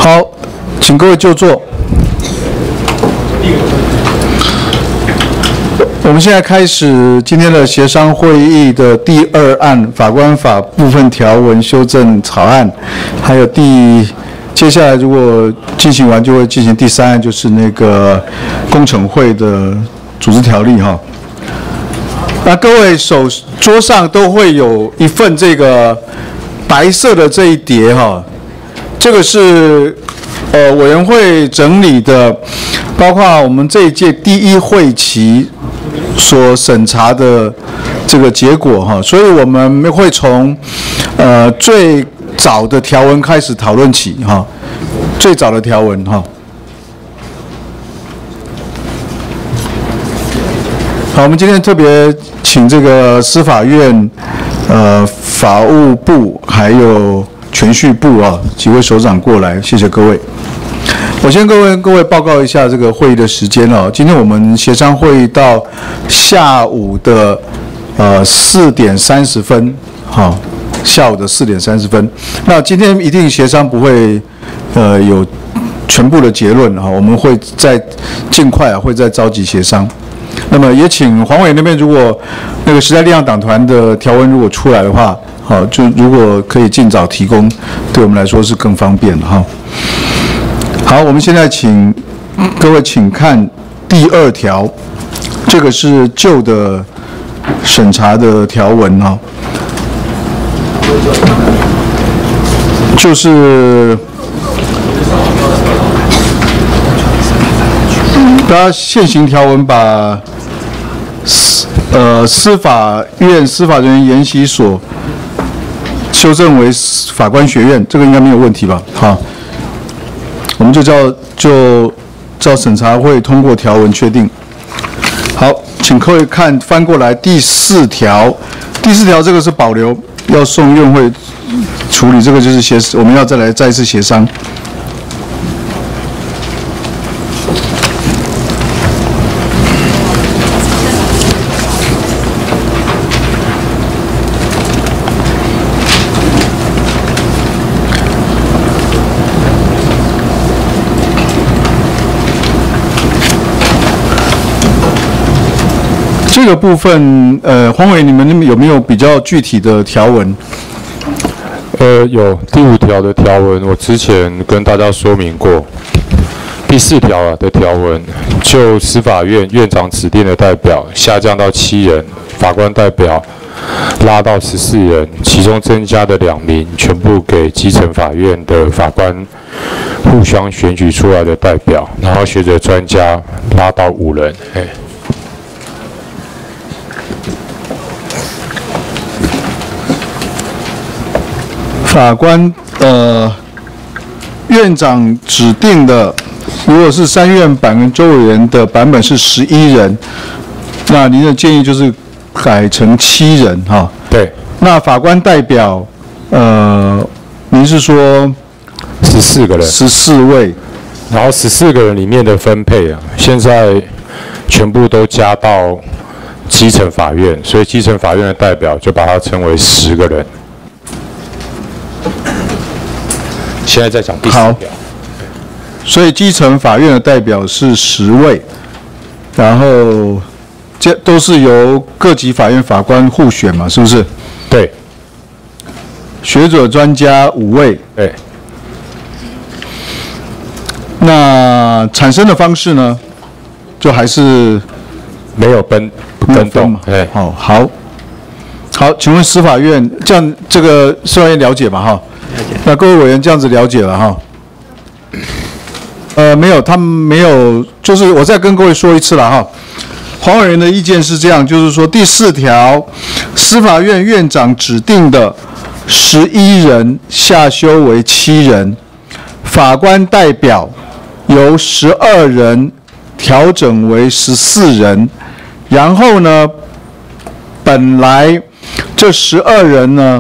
好，请各位就座。我们现在开始今天的协商会议的第二案法官法部分条文修正草案，还有接下来如果进行完就会进行第三案，就是那个工程会的组织条例哈。那各位桌上都会有一份这个白色的这一叠哈，这个是委员会整理的，包括我们这一届第一会期所审查的这个结果哈，所以我们会从最早的条文开始讨论起哈，最早的条文哈。好，我们今天特别请这个司法院、法务部还有铨叙部啊几位首长过来，谢谢各位。我先跟各位报告一下这个会议的时间哦。今天我们协商会议到下午的4点30分，好，下午的4点30分。那今天一定协商不会有全部的结论哈，我们会再尽快会再召集协商。那么也请黄委那边，如果那个时代力量党团的条文如果出来的话，好，就如果可以尽早提供，对我们来说是更方便的哈。好，我们现在请各位请看第2条，这个是旧的审查的条文哈，就是大家现行条文把司法院司法人员研习所修正为法官学院，这个应该没有问题吧？好，我们就照审查会通过条文确定。好，请各位翻过来第4条，第4条这个是保留，要送院会处理，这个就是我们要再一次协商。这个部分，黄委，你们有没有比较具体的条文？ 有第5条的条文，我之前跟大家说明过。第4条的条文，就司法院院长指定的代表下降到7人，法官代表拉到14人，其中增加的2名全部给基层法院的法官互相选举出来的代表，然后学者专家拉到5人。 法官院长指定的，如果是3院版跟周委员的版本是11人，那您的建议就是改成7人哈？ 对。 那法官代表，您是说 14个人 ？14位。 然后14个人里面的分配啊，现在全部都加到基层法院，所以基层法院的代表就把它称为10个人。现在在讲第4条， 所以基层法院的代表是10位，然后这都是由各级法院法官互选嘛，是不是？ 对。 学者专家5位。 对。 那产生的方式呢，就还是没有更动嘛？哎， 好，请问司法院这个司法院了解吧？哈。那各位委员这样子了解了哈？没有，他们没有，就是我再跟各位说一次了哈。黄委员的意见是这样，就是说第4条，司法院院长指定的11人下修为7人，法官代表由12人调整为14人，然后呢，本来这12人呢，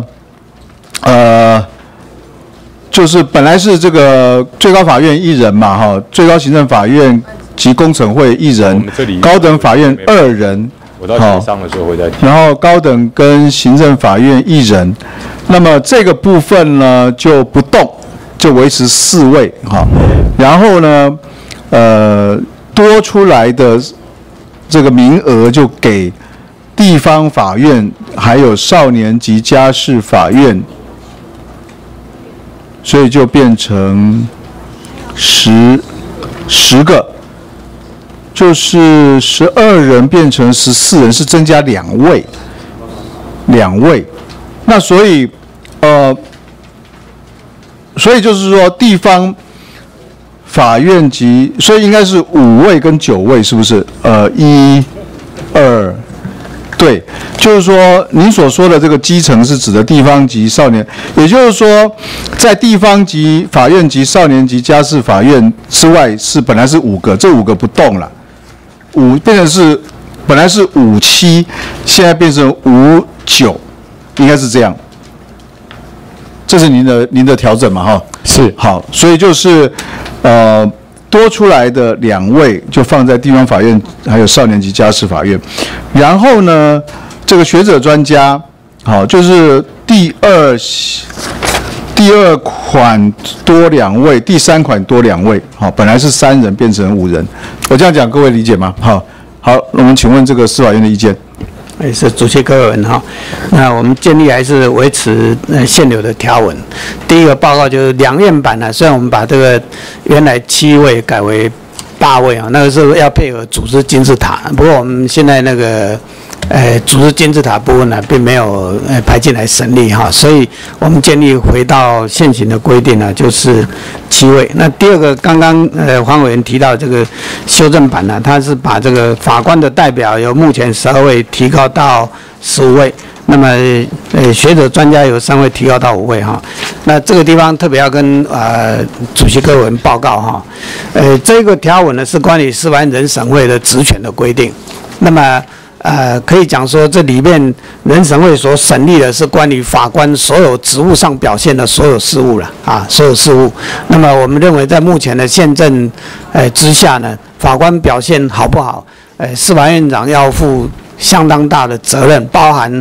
就是本来是这个最高法院1人嘛，哈，最高行政法院及工程会1人，高等法院2人， 我到协商的时候会再提。 然后高等跟行政法院1人，那么这个部分呢就不动， 就维持4位哈。然后呢，多出来的这个名额就给地方法院还有少年及家事法院，所以就变成10个，就是12人变成14人，是增加2位。那所以就是说地方法院级，所以应该是5位跟9位，是不是？1、2，对，就是说您所说的这个基层是指的地方级少年，也就是说，在地方级法院级少年级家事法院之外本来是5个，这5个不动了，变成是本来是5、7，现在变成5、9，应该是这样。这是您的调整嘛？哈， 是好，所以就是多出来的2位就放在地方法院还有少年级家事法院，然后呢，这个学者专家，好，就是第二款多2位，第3款多2位，好，本来是3人变成5人，我这样讲各位理解吗？好，我们请问这个司法院的意见。 是主席各位文哈，那我们建议还是维持现有的条文。第一个报告就是2院版呢，虽然我们把这个原来7位改为8位啊，那个是要配合组织金字塔，不过我们现在那个组织金字塔部分呢，并没有排进来审理哈，所以我们建议回到现行的规定呢，就是7位。那第二个，刚刚黄委员提到这个修正版呢，它是把这个法官的代表由目前12位提高到15位，那么学者专家由3位提高到5位哈。那这个地方特别要跟主席各位报告哈，这个条文呢是关于司法院人审会的职权的规定，那么可以讲说，这里面人审会所审理的是关于法官所有职务上表现的所有事务了啊，所有事务。那么我们认为，在目前的宪政之下呢，法官表现好不好，司法院长要负相当大的责任，包含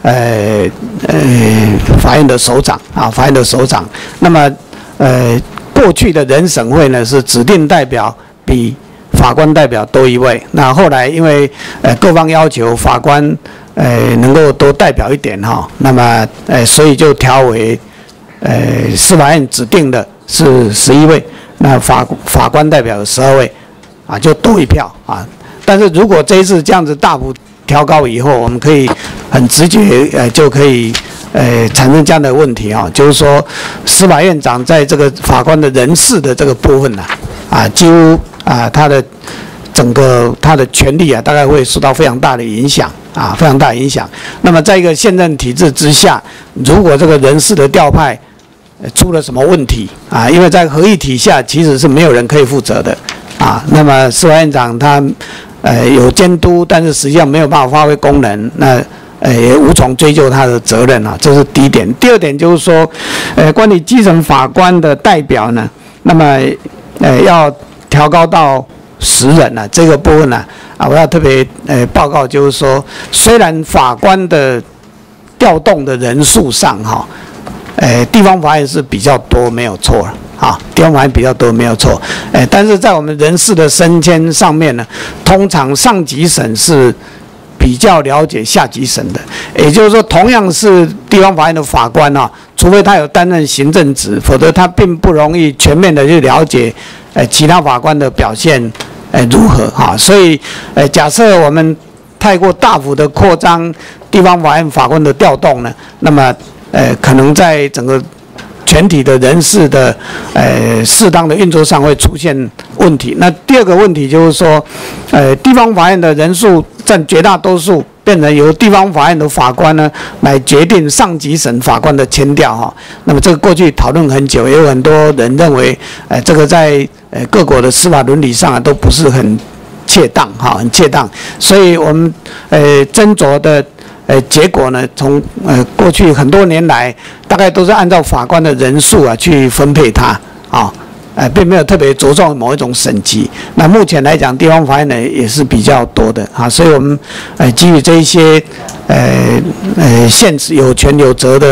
法院的首长啊，法院的首长。那么过去的人审会呢是指定代表比法官代表多1位，那后来因为各方要求法官能够多代表一点哈，那么所以就调为司法院指定的是11位，那法官代表有12位啊，就多1票啊。但是如果这一次这样子大幅调高以后，我们可以很直觉就可以产生这样的问题啊，就是说司法院长在这个法官的人事的这个部分呢几乎他的整个他的权利大概会受到非常大的影响非常大的影响。那么在一个宪政体制之下，如果这个人事的调派出了什么问题因为在合议体下其实是没有人可以负责的那么司法院长他有监督，但是实际上没有办法发挥功能，那也无从追究他的责任这是第一点。第二点就是说，关于基层法官的代表呢，那么要调高到10人这个部分呢我要特别报告，就是说，虽然法官的调动的人数上地方法院是比较多，没有错地方法院比较多没有错，但是在我们人事的升迁上面呢，通常上级审是比较了解下级审的，也就是说，同样是地方法院的法官除非他有担任行政职，否则他并不容易全面的去了解其他法官的表现如何所以假设我们太过大幅的扩张地方法院法官的调动呢，那么可能在整个全体的人事的适当的运作上会出现问题。那第二个问题就是说，地方法院的人数占绝大多数，变成由地方法院的法官呢来决定上级审法官的签调那么这个过去讨论很久，也有很多人认为这个在各国的司法伦理上都不是很恰当很恰当，所以我们斟酌的结果呢，从过去很多年来，大概都是按照法官的人数去分配它并没有特别着重某一种省级。那目前来讲，地方法院呢也是比较多的所以我们基于这一些现实有权有责的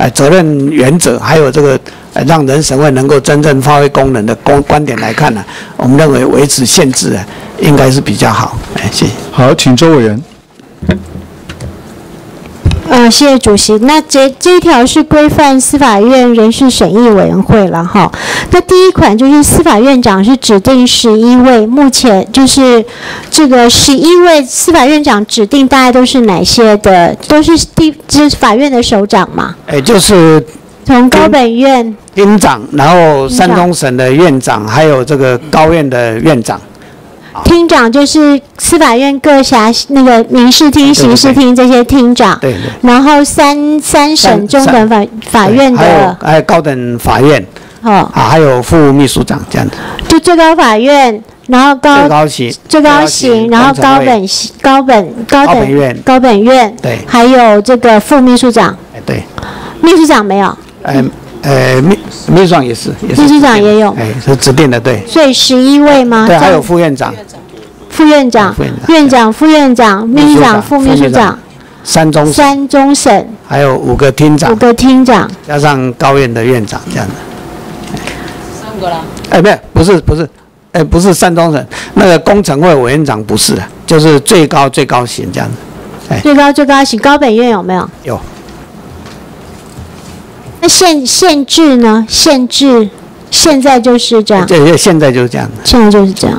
责任原则，还有这个让人审会能够真正发挥功能的观点来看呢，我们认为维持限制应该是比较好。谢谢。 好，请周委员。 谢谢主席。那这一条是规范司法院人事审议委员会了哈。那第一款就是司法院长是指定11位，目前就是这个11位司法院长指定大概都是哪些的？都是就是法院的首长嘛？ 就是从高本院厅长，然后山东省的院长，还有这个高院的院长。 厅长就是司法院各辖那个民事厅、刑事厅这些厅长， 对。 然后三省中等法院的， 还有高等法院，还有副秘书长这样子。 就最高法院，然后最高刑，然后高本院， 对。 还有这个副秘书长， 对。 秘书长没有。 秘书长也是。 秘书长也有。 是指定的，对。 所以11位吗？ 对，还有副院长。 副院长、院长、副院长、秘书长、副秘书长， 三中省，还有5个厅长，加上高院的院长这样的。 3个啦。 没有，不是山东省那个工程会委员长不是的，就是最高刑这样的。 最高刑，高本院有没有？ 有。 那限制呢？限制现在就是这样。 对，现在就是这样的。 现在就是这样。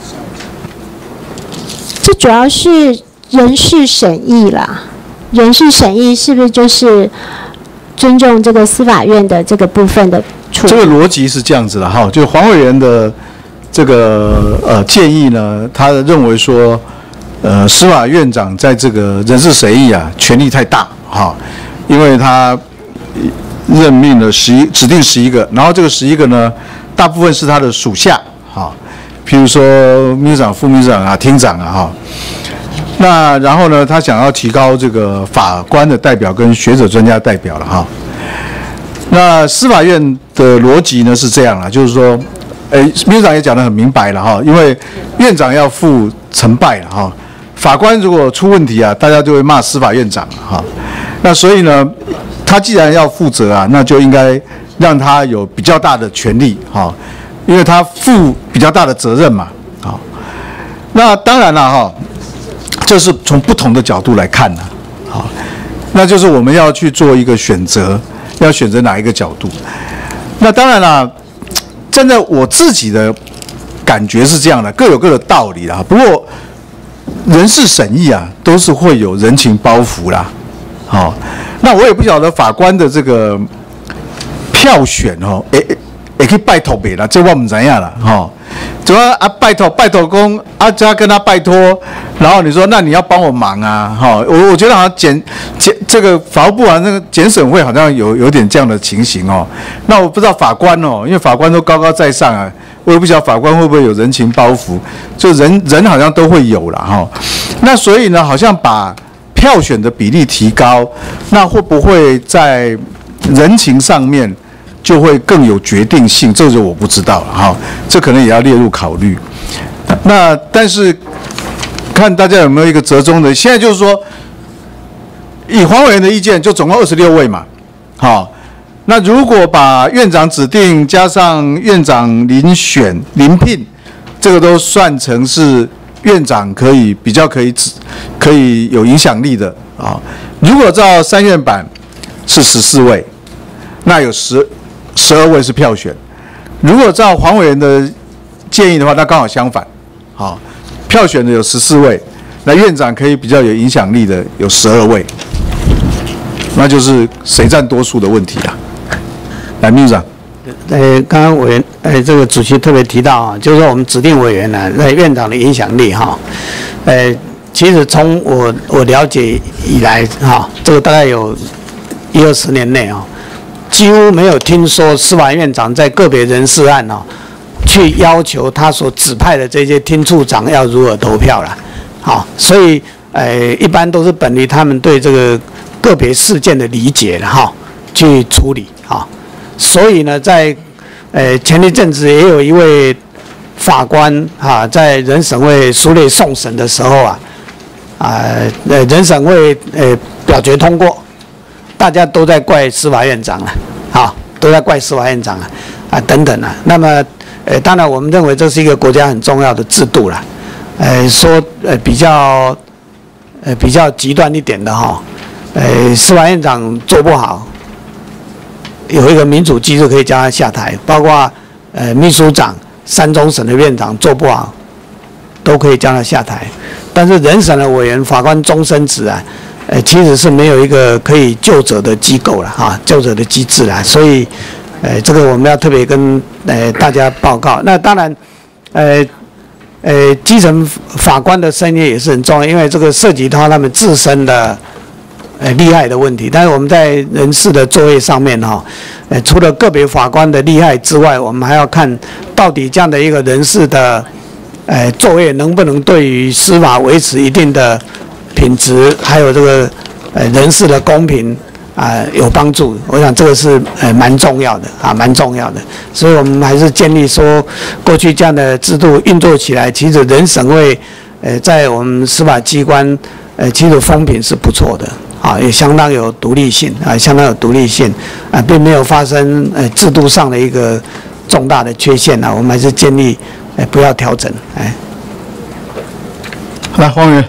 这主要是人事审议啦，人事审议是不是就是尊重这个司法院的这个部分的处理？ 这个逻辑是这样子的哈，就黄委员的这个建议呢，他认为说，司法院长在这个人事审议权力太大哈，因为他任命了指定11个，然后这个11个呢，大部分是他的属下哈。譬如说秘书长、副秘书长厅长哈，那然后呢，他想要提高这个法官的代表跟学者专家代表了哈。那司法院的逻辑呢是这样啦，就是说，秘书长也讲得很明白了哈，因为院长要负成败了哈，法官如果出问题大家就会骂司法院长哈。那所以呢，他既然要负责那就应该让他有比较大的权利哈。因为他负比较大的责任嘛，好，那当然了哈，这是从不同的角度来看的，好，那就是我们要去做一个选择，要选择哪一个角度。那当然了，站在我自己的感觉是这样的，各有各的道理啦。不过人事审议都是会有人情包袱啦，好，那我也不晓得法官的这个票选也可以拜托别啦，这我唔知呀啦，主要拜托公加跟他拜托，然后你说那你要帮我忙我觉得好像这个法务部那个检审会好像有点这样的情形那我不知道法官因为法官都高高在上我也不晓得法官会不会有人情包袱，就人好像都会有啦那所以呢，好像把票选的比例提高，那会不会在人情上面就会更有决定性，这就我不知道了这可能也要列入考虑。那但是看大家有没有一个折中的，现在就是说，以黄委员的意见，就总共26位嘛，那如果把院长指定加上院长遴聘，这个都算成是院长比较可以有影响力的如果照3院版是14位，那有12位是票选，如果照黄委员的建议的话，那刚好相反，票选的有14位，那院长可以比较有影响力的有12位，那就是谁占多数的问题啦。来，秘书长。 刚刚委员这个主席特别提到就是说我们指定委员在院长的影响力其实从我了解以来这个大概有10-20年内几乎没有听说司法院长在个别人事案去要求他所指派的这些厅处长要如何投票了，所以一般都是本于他们对这个个别事件的理解去处理所以呢，在前一阵子也有一位法官在人审会书类送审的时候人审会表决通过。 大家都在怪司法院长啊，好，都在怪司法院长啊等等啊。那么当然我们认为这是一个国家很重要的制度啦。说比较极端一点的哈，司法院长做不好，有一个民主机制可以叫他下台，包括秘书长、3中审的院长做不好，都可以叫他下台。但是人审的委员、法官终身职啊，其实是没有一个可以究责的机构了哈，究责的机制啦。所以这个我们要特别跟大家报告。那当然，基层法官的声音也是很重要，因为这个涉及到他们自身的利害的问题。但是我们在人事的作业上面哈，除了个别法官的利害之外，我们还要看到底这样的一个人事的作业能不能对于司法维持一定的品质，还有这个人事的公平有帮助。我想这个是蛮重要的啊，蛮重要的。所以我们还是建议说，过去这样的制度运作起来，其实人审会在我们司法机关其实风评是不错的啊，也相当有独立性啊，相当有独立性啊，并没有发生制度上的一个重大的缺陷啊。我们还是建议不要调整。 来，黄委员。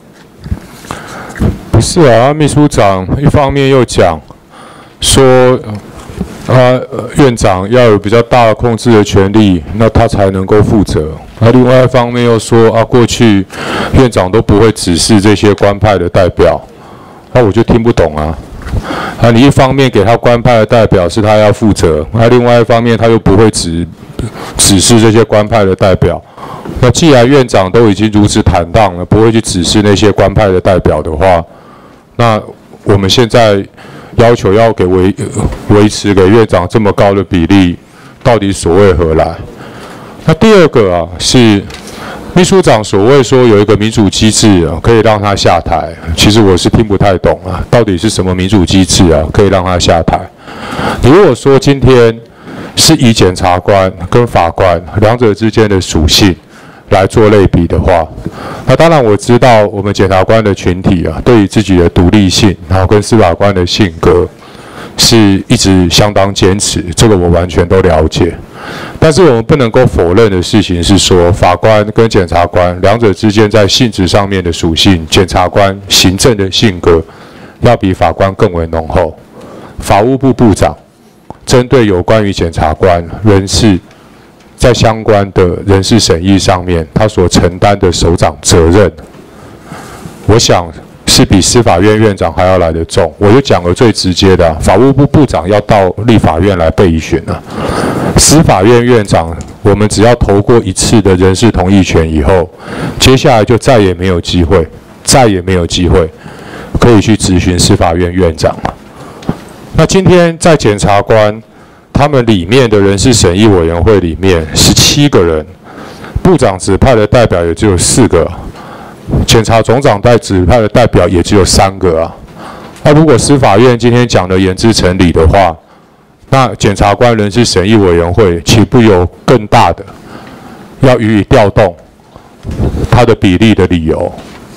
不是啊，秘书长一方面又讲说，院长要有比较大的控制的权利，那他才能够负责。那另外一方面又说过去院长都不会指示这些官派的代表，那我就听不懂啊。你一方面给他官派的代表是他要负责，那另外一方面他又不会指示这些官派的代表。那既然院长都已经如此坦荡了，不会去指示那些官派的代表的话，那我们现在要求要维持给院长这么高的比例，到底所谓何来？那第二个是秘书长所谓说有一个民主机制可以让他下台，其实我是听不太懂啊，到底是什么民主机制可以让他下台？你如果说今天是以检察官跟法官两者之间的属性来做类比的话，那当然我知道我们检察官的群体对于自己的独立性，然后跟司法官的性格是一直相当坚持，这个我完全都了解。但是我们不能够否认的事情是说，法官跟检察官两者之间在性质上面的属性，检察官行政的性格要比法官更为浓厚。法务部部长针对有关于检察官人事在相关的人事审议上面，他所承担的首长责任，我想是比司法院院长还要来得重。我就讲了最直接的，法务部部长要到立法院来备询了，司法院院长我们只要投过一次的人事同意权以后，接下来就再也没有机会可以去质询司法院院长了。那今天在检察官他们里面的人事审议委员会里面17个人，部长指派的代表也只有4个，检察总长指派的代表也只有3个啊。那如果司法院今天讲的言之成理的话，那检察官人事审议委员会岂不有更大的要予以调动它的比例的理由？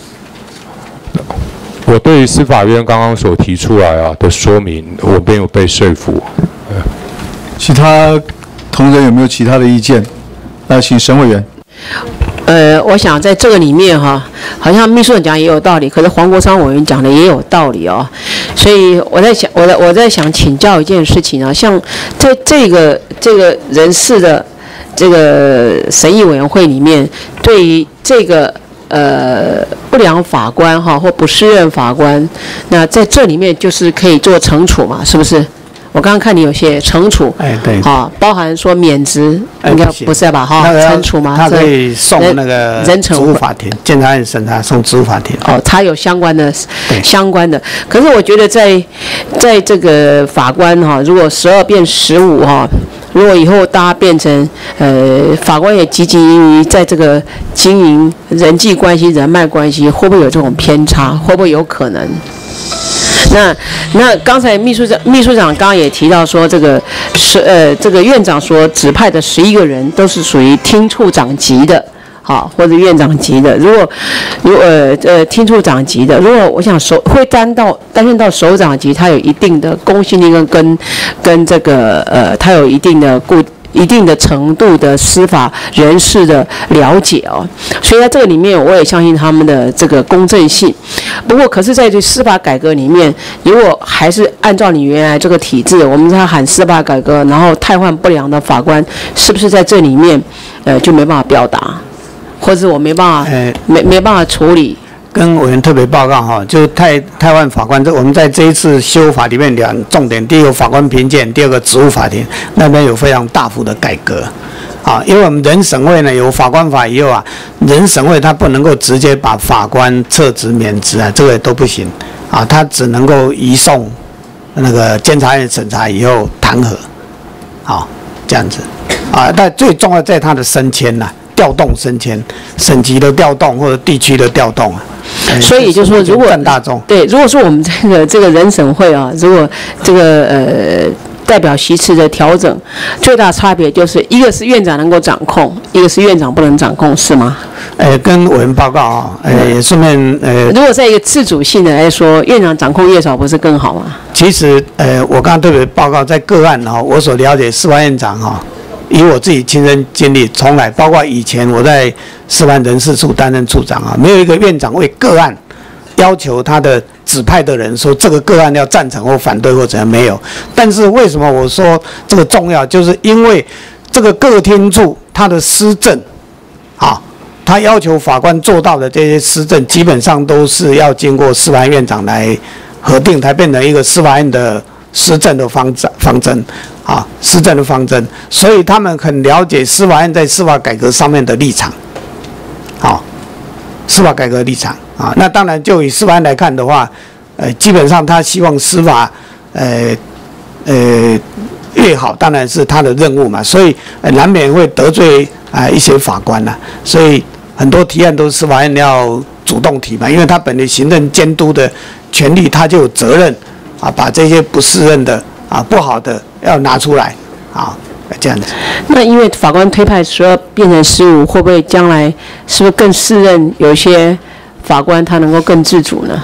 我对于司法院刚刚所提出来的说明，我没有被说服。 其他同仁有没有其他的意见？那请沈委员。 我想在这个里面好像秘书长讲也有道理，可是黄国昌委员讲的也有道理哦。所以我在想请教一件事情啊，像在这个人事的这个审议委员会里面，对于这个不良法官或不适任法官，那在这里面就是可以做惩处嘛，是不是？我刚刚看你有些惩处， 对， 包含说免职，应该不是吧？惩处嘛， 他可以送那个职务法庭，检察院审查送职务法庭。 他有相关的。可是我觉得在这个法官如果12变15如果以后大家变成法官也积极于在这个经营人际关系、人脉关系，会不会有这种偏差？会不会有可能？那刚才秘书长刚刚也提到说，这个院长所指派的11个人都是属于厅处长级的好，或者院长级的，如果厅处长级的，如果我想会担任到首长级，他有一定的公信力跟这个他有一定的程度的司法人士的了解哦，所以在这个里面，我也相信他们的这个公正性。不过，可是在这司法改革里面，如果还是按照你原来这个体制，我们在喊司法改革，然后汰换不良的法官，是不是在这里面就没办法表达？或者我没办法，没办法处理。 跟委员特别报告哈，就汰换法官，我们在这一次修法里面两重点，第一个法官评鉴，第二个职务法庭那边有非常大幅的改革。啊，因为我们人审会呢有法官法以后啊，人审会他不能够直接把法官撤职免职啊，这个都不行啊，他只能够移送那个监察院审查以后弹劾，好这样子啊，但最重要在他的升迁呐。调动升迁，省级的调动或者地区的调动啊， 所以就是说，如果占大众对，如果说我们这个人审会啊，如果这个代表席次的调整，最大差别就是一个是院长能够掌控，一个是院长不能掌控，是吗？ 跟委员报告啊，也顺便如果在一个自主性的来说，院长掌控越少，不是更好吗？ 其实我刚刚特别报告在个案哈，我所了解司法院长哈。以我自己亲身经历，从来包括以前我在司法人事处担任处长啊，没有一个院长为个案要求他的指派的人说这个个案要赞成或反对或怎样，没有。但是为什么我说这个重要，就是因为这个各厅处他的施政，啊，他要求法官做到的这些施政，基本上都是要经过司法院院长来核定，才变成一个司法院的施政的方针。啊，施政的方针，所以他们很了解司法院在司法改革上面的立场。好，司法改革的立场啊，那当然就以司法院来看的话，基本上他希望司法，越好，当然是他的任务嘛，所以难免会得罪一些法官呐，所以很多提案都是司法院要主动提嘛，因为他本来行政监督的权利，他就有责任啊，把这些不适任的啊不好的。要拿出来，啊，这样子。 那因为法官推派说变成15，会不会将来是不是更适任？有一些法官他能够更自主呢？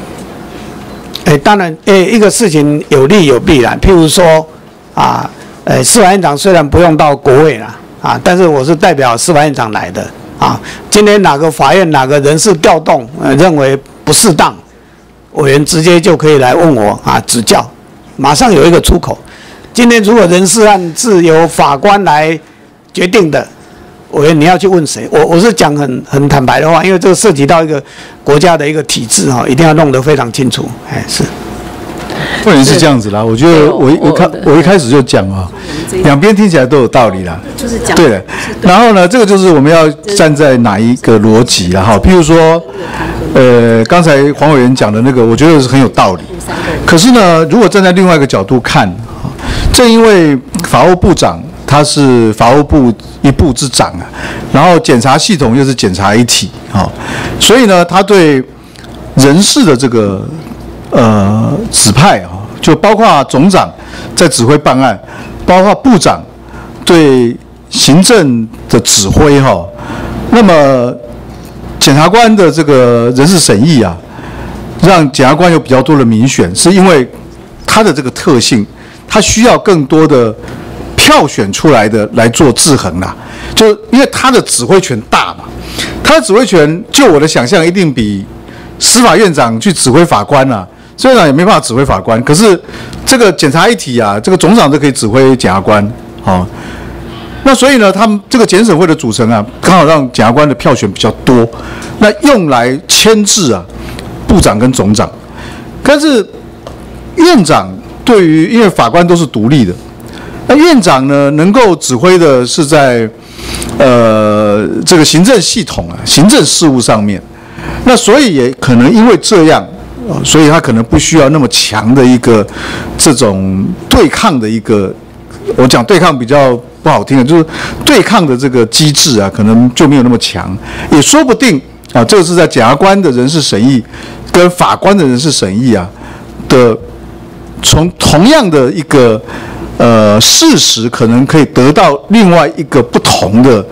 当然，一个事情有利有弊啦。譬如说，啊，司法院长虽然不用到国会啦，啊，但是我是代表司法院长来的，啊，今天哪个法院哪个人事调动，认为不适当，委员直接就可以来问我啊指教，马上有一个出口。今天如果人事案是由法官来决定的，委员你要去问谁？我是讲很坦白的话，因为这个涉及到一个国家的一个体制哈，一定要弄得非常清楚。是。 问题是这样子啦，我觉得我一开始就讲啊，两边听起来都有道理啦。就是讲对的。然后呢，这个就是我们要站在哪一个逻辑啦哈？譬如说，刚才黄委员讲的那个，我觉得是很有道理。可是呢，如果站在另外一个角度看，正因为法务部长他是法务部一部之长啊，然后检察系统又是检察一体啊，所以呢，他对人事的这个指派啊，就包括总长在指挥办案，包括部长对行政的指挥哈，那么检察官的这个人事审议啊，让检察官有比较多的民选，是因为他的这个特性。他需要更多的票选出来的来做制衡啦，就因为他的指挥权大嘛，他的指挥权，就我的想象，一定比司法院长去指挥法官啊，司法院长也没办法指挥法官，可是这个检察一体啊，这个总长都可以指挥检察官，哦，那所以呢，他们这个检审会的组成啊，刚好让检察官的票选比较多，那用来牵制啊部长跟总长，但是院长。对于，因为法官都是独立的，那院长呢能够指挥的是在这个行政系统啊、行政事务上面，那所以也可能因为这样，所以他可能不需要那么强的一个这种对抗的一个，我讲对抗比较不好听的，就是对抗的这个机制啊，可能就没有那么强，也说不定啊，这个是在检察官的人事审议跟法官的人事审议啊的。从同样的一个事实，可能可以得到另外一个不同的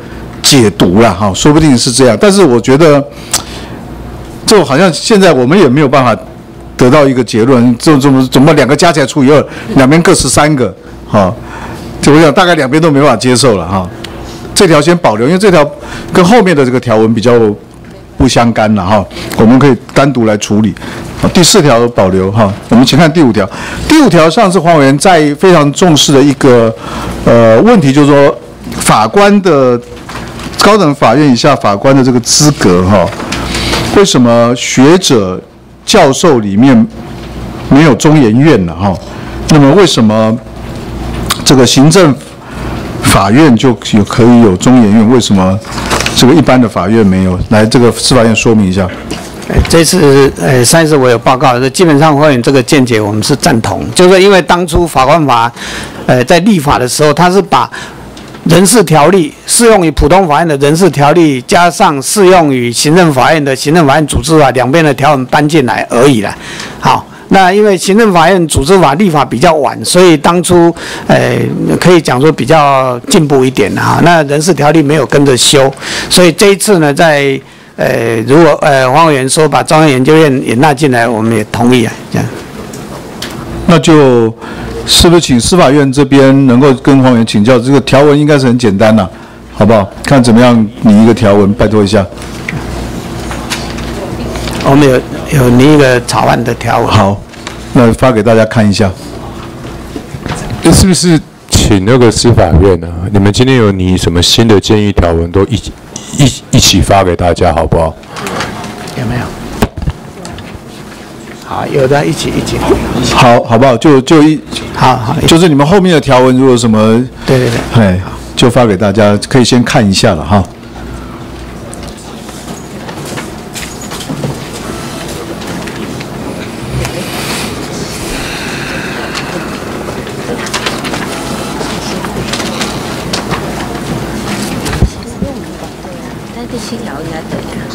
解读了哈，说不定是这样。但是我觉得，这好像现在我们也没有办法得到一个结论，怎么两个加起来除以2，两边各13个，哈，就我想大概两边都没办法接受了哈。这条先保留，因为这条跟后面的这个条文比较不相干了哈，我们可以单独来处理。第4条保留哈，我们请看第5条。第5条上次黄委员在非常重视的一个问题，就是说法官的高等法院以下法官的这个资格哈，为什么学者教授里面没有中研院了哈？那么为什么这个行政法院就可以有中研院？为什么这个一般的法院没有？来，这个司法院说明一下。 这次上一次我有报告，基本上黄委员这个见解我们是赞同，就是因为当初法官法在立法的时候，他是把人事条例适用于普通法院的人事条例，加上适用于行政法院的行政法院组织法两边的条文搬进来而已啦。好，那因为行政法院组织法立法比较晚，所以当初可以讲说比较进步一点哈。那人事条例没有跟着修，所以这一次呢，在如果黄委员说把中央研究院也纳进来，我们也同意啊，这样。 那就是不是请司法院这边能够跟黄委员请教，这个条文应该是很简单啦，好不好？看怎么样拟一个条文，拜托一下。 我们有拟一个草案的条文。 好，那发给大家看一下。 是不是请那个司法院呢？你们今天有拟什么新的建议条文，都一起发给大家，好不好？ 有没有？好，有的一起。 好不好？好，就是你们后面的条文如果有什么， 对， 就发给大家，可以先看一下了哈。 第7条应该对呀。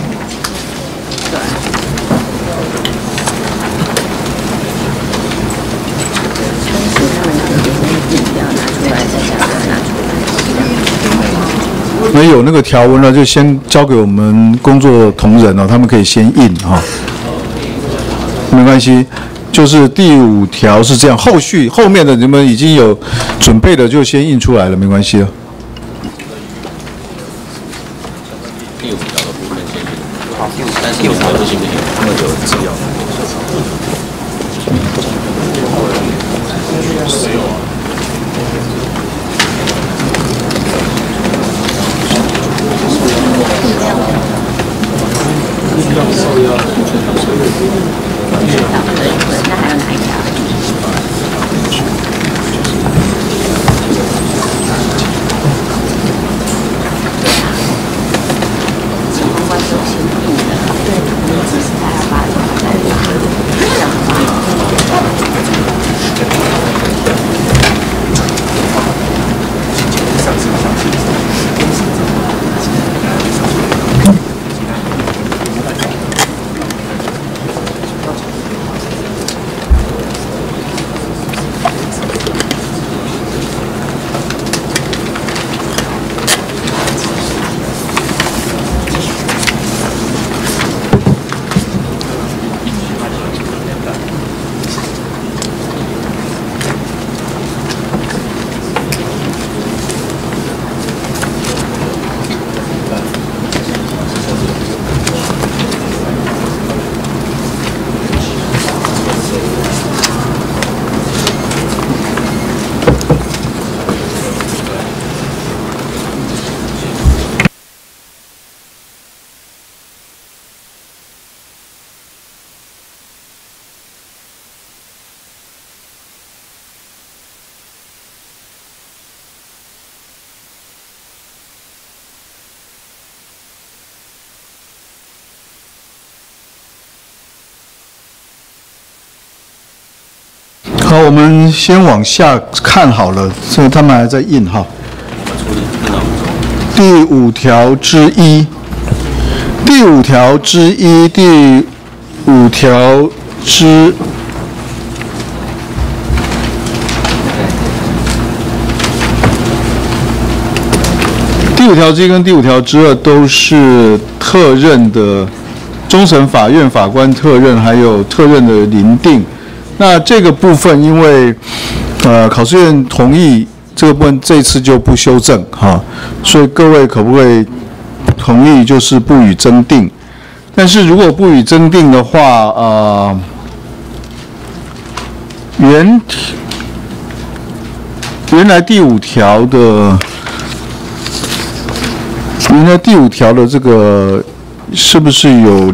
没有那个条文了，就先交给我们工作同仁哦，他们可以先印哈，没关系。就是第5条是这样，后面的你们已经有准备的就先印出来了，没关系了。 第5条的部分先印，好，但是第5条不行不行，那就次要。 那还有哪一条？ 好，我们先往下看好了，这个他们还在印哈。第5条之一，第5条之一，第5条之第 5条之1跟第5条之2都是特任的终审法院法官特任，还有特任的遴定。那这个部分，因为考试院同意这个部分，这次就不修正哈，所以各位可不可以同意就是不予增订？但是如果不予增订的话，原来第5条的。原来第5条的这个是不是有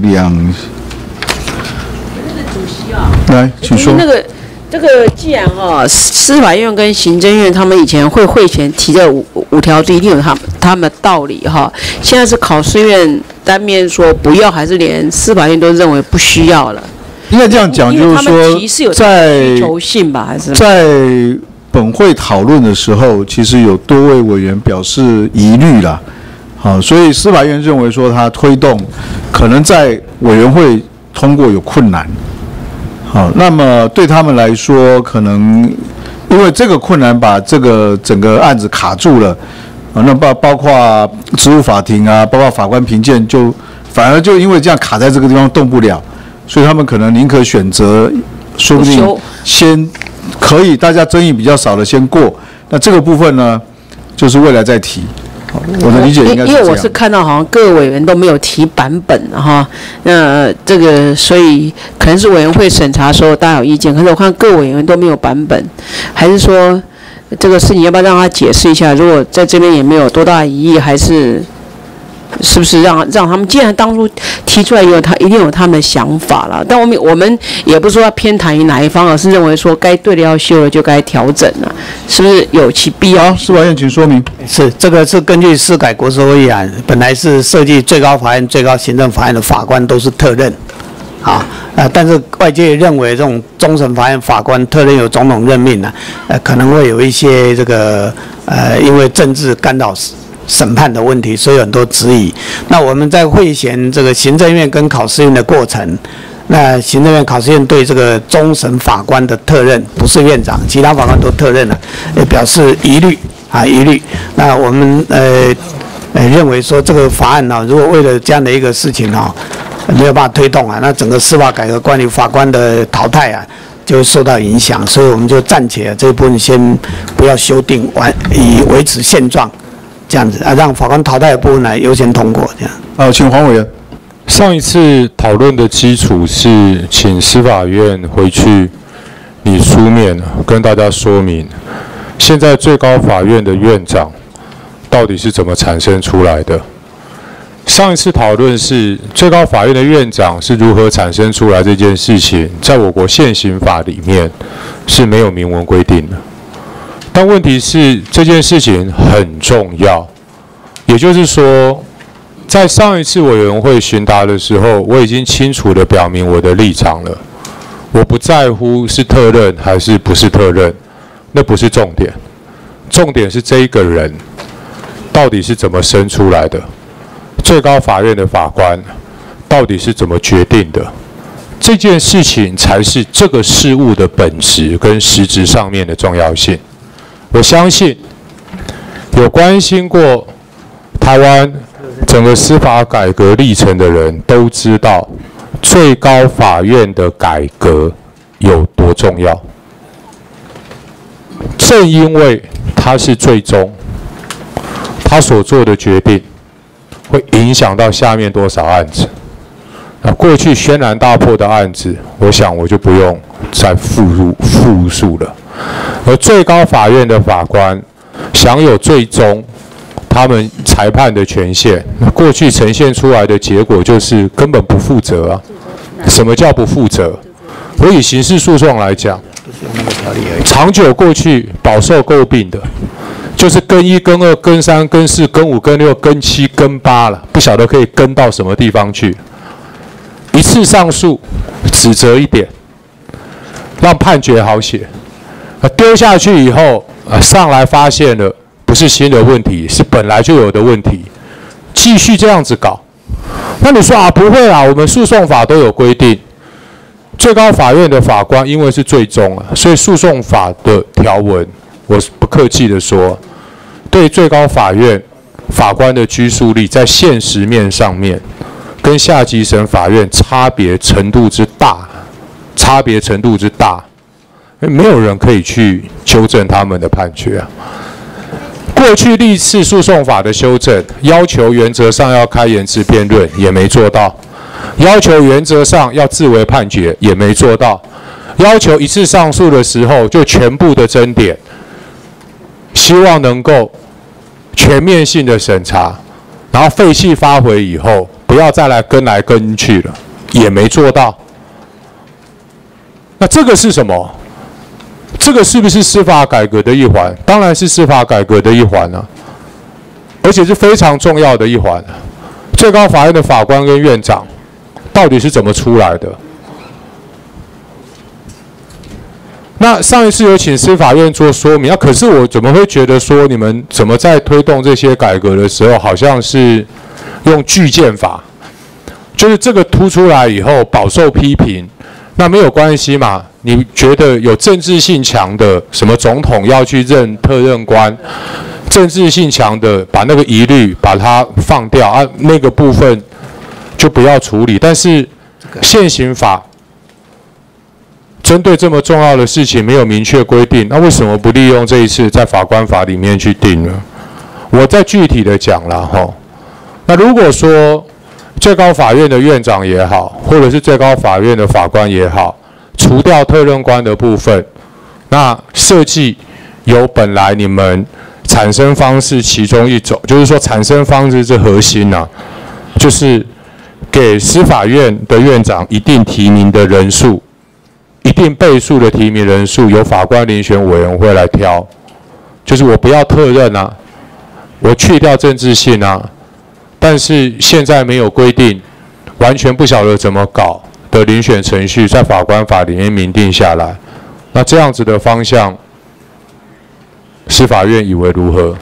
来，请说。 这个既然司法院跟行政院他们以前会前提的5条，一定有他们的道理哈。现在是考试院单面说不要，还是连司法院都认为不需要了？ 应该这样讲，就是说需求性吧，还是在本会讨论的时候，其实有多位委员表示疑虑啦。好，所以司法院认为说他推动可能在委员会通过有困难。好，那么对他们来说，可能因为这个困难把这个整个案子卡住了，那包括职务法庭啊，包括法官评鉴，就反而就因为这样卡在这个地方动不了，所以他们可能宁可选择，说不定先可以大家争议比较少的先过，那这个部分呢，就是未来再提。我的理解应该是这样。因为我是看到好像各委员都没有提版本哈，那这个所以可能是委员会审查的时候大家有意见，可是我看各委员都没有版本，还是说这个事情要不要让他解释一下？如果在这边也没有多大疑义，还是不是让他们既然当初提出来一定有他们的想法了，但我们也不是说要偏袒于哪一方，而是认为说该对的要修的就该调整了，是不是有其必要？ 司法院请说明。 是这个是根据司改国是会议案，本来是设计最高法院、最高行政法院的法官都是特任，但是外界认为这种终审法院法官特任有总统任命呢，可能会有一些这个因为政治干扰审判的问题，所以有很多质疑。那我们在会衔这个行政院跟考试院的过程，那行政院、考试院对这个终审法官的特任，不是院长，其他法官都特任了，也表示疑虑。那我们认为说这个法案呢，如果为了这样的一个事情没有办法推动那整个司法改革关于法官的淘汰就会受到影响，所以我们就暂且这一部分先不要修订，以维持现状。这样子让法官淘汰的部分来优先通过，这样。 请黄委员。 上一次讨论的基础是请司法院回去拟书面跟大家说明，现在最高法院的院长到底是怎么产生出来的。上一次讨论是最高法院的院长是如何产生出来这件事情，在我国现行法里面是没有明文规定的。但问题是这件事情很重要，也就是说，在上一次委员会询答的时候，我已经清楚地表明我的立场了。我不在乎是特任还是不是特任，那不是重点，重点是这一个人到底是怎么生出来的，最高法院的法官到底是怎么决定的，这件事情才是这个事物的本质跟实质上面的重要性。我相信有关心过台湾整个司法改革历程的人都知道，最高法院的改革有多重要。正因为它是最终，他所做的决定会影响到下面多少案子。那过去轩然大波的案子，我想我就不用再复述了。而最高法院的法官享有最终他们裁判的权限，那过去呈现出来的结果就是根本不负责啊！什么叫不负责？我以刑事诉讼来讲，长久过去饱受诟病的，就是跟1、跟2、跟3、跟4、跟5、跟6、跟7、跟8了，不晓得可以跟到什么地方去。一次上诉，指责一点，让判决好写。丢下去以后，上来发现了不是新的问题，是本来就有的问题，继续这样子搞。那你说不会啊，我们诉讼法都有规定，最高法院的法官因为是最终所以诉讼法的条文，我不客气的说，对最高法院法官的拘束力在现实面上面，跟下级审法院差别程度之大，没有人可以去纠正他们的判决啊。过去历次诉讼法的修正，要求原则上要开言词辩论，也没做到；要求原则上要自为判决，也没做到；要求一次上诉的时候就全部的争点，希望能够全面性的审查，然后废弃发回以后，不要再来跟去了，也没做到。那这个是什么？这个是不是司法改革的一环？当然是司法改革的一环啊，而且是非常重要的一环。最高法院的法官跟院长到底是怎么出来的？那上一次有请司法院做说明，可是我怎么会觉得说你们怎么在推动这些改革的时候，好像是用拒谏法，就是这个突出来以后饱受批评，那没有关系嘛？你觉得有政治性强的什么总统要去任特任官，政治性强的把那个疑虑把它放掉啊，那个部分就不要处理。但是现行法针对这么重要的事情没有明确规定，那为什么不利用这一次在法官法里面去定呢？我再具体的讲了哈。那如果说最高法院的院长也好，或者是最高法院的法官也好，除掉特任官的部分，那设计由本来你们产生方式其中一种，就是说产生方式是核心啊，就是给司法院的院长一定提名的人数，一定倍数的提名人数，由法官遴选委员会来挑，就是我不要特任啊，我去掉政治性啊，但是现在没有规定，完全不晓得怎么搞的遴选程序，在法官法里面明定下来，那这样子的方向，司法院以为如何？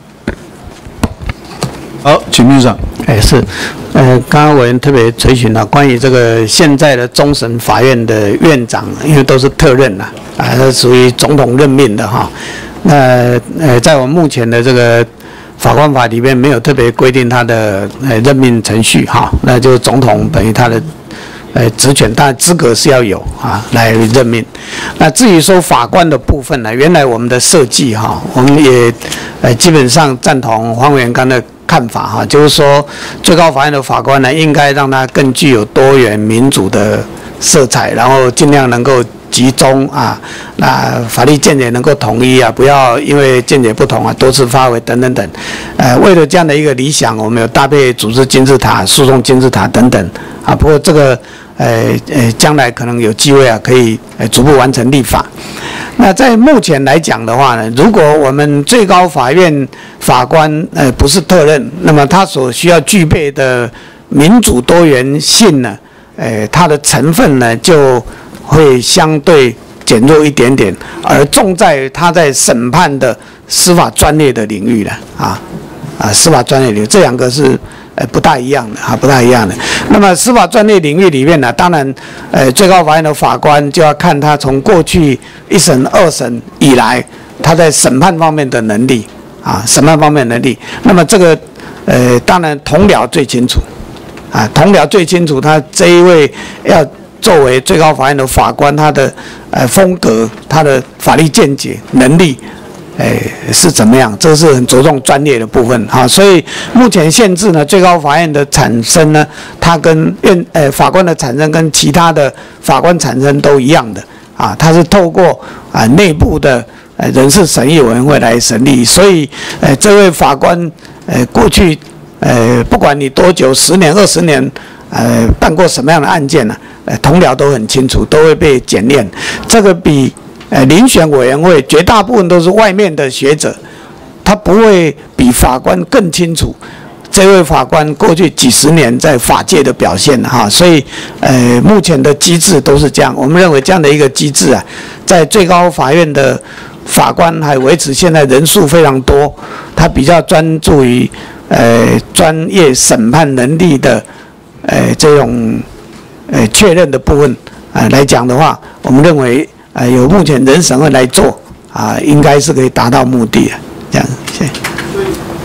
好，请秘书长。 是，刚刚委员特别垂询了关于这个现在的终审法院的院长，因为都是特任啦，属于总统任命的哈。那在我们目前的这个法官法里面没有特别规定他的任命程序哈，那就总统等于他的职权，他的资格是要有啊来任命。那至于说法官的部分呢，原来我们的设计哈，我们也基本上赞同黄委员刚的看法哈，就是说最高法院的法官呢，应该让他更具有多元民主的色彩，然后尽量能够集中啊，那法律见解能够统一啊，不要因为见解不同啊多次发挥等等等。为了这样的一个理想，我们有搭配组织金字塔、诉讼金字塔等等啊。不过这个将来可能有机会啊，可以逐步完成立法。那在目前来讲的话呢，如果我们最高法院法官不是特任，那么他所需要具备的民主多元性呢，它的成分呢就会相对减弱一点点，而重在他在审判的司法专业的领域了司法专业领域这两个是不大一样的不大一样的。那么司法专业领域里面呢，当然最高法院的法官就要看他从过去1审、2审以来他在审判方面的能力审判方面的能力。那么这个当然同僚最清楚同僚最清楚他这一位要作为最高法院的法官，他的风格、他的法律见解、能力，是怎么样？这是很着重专业的部分所以目前限制呢，最高法院的产生呢，它跟法官的产生跟其他的法官产生都一样的它是透过内部的人事审议委员会来审理，所以这位法官过去不管你多久，10年、20年。办过什么样的案件呢？同僚都很清楚，都会被检验。这个比遴选委员会绝大部分都是外面的学者，他不会比法官更清楚这位法官过去几十年在法界的表现所以目前的机制都是这样。我们认为这样的一个机制在最高法院的法官还维持现在人数非常多，他比较专注于专业审判能力的。这种确认的部分来讲的话，我们认为由目前人审会来做应该是可以达到目的的。这样，谢谢。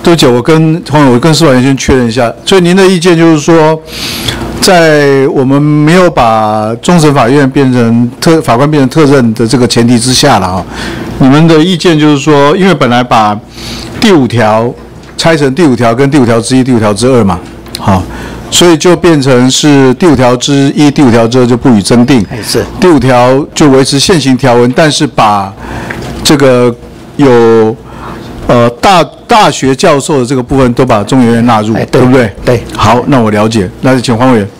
对不起，我跟司法院先确认一下，所以您的意见就是说，在我们没有把终审法院法官变成特任的这个前提之下了哈，你们的意见就是说，因为本来把第5条拆成第5条跟第5条之1、第5条之2嘛，好，所以就变成是第5条之1、第5条之2就不予增订， 是第5条就维持现行条文，但是把这个有大学教授的这个部分都把中研院纳入，对不对？ 对。 好，那我了解。那就请黄委员。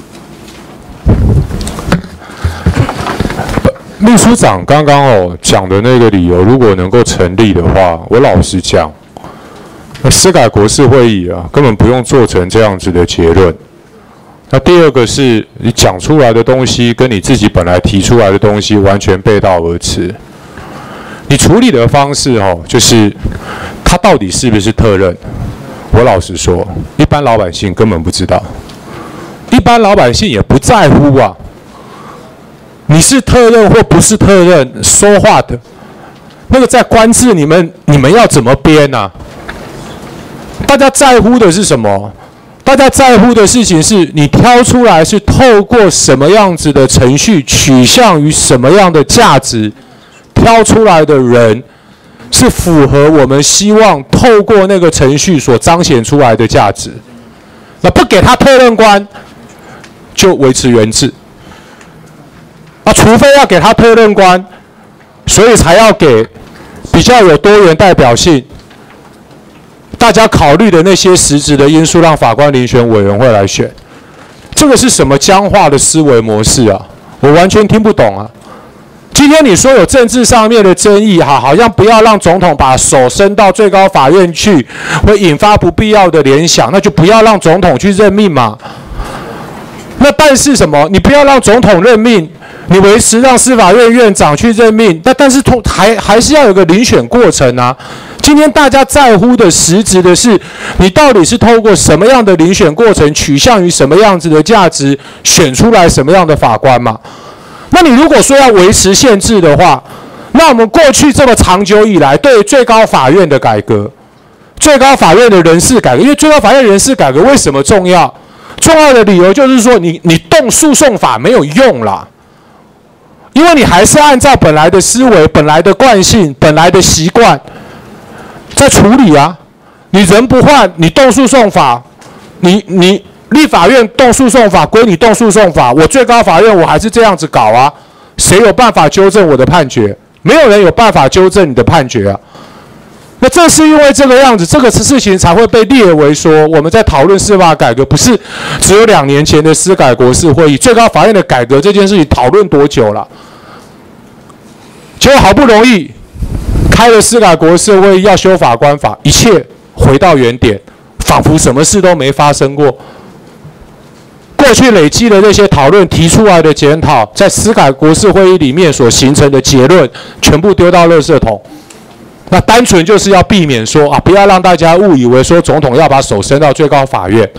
秘书长刚刚讲的那个理由，如果能够成立的话，我老实讲，司改国是会议啊，根本不用做成这样子的结论。那第二个是你讲出来的东西跟你自己本来提出来的东西完全背道而驰。你处理的方式就是他到底是不是特任？我老实说，一般老百姓根本不知道，一般老百姓也不在乎啊。你是特任或不是特任，说话的那个在官制，你们要怎么编啊？大家在乎的是什么？大家在乎的事情是你挑出来是透过什么样子的程序，取向于什么样的价值。挑出来的人是符合我们希望透过那个程序所彰显出来的价值。那不给他特任官，就维持原制。那除非要给他特任官，所以才要给比较有多元代表性，大家考虑的那些实质的因素，让法官遴选委员会来选。这个是什么僵化的思维模式啊？我完全听不懂啊！今天你说有政治上面的争议，好像不要让总统把手伸到最高法院去，会引发不必要的联想，那就不要让总统去任命嘛。那但是什么？你不要让总统任命，你维持让司法院院长去任命，但是还是要有个遴选过程啊。今天大家在乎的实质的是，你到底是透过什么样的遴选过程，取向于什么样子的价值，选出来什么样的法官嘛？那你如果说要维持宪制的话，那我们过去这么长久以来对最高法院的改革，最高法院的人事改革，因为最高法院人事改革为什么重要？重要的理由就是说你动诉讼法没有用啦，因为你还是按照本来的思维、本来的惯性、本来的习惯在处理啊。你人不换，你动诉讼法，你立法院动诉讼法归你动诉讼法，我最高法院我还是这样子搞啊，谁有办法纠正我的判决？没有人有办法纠正你的判决啊。那正是因为这个样子，这个事情才会被列为说我们在讨论司法改革，不是只有2年前的司改国是会议，最高法院的改革这件事情讨论多久了？结果好不容易开了司改国是会议要修法官法，一切回到原点，仿佛什么事都没发生过。过去累积的那些讨论提出来的检讨，在司改国是会议里面所形成的结论，全部丢到垃圾桶。那单纯就是要避免说不要让大家误以为说总统要把手伸到最高法院。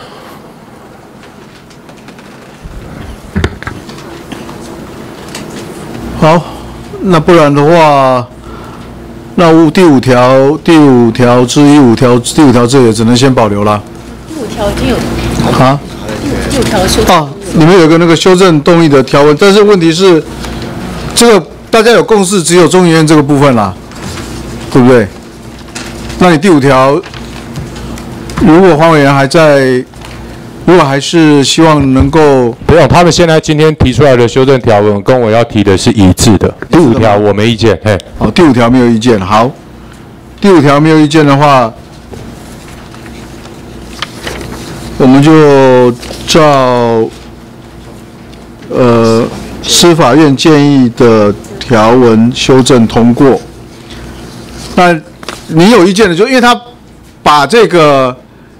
好，那不然的话，那第5条之1、第5条这也只能先保留了。 第5条已经有啊？ 第5条的修正你们有个那个修正动议的条文，但是问题是，这个大家有共识，只有中研院这个部分啦，对不对？那你第5条，如果黄委员还在，如果还是希望能够， 不用，他们现在今天提出来的修正条文跟我要提的是一致的。第5条我没意见，嘿。 好，第5条没有意见。好，第5条没有意见的话，我们就照司法院建议的条文修正通过。那你有意见的就因为他把这个，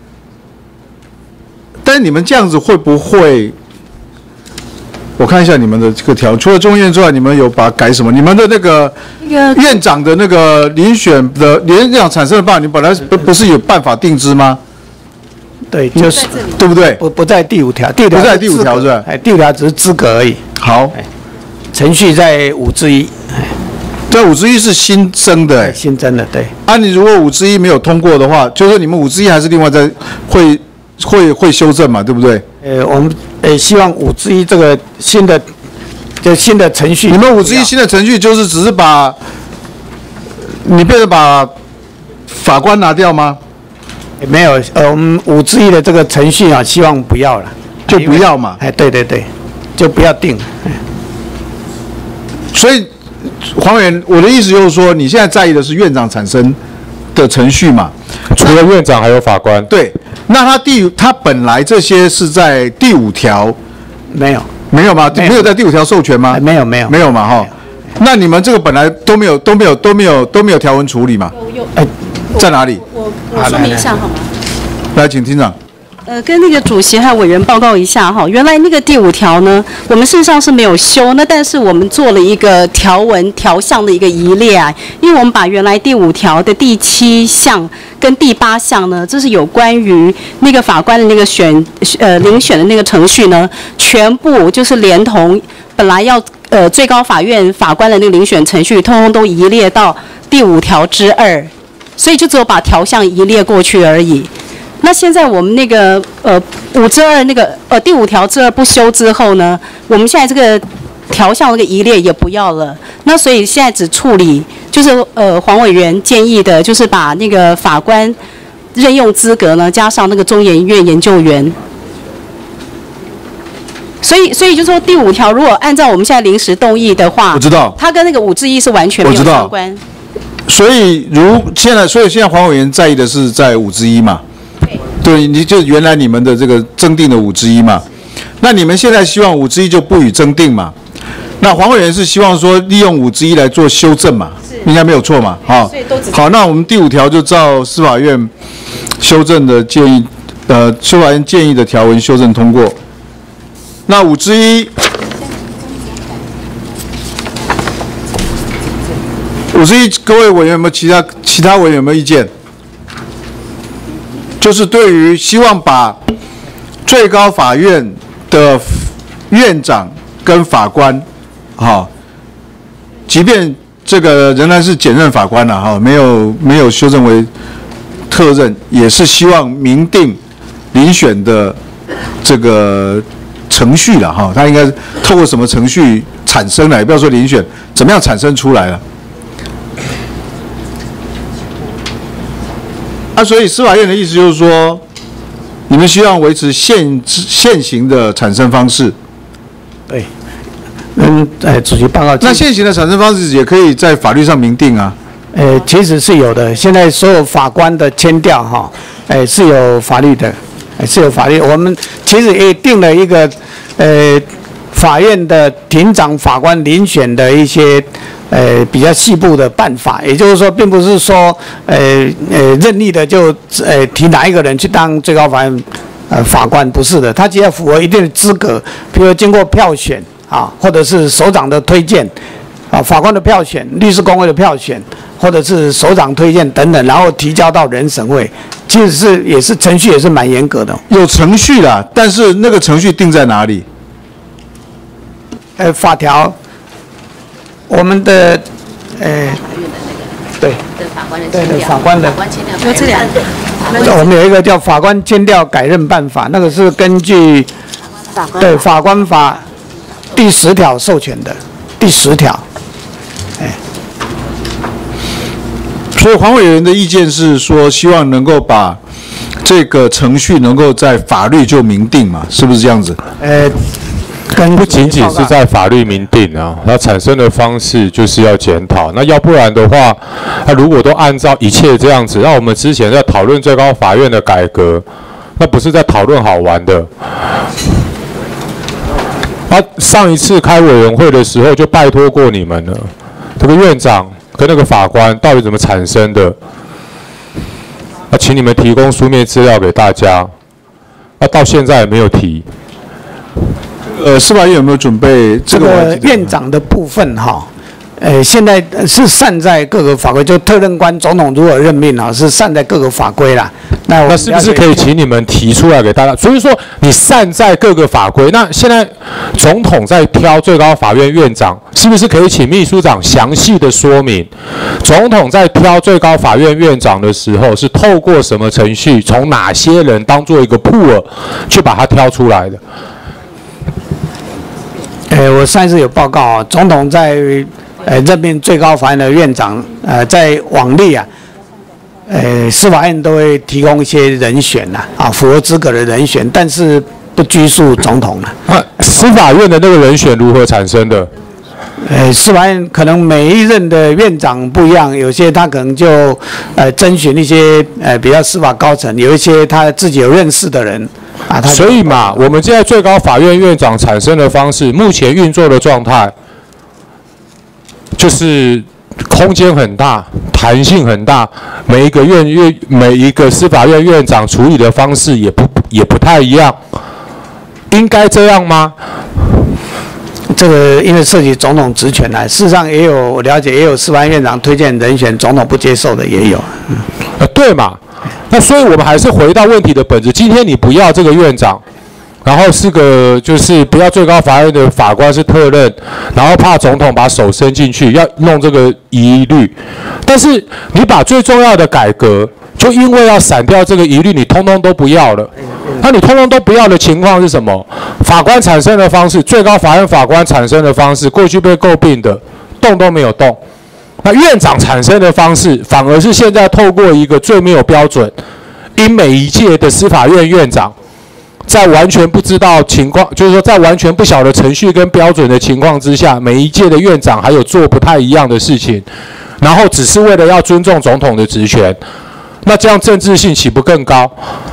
但是你们这样子会不会？我看一下你们的这个条，除了中院之外，你们有把改什么？你们的那个院长的那个遴选的院长产生的办法，你本来不是有办法定之吗？ 对，就是对不对？ 不在第5条， 不在第5条是吧？ 第5条只是资格而已。 好， 程序在5之1。 这5之1是新增的哎， 新增的对。 你如果5之1没有通过的话，就是你们5之1还是另外再会修正嘛，对不对？ 我们希望5之1这个新的程序， 你们5之1新的程序就是只是把你变成把法官拿掉吗？ 没有，我们5之1的这个程序啊，希望不要了， 就不要嘛。 对，就不要定。 所以黄委员，我的意思就是说，你现在在意的是院长产生的程序嘛？ 除了院长还有法官。 对，那他本来这些是在第5条， 没有吗？没有在第5条授权吗？ 没有嘛哈。那你们这个本来都没有条文处理嘛？ 有。 在哪里？ 我说明一下好吗？ 来，请厅长。 跟那个主席和委员报告一下哈，原来那个第5条呢，我们事实上是没有修，那但是我们做了一个条项的一个移列啊，因为我们把原来第5条的第7项跟第8项呢，这是有关于那个法官的那个遴选的那个程序呢，全部就是连同本来要最高法院法官的那个遴选程序，通通都移列到第5条之2，所以就只有把条项移列过去而已。那现在我们那个5之2那个第5条之2不修之后呢，我们现在这个条项那个移列也不要了。那所以现在只处理就是黄委员建议的，就是把那个法官任用资格呢加上那个中研院研究员。所以就说第5条如果按照我们现在临时动议的话， 我知道， 它跟那个5之1是完全没有相关。 所以现在黄委员在意的是在5之1嘛？对，你就原来你们的这个增订的5之1嘛，那你们现在希望5之1就不予增订嘛？那黄委员是希望说利用5之1来做修正嘛？应该没有错嘛？好，那我们第5条就照司法院修正的建议，司法院建议的条文修正通过。那5之1各位委员有没有其他委员有没有意见？就是对于希望把最高法院的院长跟法官，即便这个仍然是检任法官了没有修正为特任，也是希望明定遴选的这个程序了他应该透过什么程序产生的，也不要说遴选，怎么样产生出来了？所以司法院的意思就是说，你们希望维持现行的产生方式。 对，主席报告。 那现行的产生方式也可以在法律上明定啊。 其实是有的，现在所有法官的签调是有法律的，是有法律。我们其实也定了一个法院的庭长法官遴选的一些比较细部的办法，也就是说，并不是说任意的就提哪一个人去当最高法院法官，不是的，他只要符合一定的资格，比如经过票选或者是首长的推荐法官的票选、律师公会的票选，或者是首长推荐等等，然后提交到人审会，其实也是程序也是蛮严格的。 有程序啦，但是那个程序定在哪里？ 法条，我们的对法官的有这两个， 我们有一个叫法官签调改任办法，那个是根据法官法第10条授权的，第10条。 所以黄委员的意见是说，希望能够把这个程序能够在法律就明定嘛，是不是这样子？ 不仅仅是在法律明定它产生的方式就是要检讨。那要不然的话，它如果都按照一切这样子，那我们之前在讨论最高法院的改革，那不是在讨论好玩的。上一次开委员会的时候就拜托过你们了，这个院长跟那个法官到底怎么产生的？请你们提供书面资料给大家。到现在也没有提。司法院有没有准备这个院长的部分现在是散在各个法规，就特任官总统如何任命啊，是散在各个法规啦。 那是不是可以请你们提出来给大家？所以说你散在各个法规，那现在总统在挑最高法院院长，是不是可以请秘书长详细的说明，总统在挑最高法院院长的时候是透过什么程序，从哪些人当做一个pool去把它挑出来的？ 我上一次有报告啊，总统在任命最高法院的院长，在往例啊。司法院都会提供一些人选符合资格的人选，但是不拘束总统了。 司法院的那个人选如何产生的？ 司法院可能每一任的院长不一样，有些他可能就征询一些比较司法高层，有一些他自己有认识的人所以嘛，我们现在最高法院院长产生的方式，目前运作的状态就是空间很大，弹性很大，每一个司法院院长处理的方式也不太一样，应该这样吗？ 这个因为涉及总统职权事实上也有我了解，也有司法院院长推荐人选，总统不接受的也有。 对嘛？那所以我们还是回到问题的本质。今天你不要这个院长，然后是个就是不要最高法院的法官是特任，然后怕总统把手伸进去，要弄这个疑虑。但是你把最重要的改革，就因为要闪掉这个疑虑，你通通都不要了。那你通通都不要的情况是什么？法官产生的方式，最高法院法官产生的方式，过去被诟病的，动都没有动。那院长产生的方式，反而是现在透过一个最没有标准，因每一届的司法院院长，在完全不知道情况，就是说在完全不晓得程序跟标准的情况之下，每一届的院长还有做不太一样的事情，然后只是为了要尊重总统的职权，那这样政治性岂不更高？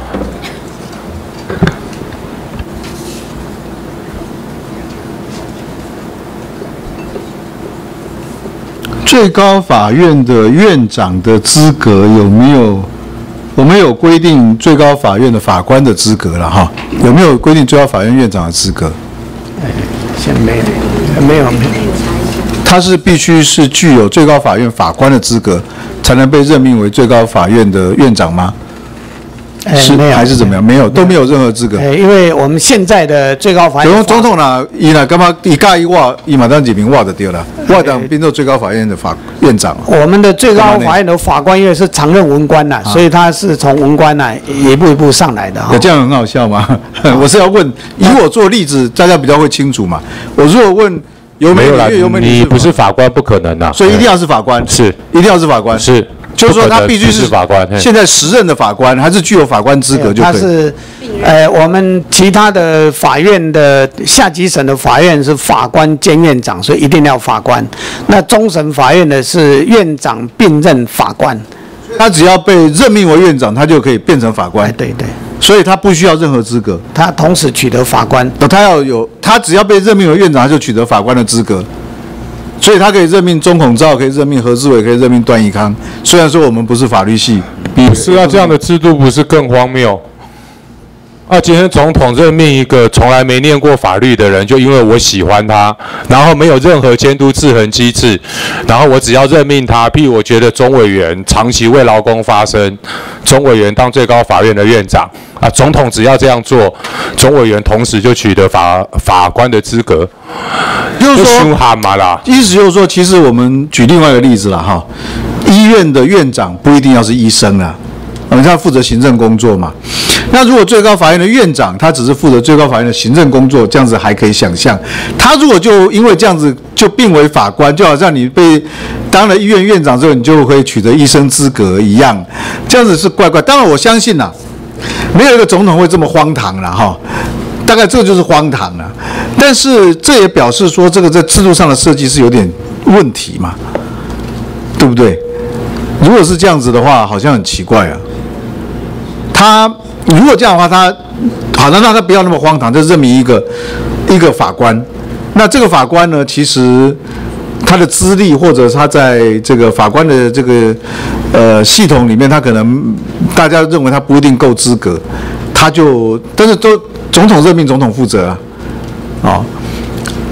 最高法院的院长的资格有没有？我们有规定最高法院的法官的资格了哈？有没有规定最高法院院长的资格？ 现在没有。 他是必须是具有最高法院法官的资格，才能被任命为最高法院的院长吗？是还是怎么样？没有，都没有任何资格。 因为我们现在的最高法院总统呢，伊呢干嘛一盖一挖，伊马当几名挖的丢了，挖当变做最高法院的院长。 我们的最高法院的法官因为是常任文官所以他是从文官一步一步上来的。 有这样很好笑吗？我是要问，以我做例子，大家比较会清楚嘛。我如果问有美女，有美女， 你不是法官不可能啊， 所以一定要是法官， 是一定要是法官， 是。 就是说，他必须是法官， 现在时任的法官，还是具有法官资格就可以。 他是，我们其他的法院的下级审的法院是法官兼院长，所以一定要法官。那终审法院的是院长并任法官， 他只要被任命为院长，他就可以变成法官。 对对。 所以他不需要任何资格， 他同时取得法官。 他只要被任命为院长，他就取得法官的资格。所以他可以任命钟孔照，可以任命何志伟，可以任命段宜康。虽然说我们不是法律系， 不是啊，这样的制度不是更荒谬？今天总统任命一个从来没念过法律的人，就因为我喜欢他，然后没有任何监督制衡机制，然后我只要任命他，譬如我觉得钟委员长期为劳工发声，钟委员当最高法院的院长总统只要这样做，钟委员同时就取得法官的资格。 就是说，意思就是说，其实我们举另外一个例子了哈，医院的院长不一定要是医生啊，他负责行政工作嘛。那如果最高法院的院长他只是负责最高法院的行政工作，这样子还可以想象。他如果就因为这样子就并为法官，就好像你被当了医院院长之后，你就可以取得医生资格一样，这样子是怪怪。当然我相信啦，没有一个总统会这么荒唐啦哈。大概这就是荒唐了，但是这也表示说，这个在制度上的设计是有点问题嘛，对不对？如果是这样子的话，好像很奇怪啊。他如果这样的话，他好的，那他不要那么荒唐，就任命一个法官。那这个法官呢，其实他的资历或者他在这个法官的这个系统里面，他可能大家认为他不一定够资格，但是都总统任命，总统负责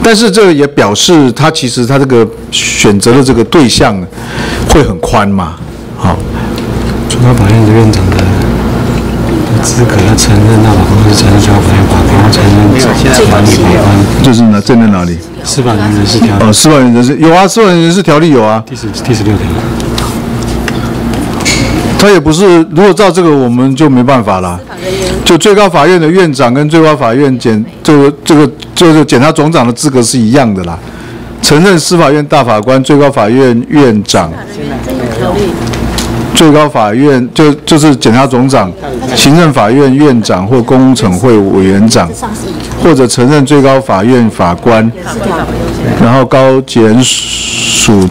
但是这也表示他其实他这个选择的这个对象会很宽嘛，好。 最高法院的院长的资格要承认大法官是承认最高法院法官，承认管理法官。 就是呢，在哪里？ 司法人人事条例。 司法人人事有啊，司法人事条例有啊。 第16条。 他也不是，如果照这个我们就没办法了。就最高法院的院长跟最高法院就是检察总长的资格是一样的啦。承认司法院大法官、最高法院院长、最高法院就是检察总长、行政法院院长或公惩会委员长，或者承认最高法院法官，然后高检署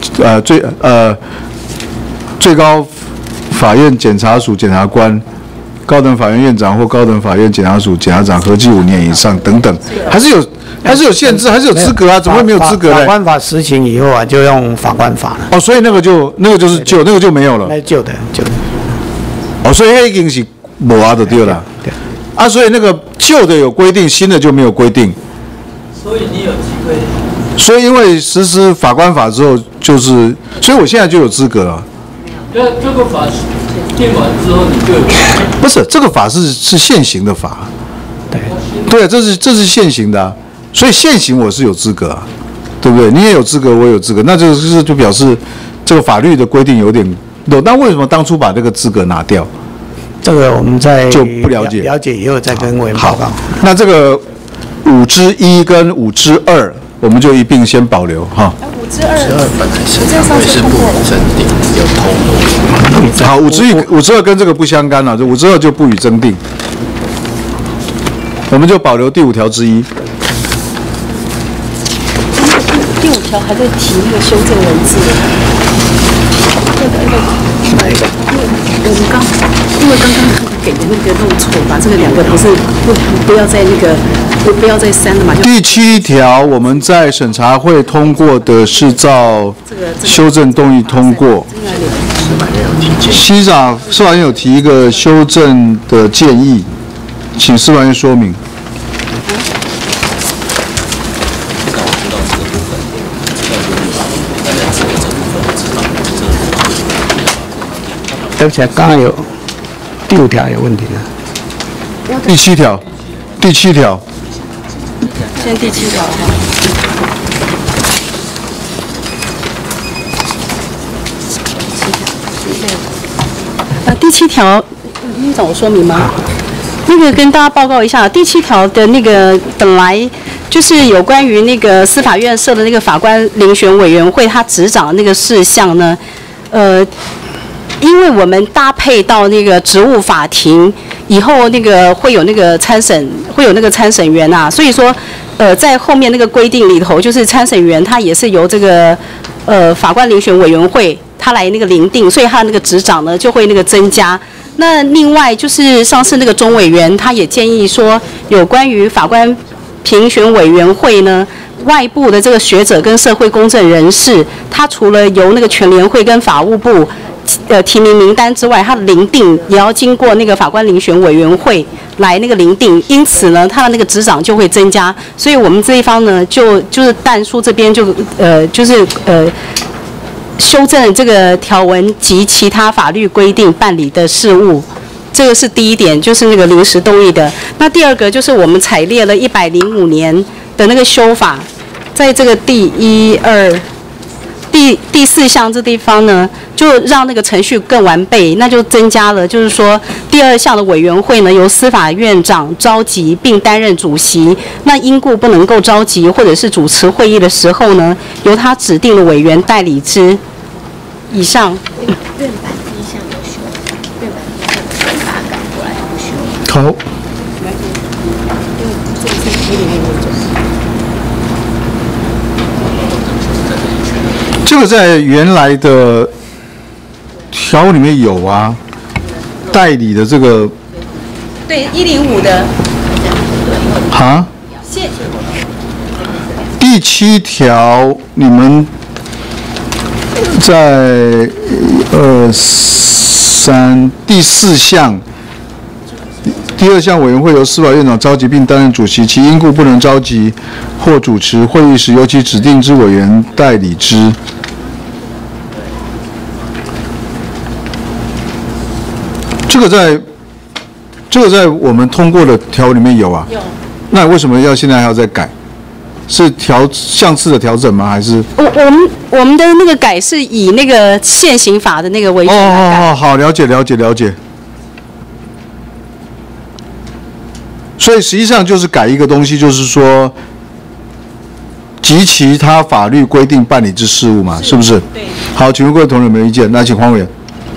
最高法院检察署检察官、高等法院院长或高等法院检察署检察长合计5年以上等等，还是有限制，还是有资格啊？怎么会没有资格呢？ 法官法实行以后啊，就用法官法了。 哦，所以那个就是旧，那个就没有了。 那旧的。 哦，所以那已经是没啊的对了。对。啊，所以那个旧的有规定，新的就没有规定。 所以你有机会。 所以因为实施法官法之后，所以我现在就有资格了。 这个法定完之后，你就有。 不是，这个法是现行的法。对，这是现行的啊，所以现行我是有资格啊，对不对？你也有资格，我有资格，那就表示这个法律的规定有点漏。那为什么当初把这个资格拿掉？ 这个我们就不了解， 了解以后再跟委员报告。 那这个5之1跟5之2，我们就一并先保留哈。 5之2本来是不予增订，有通过。 好，5之2跟这个不相干了，这5之2就不予增订。我们就保留第5条之1。 第5条还在提那个修正文字。 哪一个？ 我们因为刚刚给的那个弄错，把这个2个不要再不要再删了嘛。 第7条我们在审查会通过的是照修正动议通过。司法院有提一个修正的建议。请司法院说明。 对不起，刚刚有第5条有问题的。 第7条。 先第7条。第7条，你找我说明吗？那个跟大家报告一下，第7条的那个本来就是有关于那个司法院设的那个法官遴选委员会，他执掌的那个事项呢，因为我们搭配到那个职务法庭以后，那个会有那个参审员啊，所以说，在后面那个规定里头，就是参审员他也是由这个法官遴选委员会他来那个遴定，所以他那个执掌呢就会那个增加。那另外就是上次那个钟委员他也建议说，有关于法官评选委员会呢，外部的这个学者跟社会公正人士，他除了由那个全联会跟法务部提名名单之外，他的遴定也要经过那个法官遴选委员会来那个遴定，因此呢，他的那个执掌就会增加。所以我们这一方呢，就是但书这边修正这个条文及其他法律规定办理的事务，这个是第一点，就是那个临时动议的。那第二个就是我们采列了105年的那个修法，在这个第4项这地方呢，就让那个程序更完备，那就增加了，就是说第2项的委员会呢，由司法院长召集并担任主席，那因故不能够召集或者是主持会议的时候呢，由他指定的委员代理之。以上。 院版第1项有修，院版第1项把它改过来不修。 好。这个在原来的条里面有啊，代理的这个。 对105的。 哈？第7条你们。在第4项第二项委员会由司法院长召集并担任主席，其因故不能召集或主持会议时，由其指定之委员代理之。这个在我们通过的条文里面有啊。有。那为什么现在还要再改？是项次的调整吗？还是？ 我们的那个改是以那个现行法的那个为主来改。 哦，好，了解。所以实际上就是改一个东西，就是说，及其他法律规定办理之事务嘛，是不是？对。好，请问各位同仁有没有意见？那请黄委员。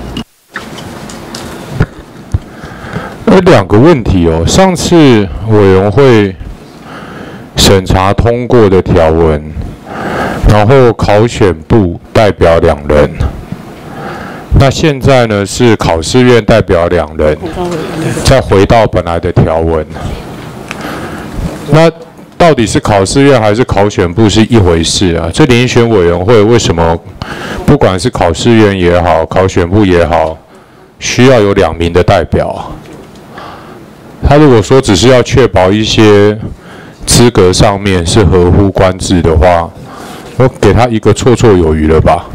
有2个问题哦。上次委员会审查通过的条文，然后考选部代表2人，那现在呢是考试院代表2人，再回到本来的条文。那到底是考试院还是考选部是一回事啊？这遴选委员会为什么不管是考试院也好，考选部也好，需要有2名的代表啊？他如果说只是要确保一些资格上面是合乎官制的话，我给他一个绰绰有余了吧？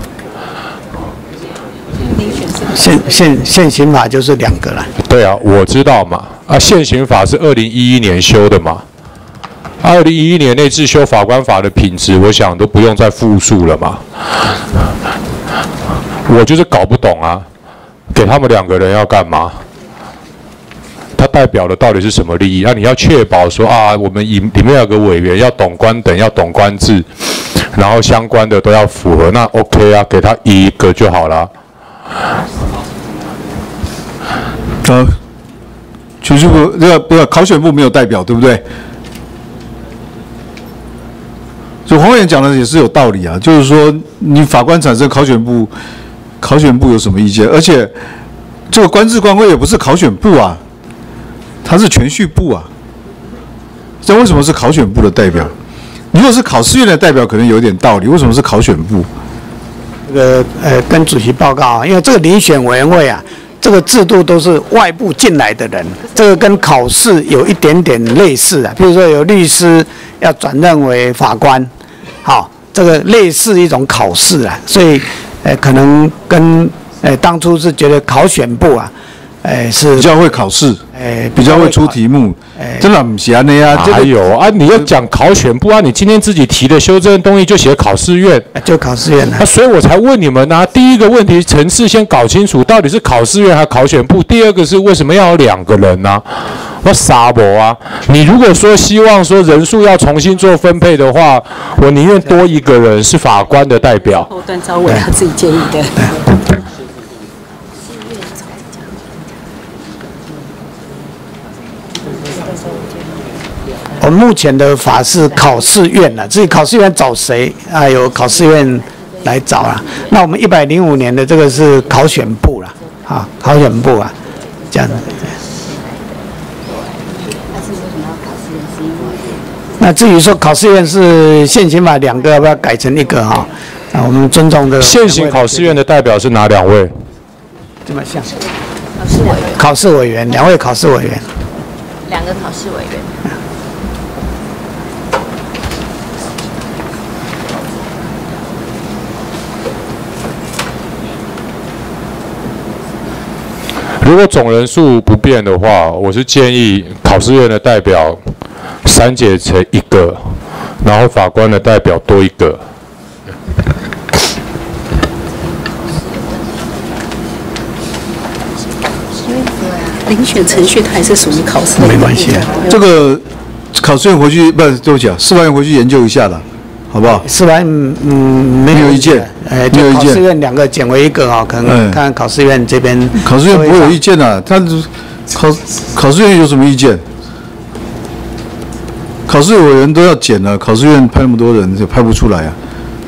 现行法就是2个了。 对啊，我知道嘛。现行法是2011年修的嘛。2011年内自修法官法的品质，我想都不用再复述了嘛。我就是搞不懂啊，给他们2个人要干嘛？他代表的到底是什么利益？你要确保说我们里面有个委员要懂官等，要懂官制，然后相关的都要符合，那 OK 啊，给他1个就好了。 选举部考选部没有代表，对不对？所以黄委员讲的也是有道理啊，就是说你法官产生考选部有什么意见？而且这个官制官会也不是考选部啊。他是铨叙部啊，这为什么是考选部的代表？如果是考试院的代表，可能有点道理。为什么是考选部？ 跟主席报告啊，因为这个遴选委员会啊，这个制度都是外部进来的人，这个跟考试有一点点类似啊。比如说有律师要转任为法官，好，这个类似一种考试啊，所以可能跟当初是觉得考选部啊。是比较会考试，比较会出题目，真的不是安尼啊。 还有啊，你要讲考选部啊，你今天自己提的修正动议就写考试院， 就考试院啊。 所以我才问你们啊，第一个问题层次先搞清楚，到底是考试院还是考选部？第二个是为什么要有2个人呢？我傻不啊！你如果说希望说人数要重新做分配的话，我宁愿多1个人是法官的代表。 后段招委他自己建议的。 我们目前的法是考试院了，至于考试院找谁啊？由考试院来找啦。那我们105年的这个是考选部了，考选部啊，这样的。那至于说考试院是现行法2个，要不要改成1个哈？我们尊重的。 现行考试院的代表是哪2位？ 这么像？考试委员，2位考试委员。 2个考试委员。 如果总人数不变的话，我是建议考试院的代表删减成1个，然后法官的代表多1个。 遴选程序它还是属于考试的， 没关系。 这个考试院回去对不起啊，司法院回去研究一下了。好不好？ 司法院没有意见， 没有意见。 考试院2个减为1个啊，可能看考试院这边。 考试院不会有意见的，他考试院有什么意见？考试委员都要减了，考试院派那么多人就派不出来啊。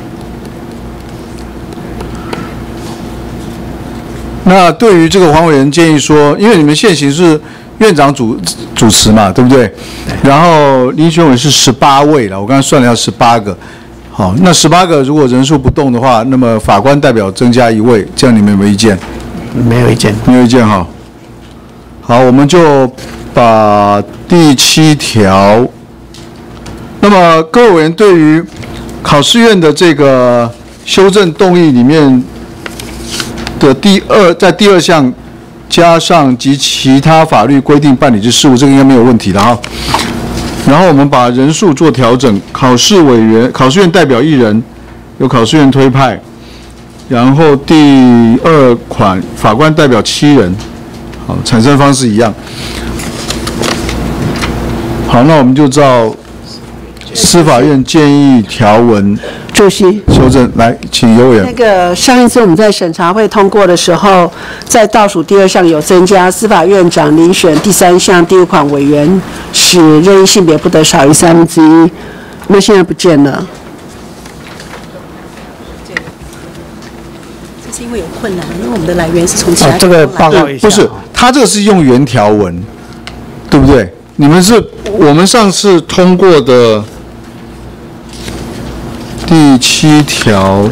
那对于这个黄委员建议说，因为你们现行是院长主持嘛，对不对？然后遴选委是18位了，我刚才算了一下18个。好，那18个如果人数不动的话，那么法官代表增加1位，这样你们有没有意见？ 没有意见， 没有意见哈。 好，我们就把第7条。那么各位委员对于考试院的这个修正动议里面的在第2项加上及其他法律规定办理之事务，这个应该没有问题的哈。然后我们把人数做调整，考试院代表1人，由考试院推派。然后第2款法官代表7人，好，产生方式一样。好，那我们就照司法院建议条文主席修正，来，请尤委员。 那个上一次我们在审查会通过的时候，在倒数第2项有增加司法院长遴选第3项第5款委员，使任意性别不得少于1/3，那现在不见了。 这是因为有困难，因为我们的来源是从其他这个报告一下。 不是，他这个是用原条文，对不对？我们上次通过的第7条，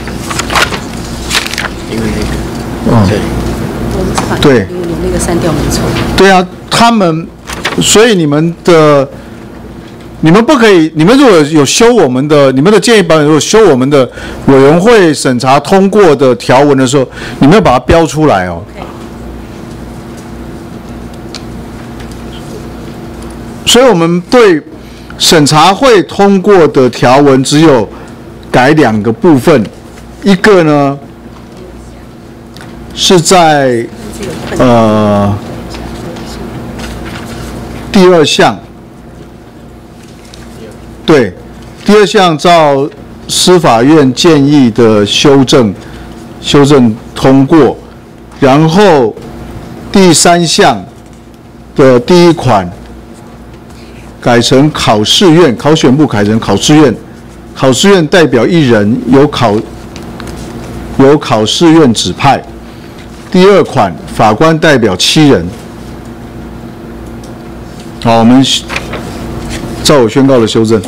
因为那个， 我们是把对有那个删掉没错。 对啊，所以你们不可以，你们如果有修你们的建议版本，如果修我们的委员会审查通过的条文的时候，你们要把它标出来哦。所以我们对审查会通过的条文只有改2个部分，一个呢是在第2项，对，第2项照司法院建议的修正通过，然后第3项的第1款改成考试院，考选部改成考试院，考试院代表1人，由考试院指派。第2款法官代表7人。好，我们照我宣告的修正。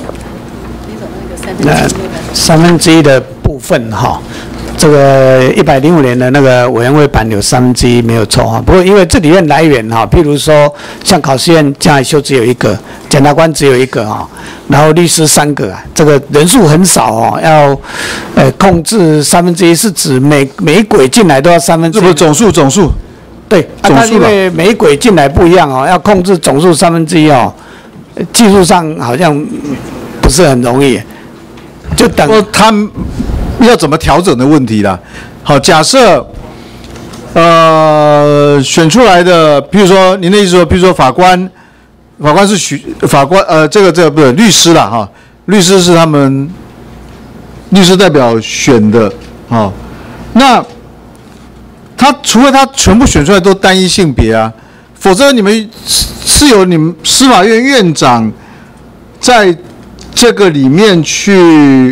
1/3的部分哈。这个105年的那个委员会版有1/3没有错哈，不过因为这里面来源哈，譬如说像考试院加修只有1个，检察官只有1个哈，然后律师3个啊，这个人数很少哦，要控制1/3是指每一轨进来都要1/3， 这不是总数？ 对，但因为每一轨进来不一样哦，要控制总数1/3哦，技术上好像不是很容易，就等他要怎么调整的问题啦。好，假设选出来的，譬如说您的意思说，譬如说法官是这个不是律师啦哈，律师是他们律师代表选的，好，那除非他全部选出来都单一性别啊，否则你们是由你们司法院院长在这个里面去。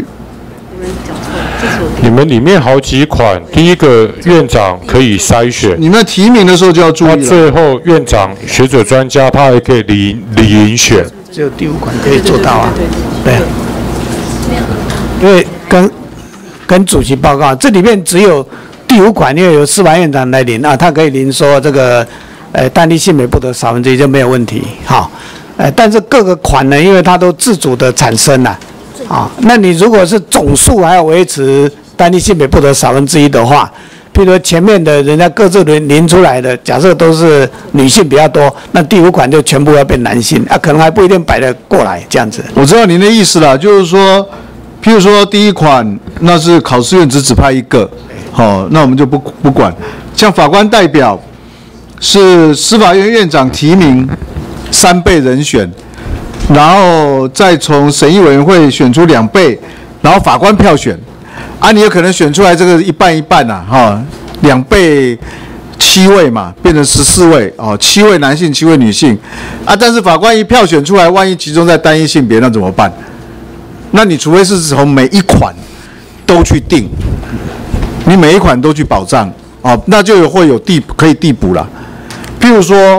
你们里面好几款，第一个院长可以筛选， 你们提名的时候就要注意了。 最后院长、学者、专家，他还可以遴选。 只有第5款可以做到啊，对啊，因为跟主席报告，这里面只有第5款，因为由司法院长来遴啊，他可以遴说这个单一性别不得1/3就没有问题，好，但是各个款呢，因为它都自主的产生了。啊，那你如果是总数还要维持单一性别不得1/3的话，譬如说前面的人家各自遴出来的，假设都是女性比较多，那第5款就全部要变男性啊，可能还不一定摆得过来这样子。 我知道您的意思啦，就是说，譬如说第1款那是考试院只指派1个，好，那我们就不管。像法官代表是司法院院长提名3倍人选。然后再从审议委员会选出2倍，然后法官票选，啊，你有可能选出来这个一半一半呐，哈，2倍7位嘛，变成14位哦，7位男性，7位女性，啊，但是法官一票选出来，万一集中在单一性别，那怎么办？那你除非是从每一款都去定，你每一款都去保障，哦，那就会有可以递补了，譬如说。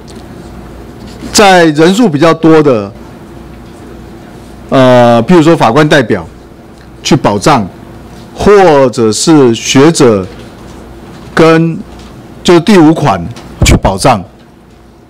在人数比较多的，譬如说法官代表去保障，或者是学者跟就是第5款去保障，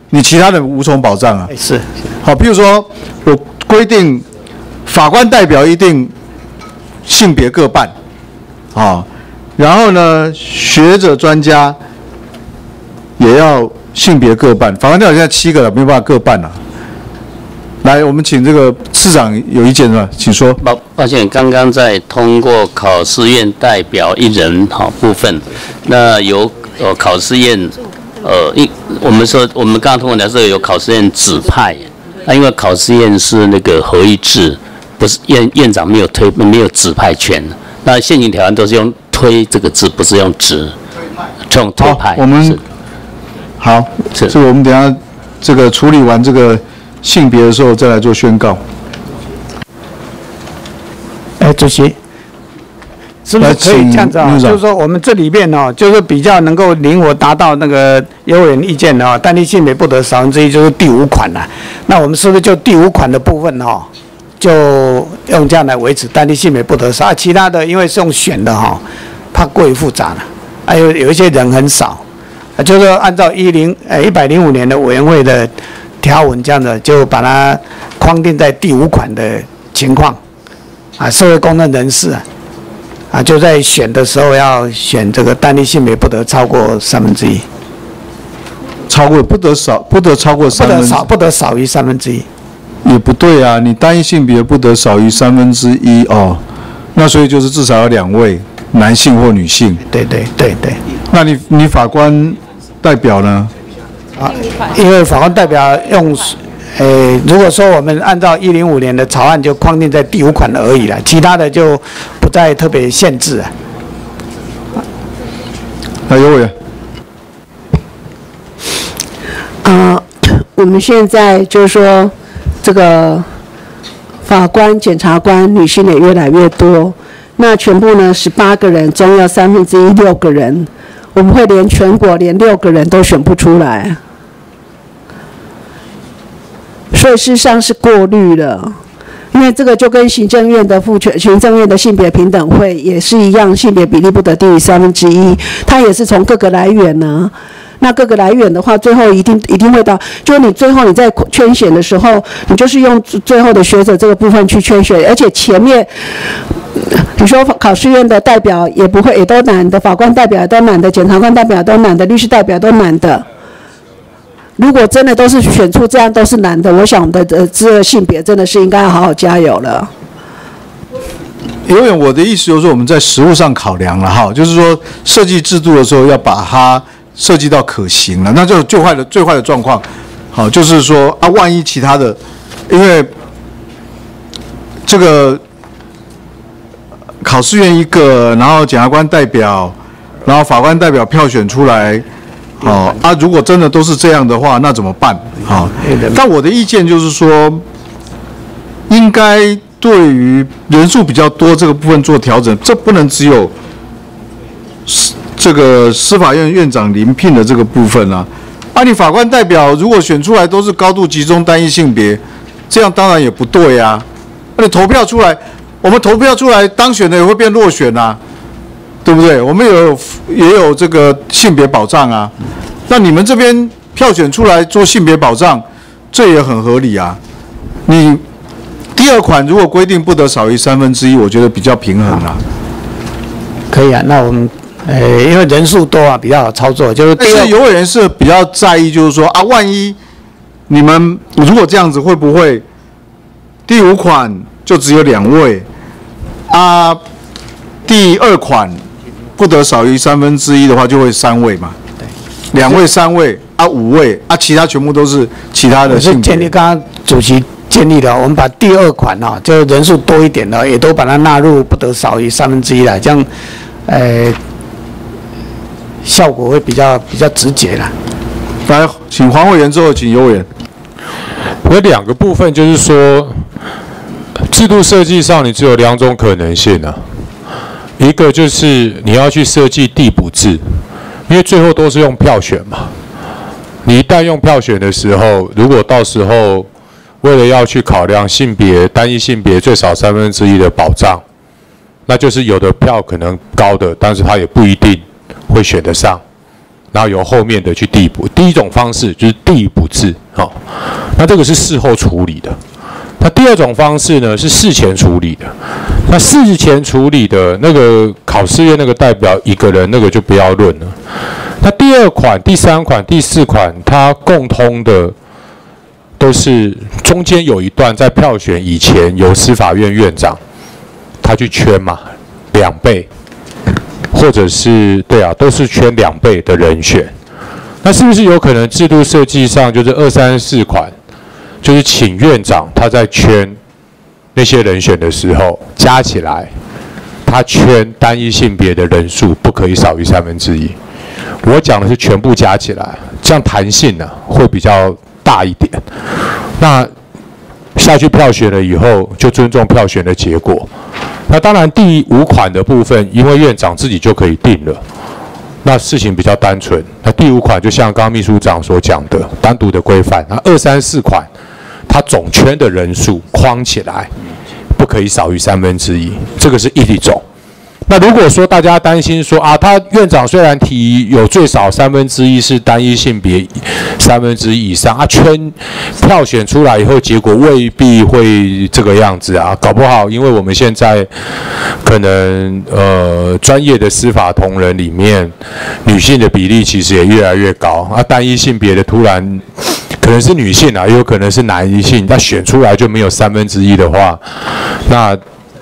你其他的无从保障啊。 是。 好，譬如说我规定法官代表一定性别各半，啊，然后呢，学者专家也要性别各半。法官代表现在7个了，没有办法各半了。来，我们请这个市长有意见是吧？请说。 抱歉，刚刚在通过考试院代表1人部分，那由考试院我们刚刚通过的是由考试院指派，因为考试院是那个合议制，不是院长没有指派权。那现行条案都是用推这个字，不是用指，这种推派。 我们好，这个我们等一下这个处理完这个性别的时候再来做宣告。 主席，是不是可以这样子啊？就是说我们这里面哦，就是比较能够灵活达到那个有委员意见的哦，单一性别不得1/3，就是第5款啦。那我们是不是就第5款的部分哦，就用这样来维持单一性别不得少？其他的因为是用选的哈，怕过于复杂了。还有一些人很少，就是按照105年的委员会的条文这样的，就把它框定在第5款的情况。社会公认人士就在选的时候要选这个单一性别不得超过1/3， 超过不得超过1/3， 不得少于1/3， 也不对啊，你单一性别不得少于1/3哦，那所以就是至少要2位男性或女性。 对。 那你法官代表呢？ 因为法官代表用。如果说我们按照105年的草案就框定在第5款而已了，其他的就不再特别限制了。 有委员。 我们现在就是说，这个法官、检察官女性也越来越多，那全部呢18个人中要1/3 6个人，我们会连全国连6个人都选不出来。所以事实上是过滤了，因为这个就跟行政院的行政院的性别平等会也是一样，性别比例不得低于1/3，它也是从各个来源呢。那各个来源的话，最后一定会到，就是你最后你在圈选的时候，你就是用最后的学者这个部分去圈选，而且前面你说考试院的代表也不会，也都男的，法官代表也都男的，检察官代表都男的，律师代表都男的。如果真的都是选出这样都是男的，我想我们的这个性别真的是应该要好好加油了。 因为我的意思就是说，我们在实务上考量了哈，就是说设计制度的时候要把它设计到可行了，那就最坏的状况，好，就是说万一其他的，因为这个考试院1个，然后检察官代表，然后法官代表票选出来。如果真的都是这样的话，那怎么办？但我的意见就是说，应该对于人数比较多这个部分做调整，这不能只有这个司法院院长遴聘的这个部分啊。你法官代表如果选出来都是高度集中单一性别，这样当然也不对啊。那你投票出来，我们投票出来当选的也会变落选啊。对不对？我们也有这个性别保障啊，那你们这边票选出来做性别保障，这也很合理啊。你第2款如果规定不得少于1/3，我觉得比较平衡啊。 可以啊，那我们因为人数多啊，比较好操作。就是但是有委员是比较在意，就是说万一你们如果这样子，会不会第5款就只有2位第2款？不得少于1/3的话，就会3位嘛。对，2位、3位5位其他全部都是其他的性别。 是建立刚刚主席建议的，我们把第2款就人数多一点的，也都把它纳入不得少于1/3来，这样，效果会比较直接啦。 来，请黄委员之后，请尤委员。 有2个部分，就是说，制度设计上你只有2种可能性啊。一个就是你要去设计递补制，因为最后都是用票选嘛。你一旦用票选的时候，如果到时候为了要去考量性别单一性别最少1/3的保障，那就是有的票可能高的，但是他也不一定会选得上。 然后由后面的去递补。第一种方式就是递补制，那这个是事后处理的。那第二种方式呢是事前处理的。那事前处理的那个考试院那个代表一个人，那个就不要论了。那第2款、第3款、第4款，它共通的都是中间有一段在票选以前由司法院院长他去圈嘛，2倍，或者是对啊，都是圈2倍的人选。那是不是有可能制度设计上就是2、3、4款？就是请院长他在圈那些人选的时候，加起来，他圈单一性别的人数不可以少于1/3。我讲的是全部加起来，这样弹性呢会比较大一点。那下去票选了以后，就尊重票选的结果。那当然第5款的部分，因为院长自己就可以定了。那事情比较单纯。那第5款就像刚刚秘书长所讲的，单独的规范。那2、3、4款，它总圈的人数框起来，不可以少于1/3，这个是一种。那如果说大家担心说啊，他院长虽然提有最少1/3是单一性别1/3以上，圈票选出来以后，结果未必会这个样子啊，搞不好因为我们现在可能专业的司法同仁里面，女性的比例其实也越来越高啊，单一性别的突然可能是女性啊，也有可能是男性，那选出来就没有1/3的话，那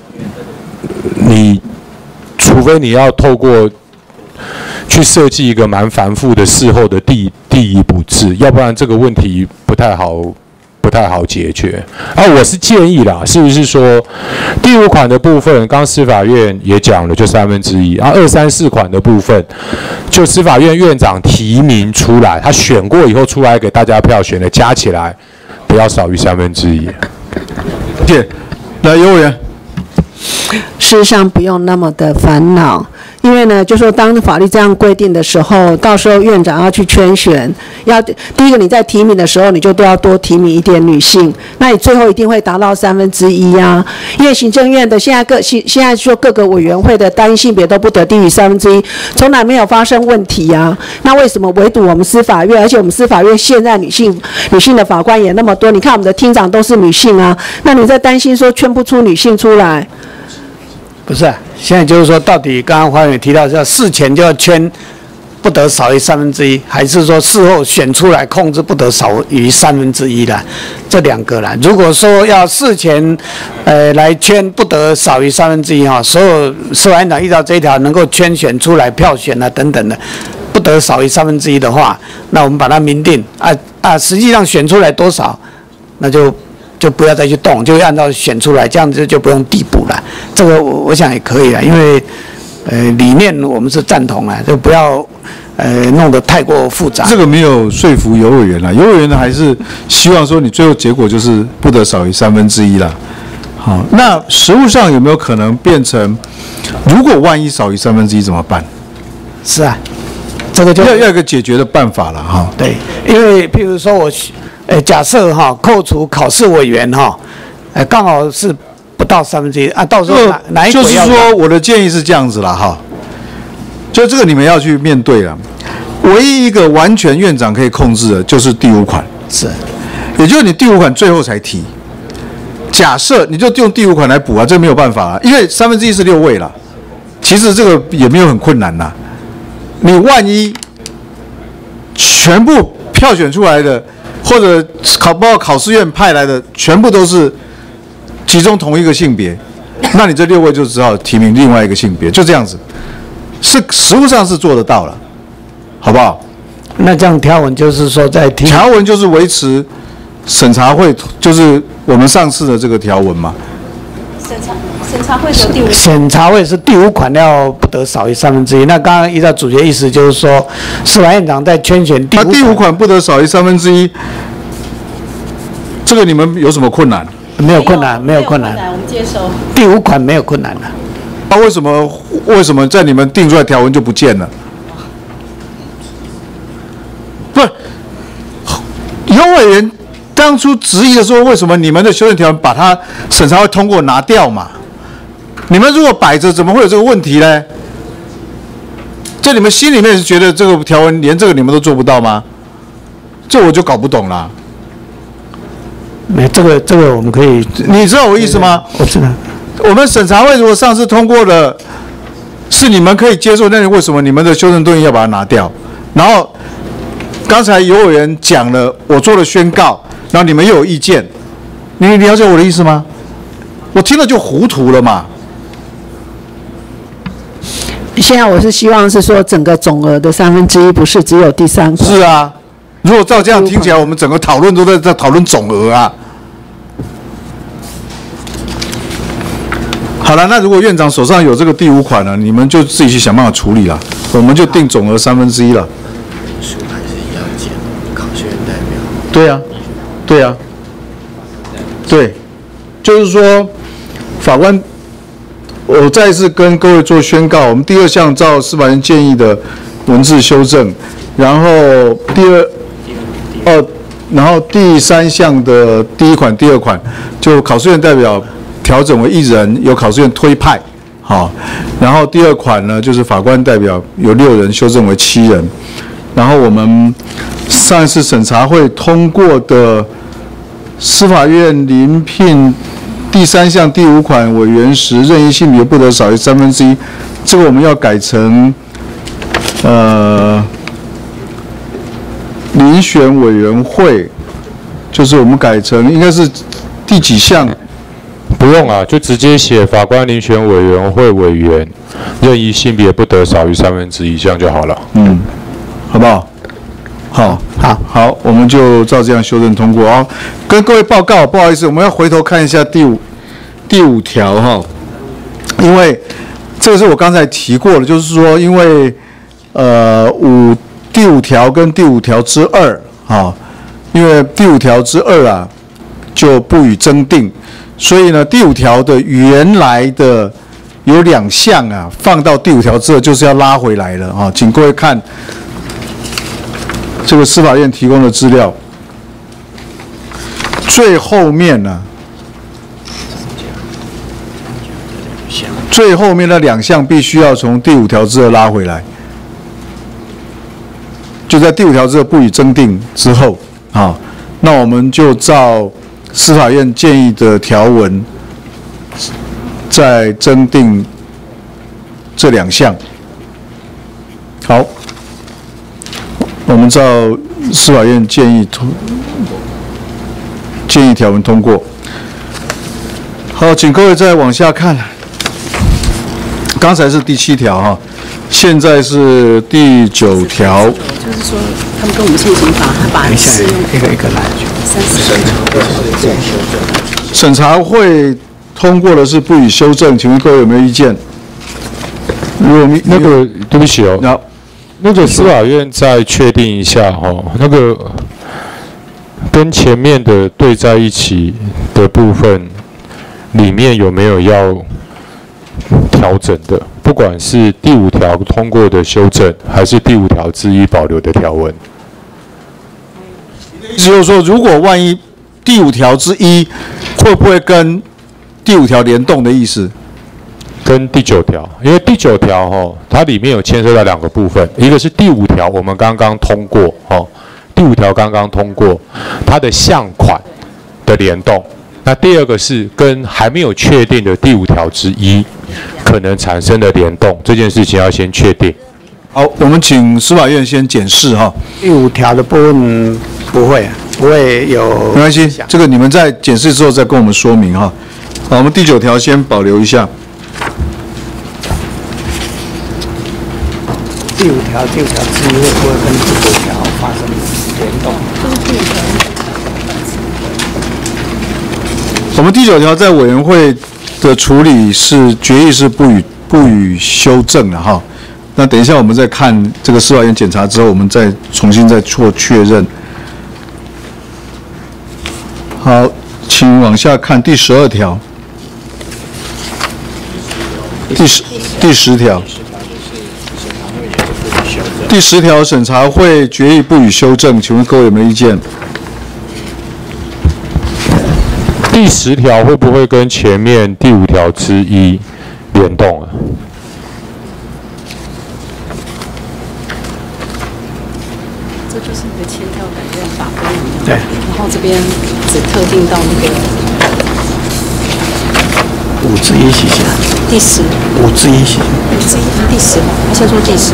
你除非你要透过去设计一个蛮繁复的事后的第一补制，要不然这个问题不太好解决。我是建议啦，是不是说第5款的部分，刚司法院也讲了，就1/3；2、3、4款的部分，就司法院院长提名出来，他选过以后出来给大家票选的，加起来不要少于1/3。谢谢。来，尤委员。 事实上不用那么的烦恼，因为呢，就说当法律这样规定的时候，到时候院长要去圈选，第一个你在提名的时候，你就都要多提名一点女性，那你最后一定会达到1/3啊。因为行政院的现在说各个委员会的单一性别都不得低于1/3，从来没有发生问题啊。那为什么唯独我们司法院，而且我们司法院现在女性的法官也那么多，你看我们的厅长都是女性啊，那你在担心说圈不出女性出来？ 不是，现在就是说，到底刚刚黄委员提到，要事前就要圈不得少于1/3，还是说事后选出来控制不得少于1/3的？这2个啦。如果说要事前来圈不得少于1/3哈，所有司法院长依照这一条能够圈选出来票选啊等等的，不得少于1/3的话，那我们把它明定实际上选出来多少，那就不要再去动，就按照选出来，这样子就不用递补了。这个我想也可以了，因为理念我们是赞同了，就不要弄得太过复杂。 这个没有说服尤委员了，尤委员呢还是希望说你最后结果就是不得少于1/3啦。好，那实务上有没有可能变成，如果万一少于1/3怎么办？ 是啊，这个就要有一个解决的办法了哈。 对，因为譬如说我。假设扣除考试委员刚好是不到1/3啊，到时候哪一个就是说，我的建议是这样子啦哈，就这个你们要去面对了。唯一一个完全院长可以控制的，就是第5款， 是， 也就是你第5款最后才提。假设你就用第5款来补啊，这没有办法啊，因为1/3是6位啦，其实这个也没有很困难啦。你万一全部票选出来的。或者包括考试院派来的，全部都是其中同一个性别，那你这6位就只好提名另外一个性别，就这样子，是实务上是做得到了，好不好？ 那这样条文就是说在条文就是维持审查会，就是我们上次的这个条文嘛。 审查会是第5， 审查会是第5款要不得少于1/3。那刚刚依照主席意思就是说，司法院长在圈选第 5款不得少于1/3，这个你们有什么困难？ 没有困难，没有困难， 我们接受。 第5款没有困难的。 那为什么在你们定出来条文就不见了？不是，有委员当初质疑的时候，为什么你们的修正条文把它审查会通过拿掉嘛？你们如果摆着，怎么会有这个问题呢？ 这你们心里面是觉得这个条文连这个你们都做不到吗？这我就搞不懂了。 这个我们可以， 你知道我意思吗？ 我知道。 我们审查会如果上次通过的是你们可以接受，那你为什么你们的修正动议要把它拿掉？然后刚才有委员讲了，我做了宣告，然后你们又有意见，你了解我的意思吗？我听了就糊涂了嘛。 现在我是希望是说整个总额的1/3，不是只有第3款。 是啊，如果照这样听起来，我们整个讨论都在讨论总额啊。好了，那如果院长手上有这个第5款呢，你们就自己去想办法处理了，我们就定总额1/3了。 数还是一样减，考学院代表。 对啊，对啊，对，就是说，法官，我再次跟各位做宣告，我们第2项照司法院建议的文字修正，然后然后第3项的第1款、第2款，就考试院代表调整为1人，由考试院推派，好，然后第2款呢，就是法官代表由6人修正为7人，然后我们上一次审查会通过的司法院遴聘第3项第5款委员时，任意性别不得少于1/3，这个我们要改成遴选委员会，就是我们改成应该是第几项？ 不用啊，就直接写法官遴选委员会委员，任意性别不得少于1/3，这样就好了。 嗯，好不好？好，我们就照这样修正通过啊。跟各位报告，不好意思，我们要回头看一下第五条哈，因为这个是我刚才提过的，就是说，因为第5条跟第5条之2啊，因为第5条之2啊就不予增订，所以呢，第5条的原来的有2项啊，放到第5条之2就是要拉回来了啊，请各位看。这个司法院提供的资料，最后面呢，最后面的2项必须要从第5条之2拉回来，就在第5条之2不予增订之后，啊，那我们就照司法院建议的条文，再增订这2项。好。我们照司法院建议条文通过。好，请各位再往下看。刚才是第7条哈，现在是第9条。 就是说，他们跟我们现行法，他把适用一个一个来。 审查会通过的是不予修正，请问各位有没有意见？如果那个，对不起哦。那个司法院再确定一下哦，那个跟前面的对在一起的部分里面有没有要调整的？不管是第5条通过的修正，还是第5条之1保留的条文。 意思就是说，如果万一第5条之1会不会跟第5条联动的意思？ 跟第9条，因为第9条它里面有牵涉到2个部分，一个是第5条我们刚刚通过第5条刚刚通过它的项款的联动，那第2个是跟还没有确定的第5条之1可能产生的联动，这件事情要先确定。 好，我们请司法院先检视哈。 第5条的部分不会有， 没关系，这个你们在检视之后再跟我们说明哈。好，我们第9条先保留一下。 第5条之1会不会跟第9条发生联动？ 我们第9条在委员会的处理是决议是不予修正的哈。那等一下我们再看这个司法院检查之后，我们再重新再做确认。好，请往下看第12条，第10条。第10条审查会决议不予修正，请问各位有没有意见？ 第10条会不会跟前面第5条之1联动啊？ 这就是一个签调改变法规里面。 对。 然后这边只特定到那个 5之1期限。 第10。 5之1期限。 5之1第10，他先说第10。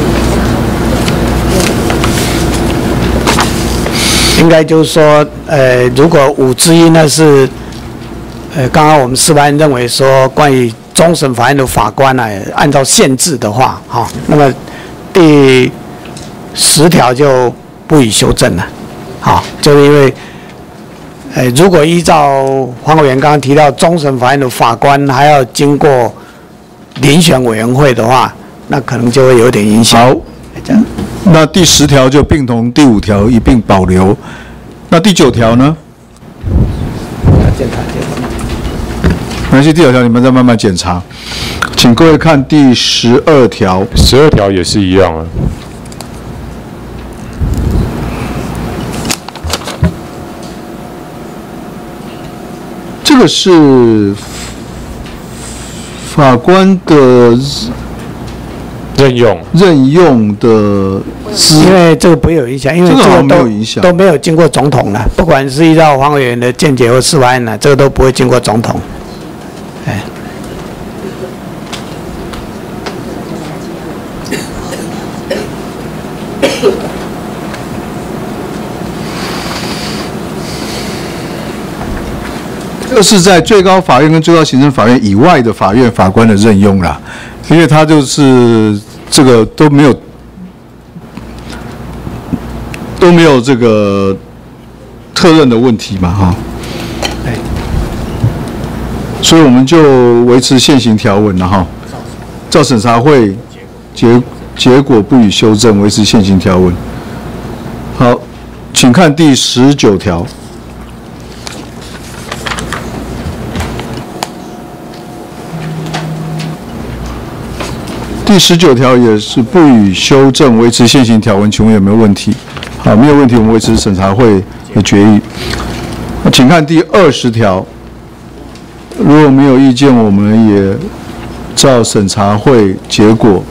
应该就是说，如果5之1呢是，刚刚我们司法院认为说，关于终审法院的法官呢，按照宪制的话，那么第10条就不予修正了，就是因为，如果依照黄委员刚刚提到，终审法院的法官还要经过遴选委员会的话，那可能就会有点影响。 好， 这样。 那第10条就并同第5条一并保留。那第9条呢？没关系，第9条你们再慢慢检查。请各位看第12条。 12条也是一样啊。 这个是法官的任用的， 因为这个不会有影响，因为这个都没有经过总统了，不管是依照黄委员的见解或司法院呢，这个都不会经过总统。 这是在最高法院跟最高行政法院以外的法院法官的任用啦，因为他就是这个都没有这个特任的问题嘛，所以我们就维持现行条文了哈，照审查会结果不予修正，维持现行条文。好，请看第19条。第19条也是不予修正，维持现行条文，请问有没有问题？好，没有问题，我们维持审查会的决议。请看第20条，如果没有意见，我们也照审查会结果。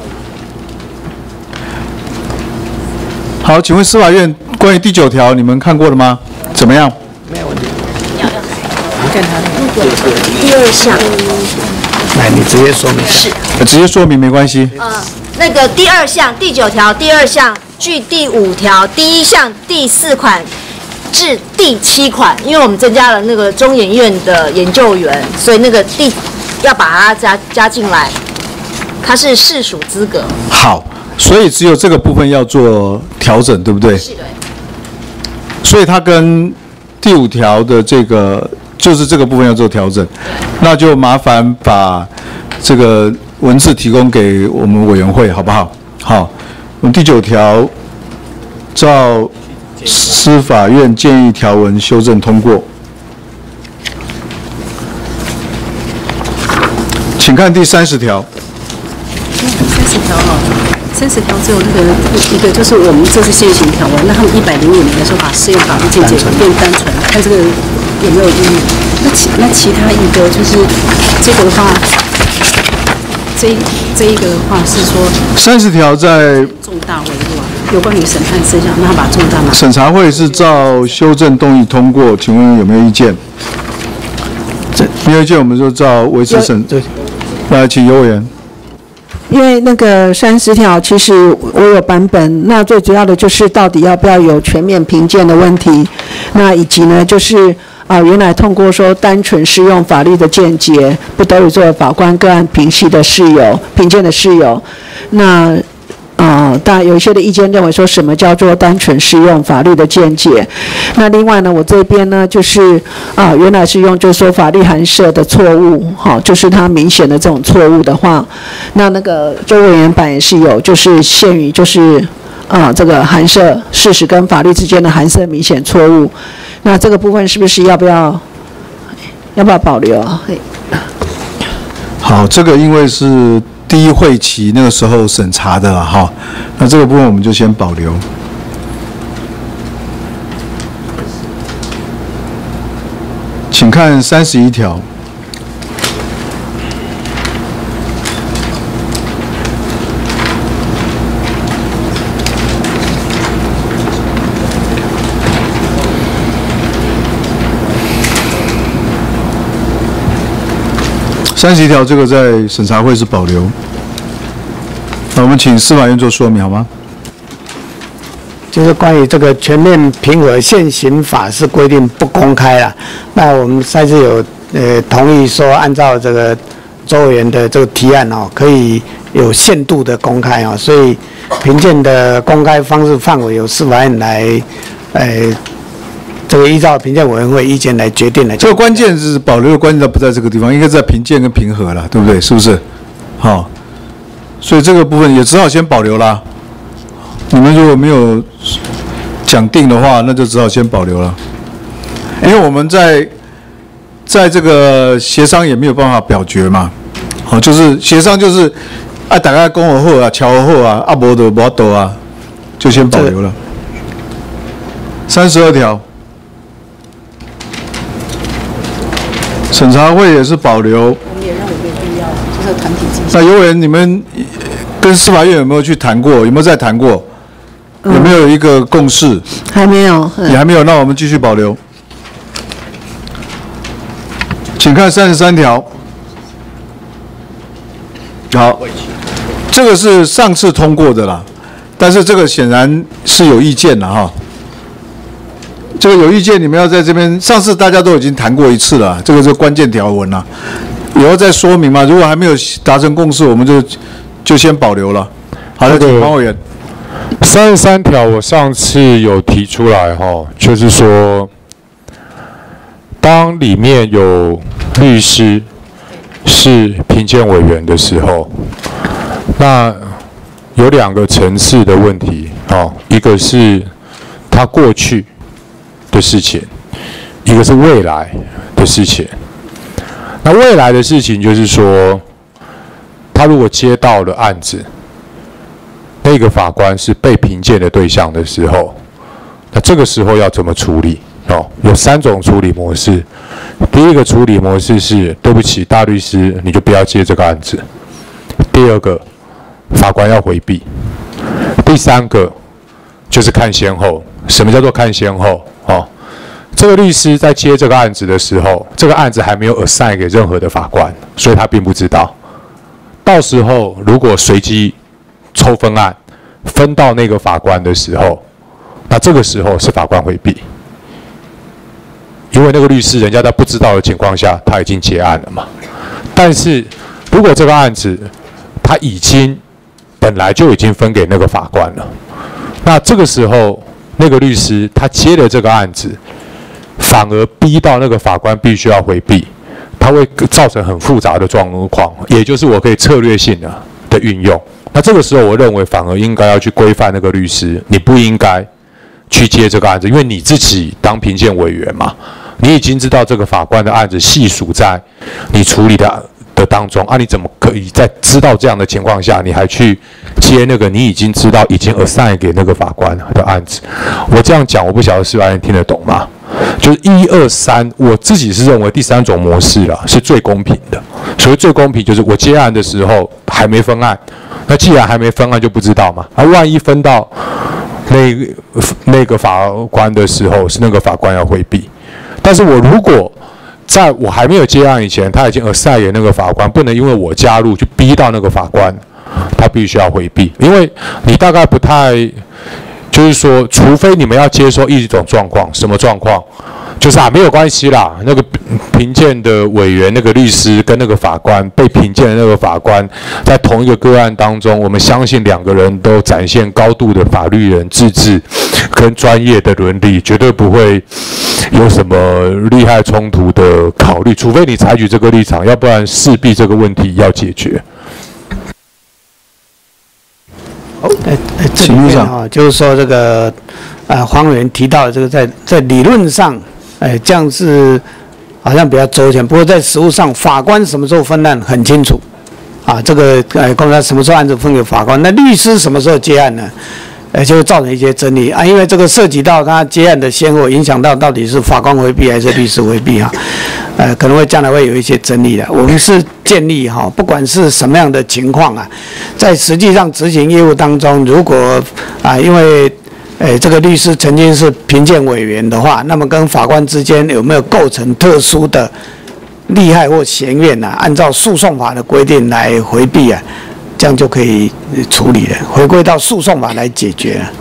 好，请问司法院关于第9条，你们看过了吗？怎么样？ 没有问题。 你看他第2项。 来，你直接说明。 是。 直接说明没关系。 那个第2项第9条第2项据第5条第1项第4款至第7款，因为我们增加了那个中研院的研究员，所以那个要把它加进来，它是适属资格。 好，所以只有这个部分要做调整，对不对？ 是的。 所以它跟第5条的这个就是这个部分要做调整，那就麻烦把这个文字提供给我们委员会，好不好？好，我们第9条照司法院建议条文修正通过。请看第30条。 30条30条只有那个一个，就是我们这是现行条文，那他们105年的时候把适用法律见解变单纯，看这个有没有意义？那其他一个就是这个的话，这一个的话是说 30条在重大违误啊，有关于审判事项，那他把重大拿。 审查会是照修正动议通过，请问有没有意见？没有意见，我们就照维持审。对，来，请尤委员。 因为那个30条，其实我有版本，那最主要的就是到底要不要有全面评鉴的问题，那以及呢，就是原来通过说单纯适用法律的见解，不得已作为法官个案评鉴的事由，那当然有一些的意见认为说什么叫做单纯适用法律的见解。那另外呢，我这边呢就是原来是用就是说法律函涉的错误，就是它明显的这种错误的话，那个周委员版也是有，就是限于就是这个函涉事实跟法律之间的函涉明显错误。那这个部分是不是要不要保留啊？ 好，这个因为是第一会期那个时候审查的了哈，那这个部分我们就先保留。请看31条。 30条这个在审查会是保留。那我们请司法院做说明好吗？ 就是关于这个全面评核，现行法是规定不公开啦。那我们上次有同意说，按照这个周委员的这个提案哦，可以有限度的公开哦，所以评鉴的公开方式范围由司法院来，这个依照评鉴委员会意见来决定的。 这个关键是保留的关键，它不在这个地方，应该在评鉴跟评核了，对不对？是不是？好，所以这个部分也只好先保留啦。你们如果没有讲定的话，那就只好先保留了，因为我们在这个协商也没有办法表决嘛。好，就是协商就是大家讲好好啊，瞧好啊，无就无度啊，就先保留了。32条，审查会也是保留。 我们也认为没必要，就是团体进行。 那尤委员，你们跟司法院有没有去谈过？有没有再谈过？有没有一个共识？ 还没有， 也还没有，那我们继续保留。请看33条。好，这个是上次通过的啦，但是这个显然是有意见了哈。这个有意见，你们要在这边，上次大家都已经谈过一次了，这个是关键条文了，以后再说明嘛。如果还没有达成共识，我们就先保留了。好的，请黄委员。 33条我上次有提出来哈，就是说，当里面有律师是评鉴委员的时候，那有2个层次的问题哦，一个是他过去的事情，一个是未来的事情。那未来的事情就是说，他如果接到了案子，那个法官是被评鉴的对象的时候，那这个时候要怎么处理？哦，有3种处理模式。第一个处理模式是，对不起，大律师，你就不要接这个案子。第二个，法官要回避。第3个就是看先后。什么叫做看先后？哦，这个律师在接这个案子的时候，这个案子还没有 assign 给任何的法官，所以他并不知道。到时候如果随机抽分案分到那个法官的时候，那这个时候是法官回避，因为那个律师人家在不知道的情况下他已经结案了嘛。但是如果这个案子他本来就已经分给那个法官了，那这个时候那个律师他接了这个案子，反而逼到那个法官必须要回避，它会造成很复杂的状况，也就是我可以策略性的运用。那这个时候，我认为反而应该要去规范那个律师，你不应该去接这个案子，因为你自己当评鉴委员嘛，你已经知道这个法官的案子细数在你处理的当中啊，你怎么可以在知道这样的情况下，你还去接那个你已经知道已经 assign 给那个法官的案子？我这样讲，我不晓得司法院听得懂吗？就是1、2、3，我自己是认为第3种模式啦是最公平的。所谓最公平，就是我接案的时候还没分案，那既然还没分案就不知道嘛。万一分到那个法官的时候，是那个法官要回避。但是我如果在我还没有接案以前，他已经 assign 给那个法官，不能因为我加入就逼到那个法官，他必须要回避，因为你大概不太。就是说，除非你们要接受一种状况，什么状况？就是没有关系啦。那个评鉴的委员、那个律师跟那个法官被评鉴的那个法官，在同一个个案当中，我们相信2个人都展现高度的法律人自治跟专业的伦理，绝对不会有什么利害冲突的考虑。除非你采取这个立场，要不然势必这个问题要解决。 这里面啊，就是说这个黄委员提到的这个在理论上，这样是好像比较周全，不过在实务上，法官什么时候分案很清楚，啊，这个公开什么时候案子分给法官，那律师什么时候接案呢？就会造成一些争议啊，因为这个涉及到他接案的先后，影响到底是法官回避还是律师回避啊？可能会将来会有一些争议的。我们是建议哈，不管是什么样的情况啊，在实际上执行业务当中，如果因为这个律师曾经是评鉴委员的话，那么跟法官之间有没有构成特殊的利害或嫌怨啊，按照诉讼法的规定来回避啊，这样就可以处理了，回归到诉讼法来解决了。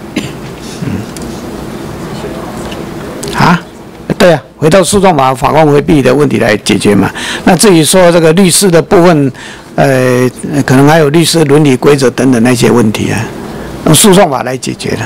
对啊，回到诉讼法法官回避的问题来解决嘛。那至于说这个律师的部分，可能还有律师伦理规则等等那些问题啊，用诉讼法来解决的。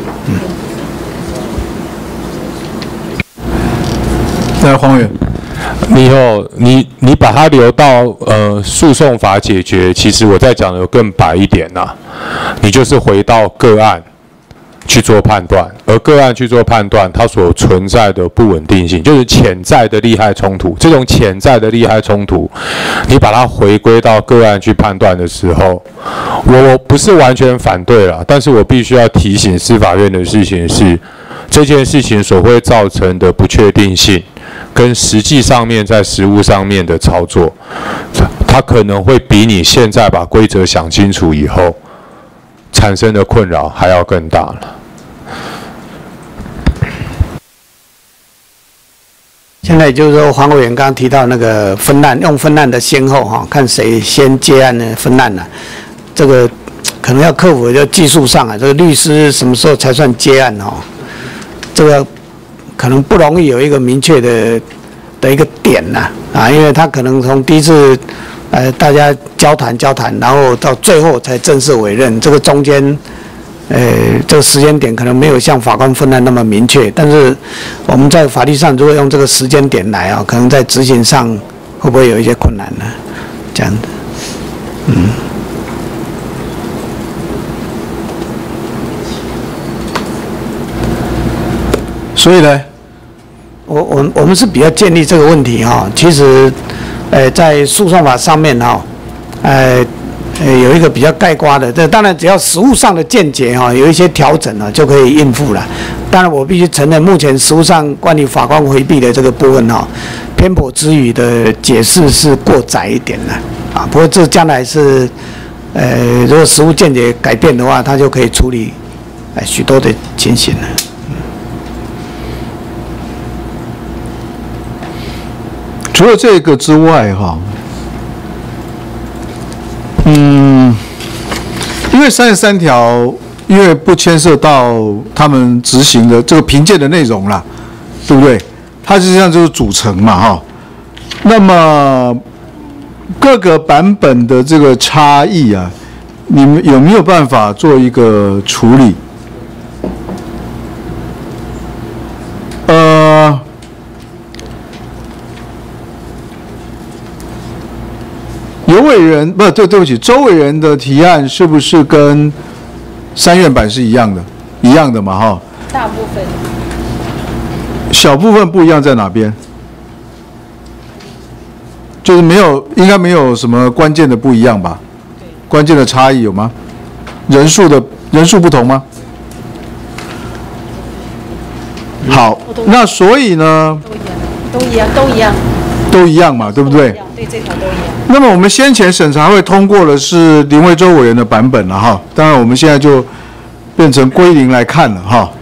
来，黄委员， 你把它留到诉讼法解决，其实我在讲的更白一点呐，你就是回到个案去做判断，而个案去做判断，它所存在的不稳定性，就是潜在的利害冲突。这种潜在的利害冲突，你把它回归到个案去判断的时候，我不是完全反对啦，但是我必须要提醒司法院的事情是，这件事情所会造成的不确定性，跟实际上面在实务上面的操作，它可能会比你现在把规则想清楚以后产生的困扰还要更大了。 现在就是说，黄委员刚刚提到那个分案，用分案的先后哈，看谁先接案呢？分案呢，这个可能要克服就技术上啊，这个律师什么时候才算接案哦？这个可能不容易有一个明确的一个点呐啊，因为他可能从第一次大家交谈，然后到最后才正式委任，这个中间这个时间点可能没有像法官分案那么明确，但是我们在法律上如果用这个时间点来啊，可能在执行上会不会有一些困难呢？这样的， 所以呢， 我们是比较建立这个问题哈，其实在诉讼法上面哈，有一个比较概括的，这当然只要实务上的见解哈，有一些调整呢就可以应付了。当然我必须承认，目前实务上关于法官回避的这个部分哈，偏颇之余的解释是过窄一点了啊。不过这将来是如果实务见解改变的话，它就可以处理许多的情形了。 除了这个之外哈。因为33条，因为不牵涉到他们执行的这个评鉴的内容啦，对不对？它实际上就是组成嘛，哈。那么各个版本的这个差异啊，你们有没有办法做一个处理？尤委员对不起，周委员的提案是不是跟3院版是一样的嘛？哈， 大部分， 小部分不一样在哪边？就是应该没有什么关键的不一样吧？关键的差异有吗？人数不同吗？好，那所以呢？都一样嘛，对不对？ 对，这条都一样。 那么我们先前审查会通过的是林维洲委员的版本了哈，当然我们现在就变成归零来看了哈。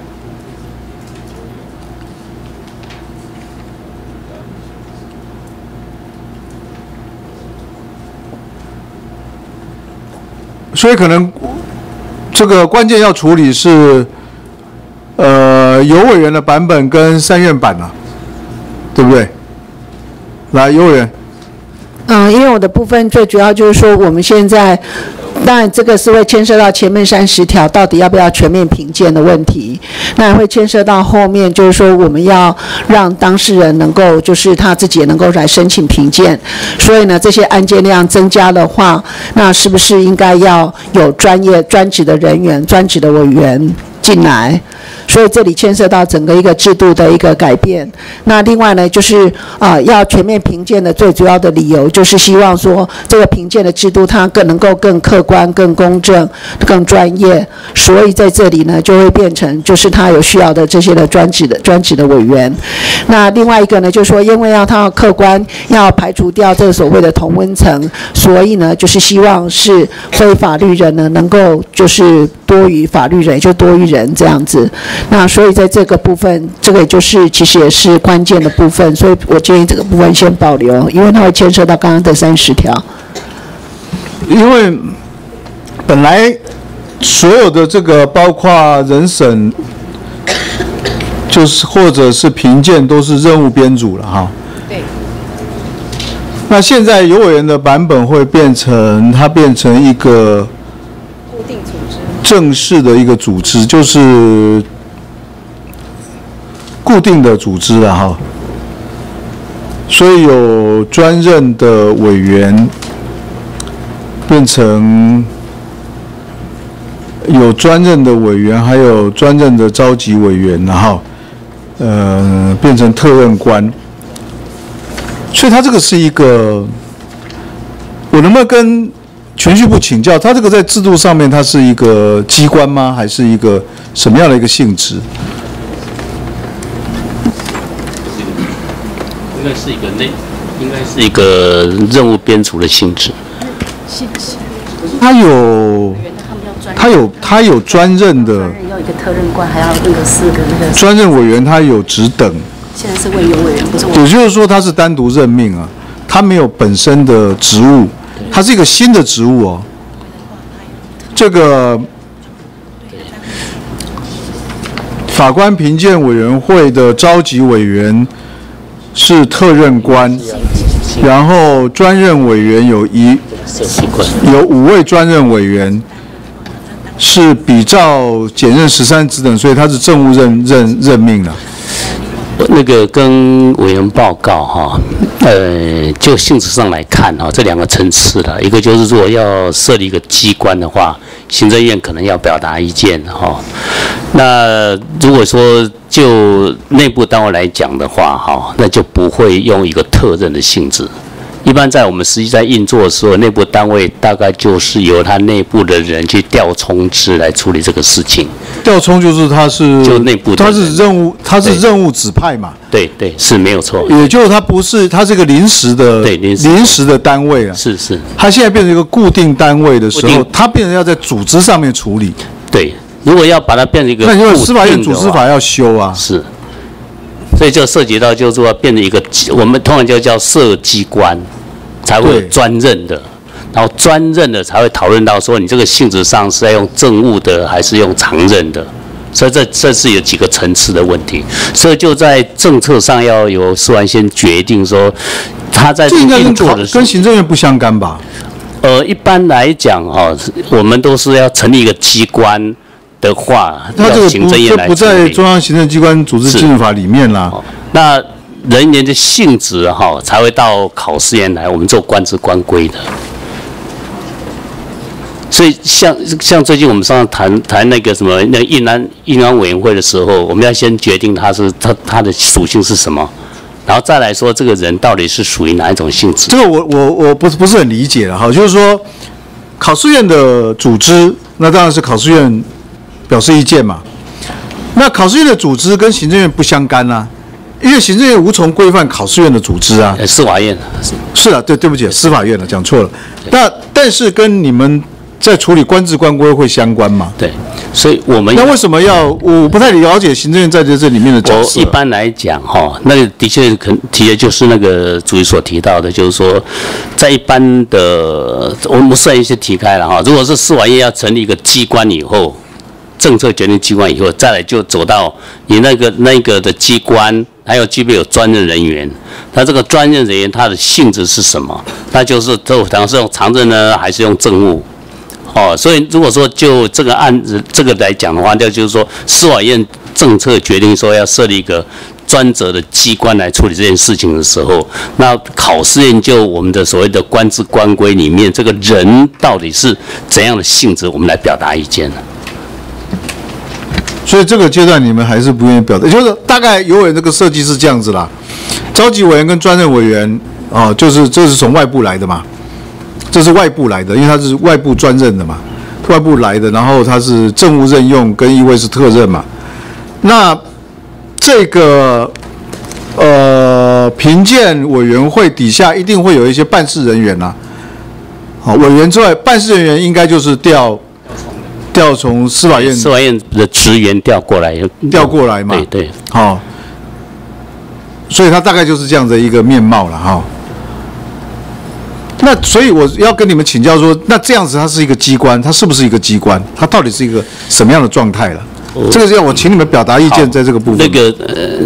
所以可能这个关键要处理是尤委员的版本跟3院版啊，对不对？来，尤委员。 因为我的部分最主要就是说，我们现在当然这个是会牵涉到前面30条到底要不要全面评鉴的问题，那会牵涉到后面就是说我们要让当事人能够就是他自己也能够来申请评鉴，所以呢这些案件量增加的话，那是不是应该要有专职的人员、专职的委员进来？所以这里牵涉到整个一个制度的一个改变。那另外呢，就是要全面评鉴的最主要的理由，就是希望说这个评鉴的制度它能够更客观、更公正、更专业。所以在这里呢，就会变成就是他有需要的这些的专职的委员。那另外一个呢，就是说因为要他客观，要排除掉这个所谓的同温层，所以呢，就是希望是非法律人呢能够就是多于法律人，也就多于人这样子。 那所以在这个部分，这个就是其实也是关键的部分，所以我建议这个部分先保留，因为它会牵涉到刚刚的30条。 因为本来所有的这个包括人审，就是或者是评鉴都是任务编组了哈。 对。 那现在有委员的版本会变成一个固定组织， 正式的一个组织，就是固定的组织了哈。所以有专任的委员变成有专任的委员，还有专任的召集委员，然后变成特任官。所以他这个是一个，我能不能跟铨叙部请教，他这个在制度上面，它是一个机关吗？还是一个什么样的一个性质？ 应该是一个任务编组的性质。 他有专任的， 要一个特任官，还要那个4个那个专任委员，他有职等。 现在是委员，不是委员。 也就是说，他是单独任命啊，他没有本身的职务，他是一个新的职务哦。这个法官评鉴委员会的召集委员是特任官，然后专任委员有5位专任委员，是比照检任13职等，所以他是政务任命了。 那个跟委员报告哈，就性质上来看哈，这2个层次的，一个就是如果要设立一个机关的话，行政院可能要表达意见哈。那如果说就内部单位来讲的话哈，那就不会用一个特任的性质。一般在我们实际在运作的时候，内部单位大概就是由他内部的人去调充值来处理这个事情。 调充就是就内部，他是任务指派嘛。 对，是没有错。 也就是他是个临时的单位啊。 是。 他现在变成一个固定单位的时候，他变成要在组织上面处理。 对，如果要把它变成一个， 那因为司法院组织法要修啊。 是。所以就涉及到，就是说变成一个，我们通常就叫设机关，才会有专任的，然后专任的才会讨论到说你这个性质上是要用政务的还是用常任的，所以这是有几个层次的问题，所以就在政策上要由司法院先决定说，他在运作的时候跟行政院不相干吧？ 一般来讲哈，我们都是要成立一个机关的话， 那这个不在中央行政机关组织纪律法里面啦。 那人员的性质哈，才会到考试院来，我们做官职官规的。所以像最近我们上次谈那个什么那运安委员会的时候，我们要先决定它的属性是什么，然后再来说这个人到底是属于哪一种性质。 这个我不是很理解了哈，就是说考试院的组织，那当然是考试院表示意见嘛。那考试院的组织跟行政院不相干啊，因为行政院无从规范考试院的组织啊。 司法院是啊，对不起，司法院了，讲错了。但是跟你们在处理官制官规会相关嘛？ 对，所以我们那为什么我不太了解行政院在这里面的角色。 一般来讲哈，那个的确提的就是那个主席所提到的，就是说在一般的我们设一些题开了哈，如果是司法院要成立一个机关以后。政策决定机关以后，再来就走到你那个的机关，还有具备有专任人员。那这个专任人员他的性质是什么？那就是可能是用常任呢，还是用政务？所以如果说就这个案子这个来讲的话，就是说司法院政策决定说要设立一个专责的机关来处理这件事情的时候，那考试院就我们的所谓的官制官规里面，这个人到底是怎样的性质，我们来表达意见呢？ 所以这个阶段你们还是不愿意表达，就是大概有委这个设计是这样子啦。召集委员跟专任委员就是这是从外部来的嘛，这是外部来的，因为他是外部专任的嘛，外部来的，然后他是政务任用，跟一位是特任嘛。那这个评鉴委员会底下一定会有一些办事人员啦。委员之外，办事人员应该就是调调从司法院的职员调过来嘛， 对， 好、所以它大概就是这样的一个面貌了哈。那所以我要跟你们请教说，那这样子它是一个机关，它是不是一个机关？它到底是一个什么样的状态了？这个是要我请你们表达意见，在这个部分。 那个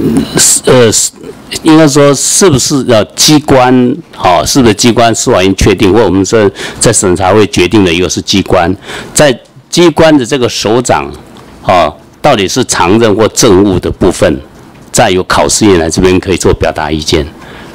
应该说是不是机关？是不是机关？司法院确定，或我们说在审查会决定的一个是机关，在机关的这个首长，到底是常任或政务的部分，再由考试院来这边可以做表达意见。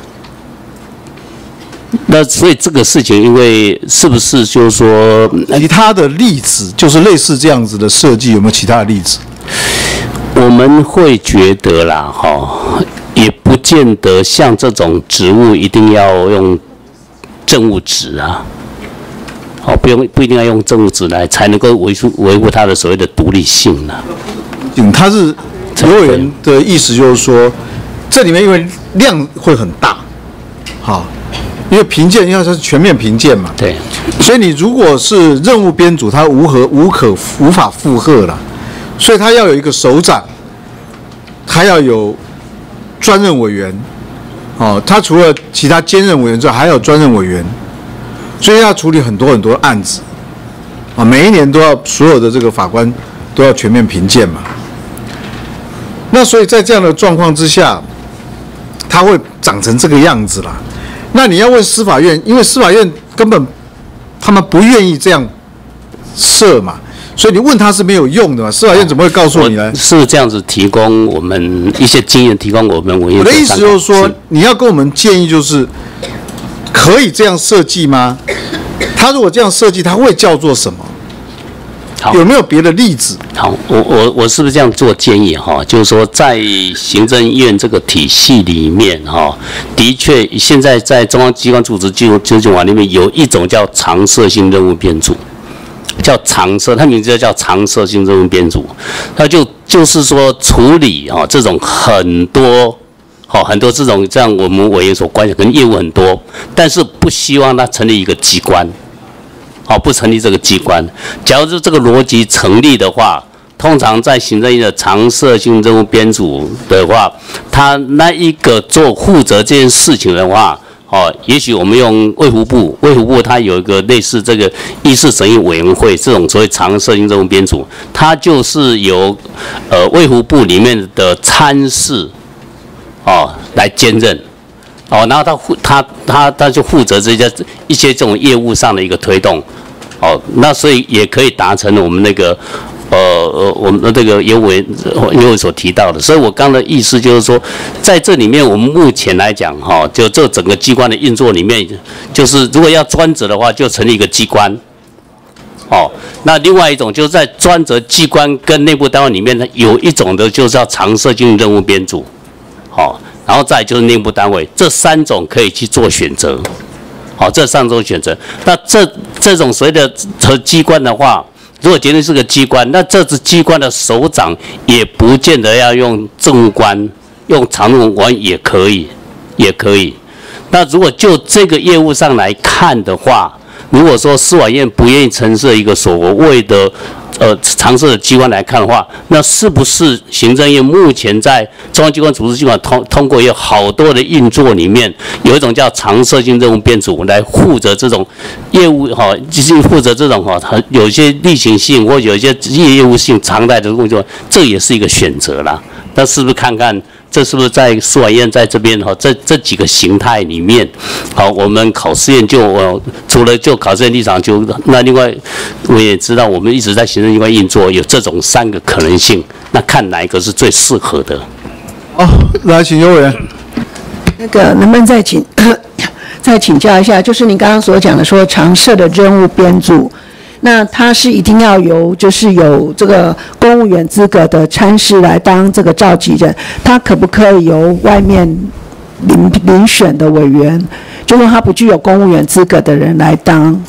那所以这个事情，因为是不是就是说， 其他的例子，就是类似这样子的设计，有没有其他的例子？ 我们会觉得啦，也不见得像这种职务一定要用政务职啊，不一定要用政务职来才能够维护它的所谓的独立性呢。 他是刘委员的意思就是说，这里面因为量会很大，好。因为评鉴，因为它是全面评鉴嘛， 对， 所以你如果是任务编组，它无法负荷了，所以它要有一个首长，它要有专任委员，它除了其他兼任委员之外，还有专任委员，所以要处理很多很多案子，每一年都要所有的这个法官都要全面评鉴嘛。那所以在这样的状况之下，它会长成这个样子啦。那你要问司法院，因为司法院根本他们不愿意这样设嘛，所以你问他是没有用的嘛。司法院怎么会告诉你呢？ 是这样子提供我们一些经验，提供我们委员。 我的意思就是说，你要跟我们建议，就是可以这样设计吗？他如果这样设计，他会叫做什么？有没有别的例子？ 好，我是不是这样做建议哈？就是说，在行政院这个体系里面哈，的确现在在中央机关组织纠正法里面有一种叫常设性任务编组，叫常设，它名字就叫常设性任务编组，它就是说处理这种很多这种这样我们委员所关心，可能业务很多，但是不希望它成立一个机关。不成立这个机关。假如是这个逻辑成立的话，通常在行政院的常设性任务编组的话，他那一个负责这件事情的话，也许我们用卫福部它有一个类似这个议事审议委员会这种所谓常设性任务编组，它就是由卫福部里面的参事来兼任。然后他就负责一些这种业务上的一个推动，那所以也可以达成我们那个我们的这个业务所提到的。所以我刚的意思就是说，在这里面我们目前来讲就这整个机关的运作里面，就是如果要专责的话，就成立一个机关。那另外一种就是在专责机关跟内部单位里面呢，有一种的就是叫常设性任务编组，然后再就是内部单位，这三种可以去做选择，这三种选择。那这种所谓的机关的话，如果决定是个机关，那这支机关的首长也不见得要用政务官，用常任官也可以。那如果就这个业务上来看的话，如果说司法院不愿意陈设一个所谓的常设的机关来看的话，那是不是行政院目前在中央机关组织机关通过有好多的运作里面，有一种叫常设性任务编组来负责这种业务就是负责这种有一些例行性或有一些业务性常态的工作，这也是一个选择啦。那是不是看看这是不是在司法院在这边这几个形态里面，我们考试院除了就考试院立场那另外我也知道我们一直在行政机关运作有这种3个可能性，那看哪一个是最适合的。 来请邱委员。 那个能不能再请教一下，就是你刚刚所讲的说常设的任务编组，那他是一定要就是有这个公务员资格的参事来当这个召集人，他可不可以由外面遴选的委员，就是他不具有公务员资格的人来当？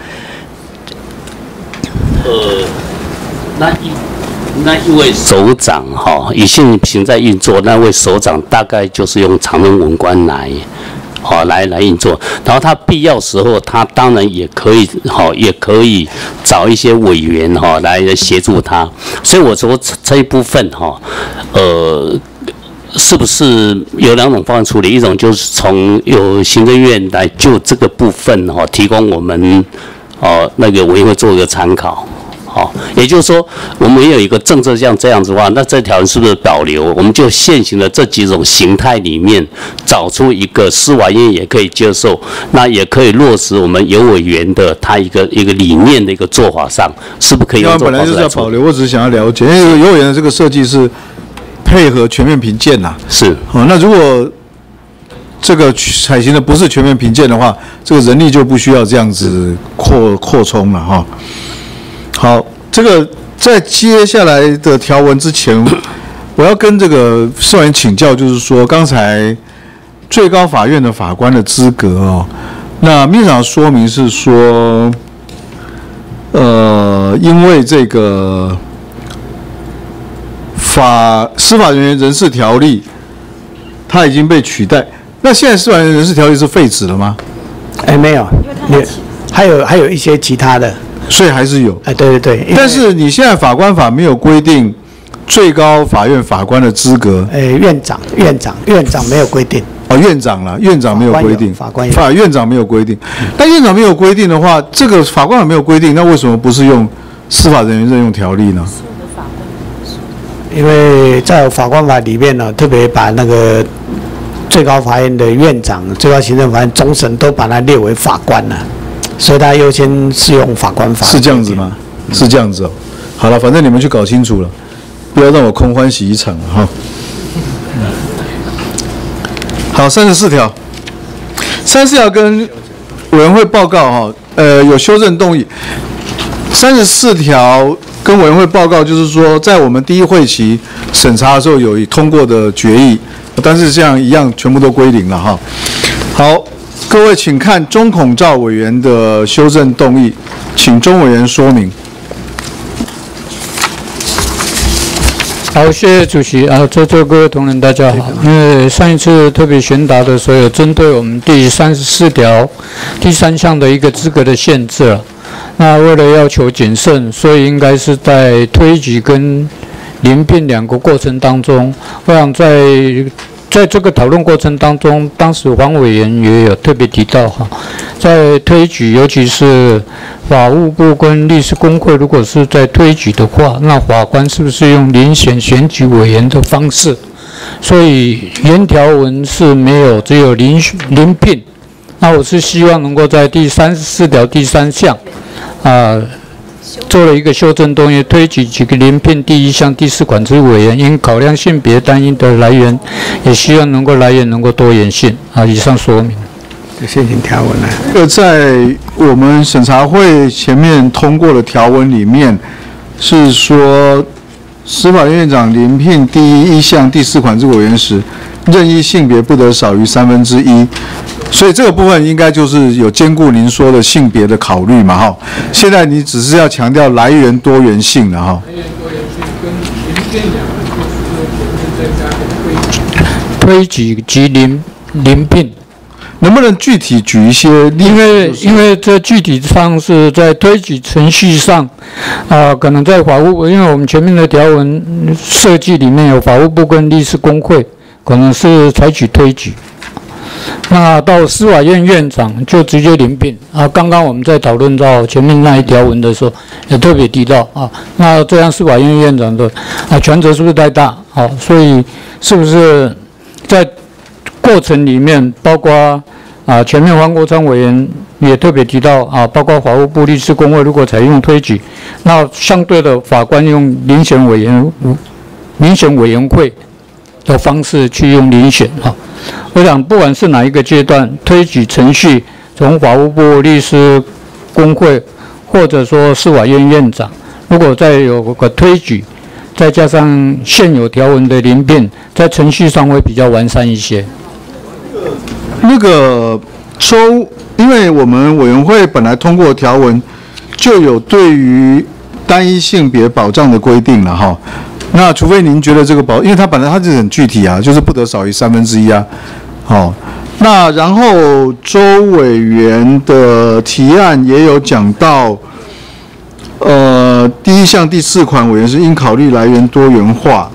那一位首长以现行在运作，那位首长大概就是用常任文官来来运作。然后他必要时候，他当然也可以找一些委员来协助他。所以我说这一部分是不是有两种方式处理？一种就是从由行政院来就这个部分提供我们那个委员会做一个参考。也就是说，我们有一个政策像这样子的话，那这条是不是保留？我们就现行的这几种形态里面，找出一个司法院也可以接受，那也可以落实我们有委员的他一个理念的一个做法上，是不是可以用这种方式来做？本来就是要保留， 我只是想要了解，因为有委员的这个设计是配合全面评鉴呐。 是。 那如果这个采行的不是全面评鉴的话，这个人力就不需要这样子扩充了哈。好，这个在接下来的条文之前，我要跟这个社员请教，就是说刚才最高法院的法官的资格那秘书长说明是说，因为这个司法人员人事条例它已经被取代，那现在司法人员人事条例是废止了吗？ 没有，还有一些其他的。 所以还是有， 对。 但是你现在法官法没有规定最高法院法官的资格。 院长没有规定。 院长没有规定。院长没有规定。但院长没有规定的话，这个法官法没有规定，那为什么不是用司法人员任用条例呢？ 因为在法官法里面呢，特别把那个最高法院的院长、最高行政法院终审都把它列为法官了。所以他优先适用法官法。 是这样子吗？是这样子好了，反正你们去搞清楚了，不要让我空欢喜一场哈。好，34条跟委员会报告有修正动议。34条跟委员会报告就是说，在我们第一会期审查的时候有通过的决议，但是这样一样全部都归零了哈。好。各位，请看钟孔照委员的修正动议，请钟委员说明。 好，谢谢主席在座各位同仁大家好。因为上一次特别询答的时候，有针对我们第34条第3项的一个资格的限制那为了要求谨慎，所以应该是在推举跟临聘两个过程当中，我想在这个讨论过程当中，当时黄委员也有特别提到在推举，尤其是法务部跟律师公会，如果是在推举的话，那法官是不是用遴选选举委员的方式？所以原条文是没有，只有遴聘。那我是希望能够在第34条第3项做了一个修正动议，推举几个遴聘第1项第4款之委员，因考量性别单一的来源，也希望来源能够多元性以上说明。 现行条文在我们审查会前面通过的条文里面是说，司法院院长遴聘第1项第4款之委员时，任意性别不得少于1/3。所以这个部分应该就是有兼顾您说的性别的考虑嘛现在你只是要强调来源多元性了来源多元性跟遴聘两个就是再加个推举及遴聘， 能不能具体举一些例子？ 因为这具体上是在推举程序上可能在法务，因为我们前面的条文设计里面有法务部跟律师公会，可能是采取推举。那到司法院院长就直接遴聘刚刚我们在讨论到前面那一条文的时候，也特别提到那这样司法院院长的权责是不是太大所以是不是在过程里面，包括前面黄国昌委员也特别提到包括法务部律师公会如果采用推举，那相对的法官用遴选委员会的方式去用遴选我想不管是哪一个阶段，推举程序从法务部律师公会或者说司法院院长，如果再有个推举，再加上现有条文的遴聘，在程序上会比较完善一些。 那个因为我们委员会本来通过条文就有对于单一性别保障的规定了那除非您觉得这个因为它本来它是很具体就是不得少于1/3 那然后周委员的提案也有讲到，第一项第4款委员是应考虑来源多元化。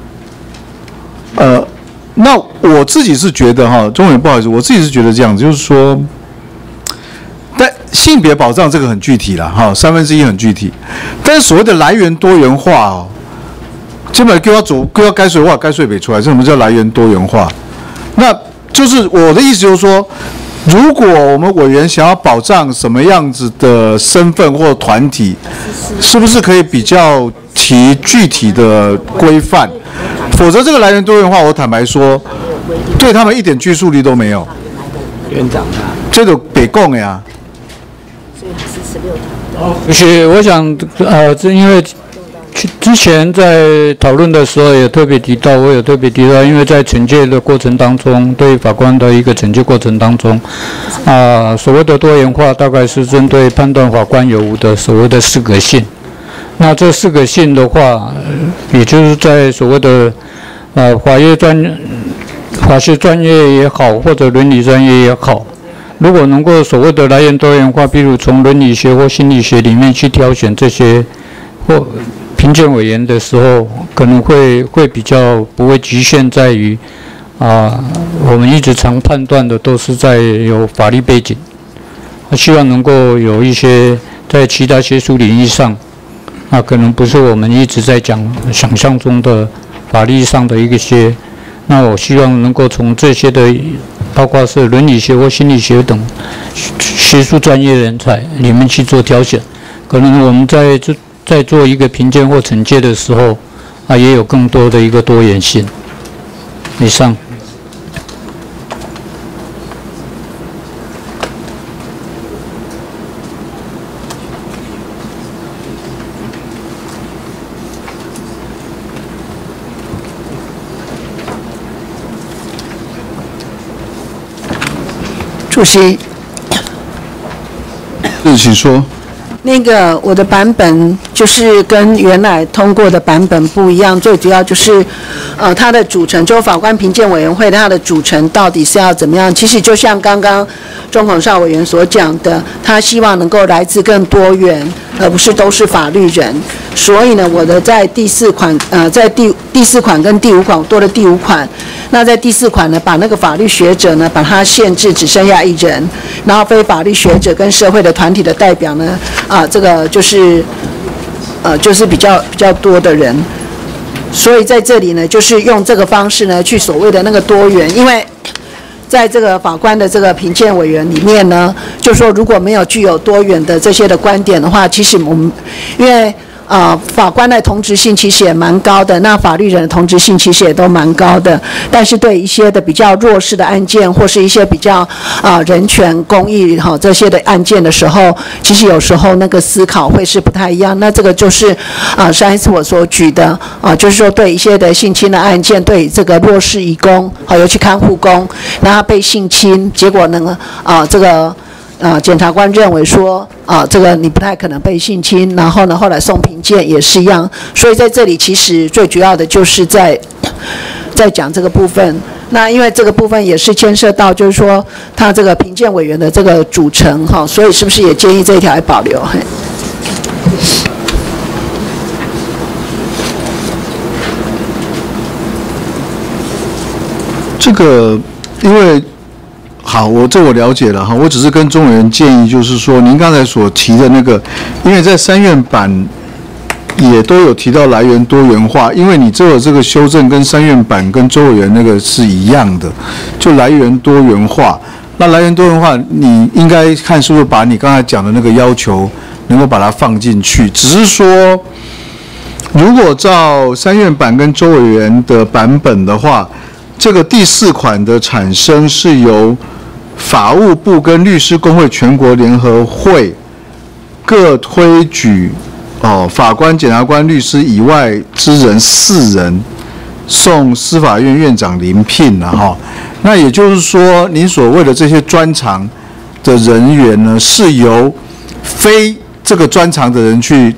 那我自己是觉得哈，中委员不好意思，我自己是觉得这样子，就是说，但性别保障这个很具体了哈，1/3很具体，但是所谓的来源多元化哦，基本上给我该税话该税北出来，这什么叫来源多元化？那就是我的意思就是说，如果我们委员想要保障什么样子的身份或团体，是不是可以比较提具体的规范？否则这个来源多元化，我坦白说，对他们一点拘束力都没有。 院长啊， 这个北共呀。 所以是16条。 而且我想，因为之前在讨论的时候也特别提到，我有特别提到，因为在惩戒的过程当中，对法官的一个惩戒过程当中，所谓的多元化大概是针对判断法官有无的所谓的适格性。那这4个性的话，也就是在所谓的法学专业也好，或者伦理专业也好，如果能够所谓的来源多元化，比如从伦理学或心理学里面去挑选这些或评鉴委员的时候，可能会比较不会局限在于我们一直常判断的都是在有法律背景，希望能够有一些在其他学术领域上，可能不是我们一直在讲想象中的法律上的一些，那我希望能够从这些的，包括是伦理学或心理学等学术专业人才里面去做挑选，可能我们在做一个评鉴或惩戒的时候，也有更多的一个多元性。以上。 主席， 请说。 那个我的版本就是跟原来通过的版本不一样，最主要就是，它的组成，就法官评鉴委员会它的组成到底是要怎么样？其实就像刚刚钟孔绍委员所讲的，他希望能够来自更多元，而不是都是法律人。所以呢，我的在第4款，在第4款跟第5款，我多了第5款。那在第4款呢，把那个法律学者呢，把它限制只剩下1人，然后非法律学者跟社会的团体的代表呢，这个就是比较多的人。所以在这里呢，就是用这个方式呢，去所谓的那个多元，因为在这个法官的这个评鉴委员里面呢，就说如果没有具有多元的这些的观点的话，其实我们因为法官的同质性其实也蛮高的，那法律人的同质性其实也都蛮高的，但是对一些的比较弱势的案件，或是一些比较人权公益这些的案件的时候，其实有时候那个思考会是不太一样。那这个就是上一次我所举的就是说对一些的性侵的案件，对这个弱势移工尤其看护工，那他被性侵，结果呢这个检察官认为说这个你不太可能被性侵，然后呢后来送评鉴也是一样，所以在这里其实最主要的就是在讲这个部分。那因为这个部分也是牵涉到就是说他这个评鉴委员的这个组成所以是不是也建议这一条来保留？ 这个因为好，我了解了哈，我只是跟钟委员建议，就是说您刚才所提的那个，因为在3院版也都有提到来源多元化，因为你这个修正跟3院版跟周委员那个是一样的，就来源多元化。那来源多元化，你应该看是不是把你刚才讲的那个要求能够把它放进去，只是说，如果照3院版跟周委员的版本的话，这个第4款的产生是由法务部跟律师公会全国联合会各推举法官、检察官、律师以外之人4人送司法院院长遴聘了哈。那也就是说，您所谓的这些专长的人员呢，是由非这个专长的人去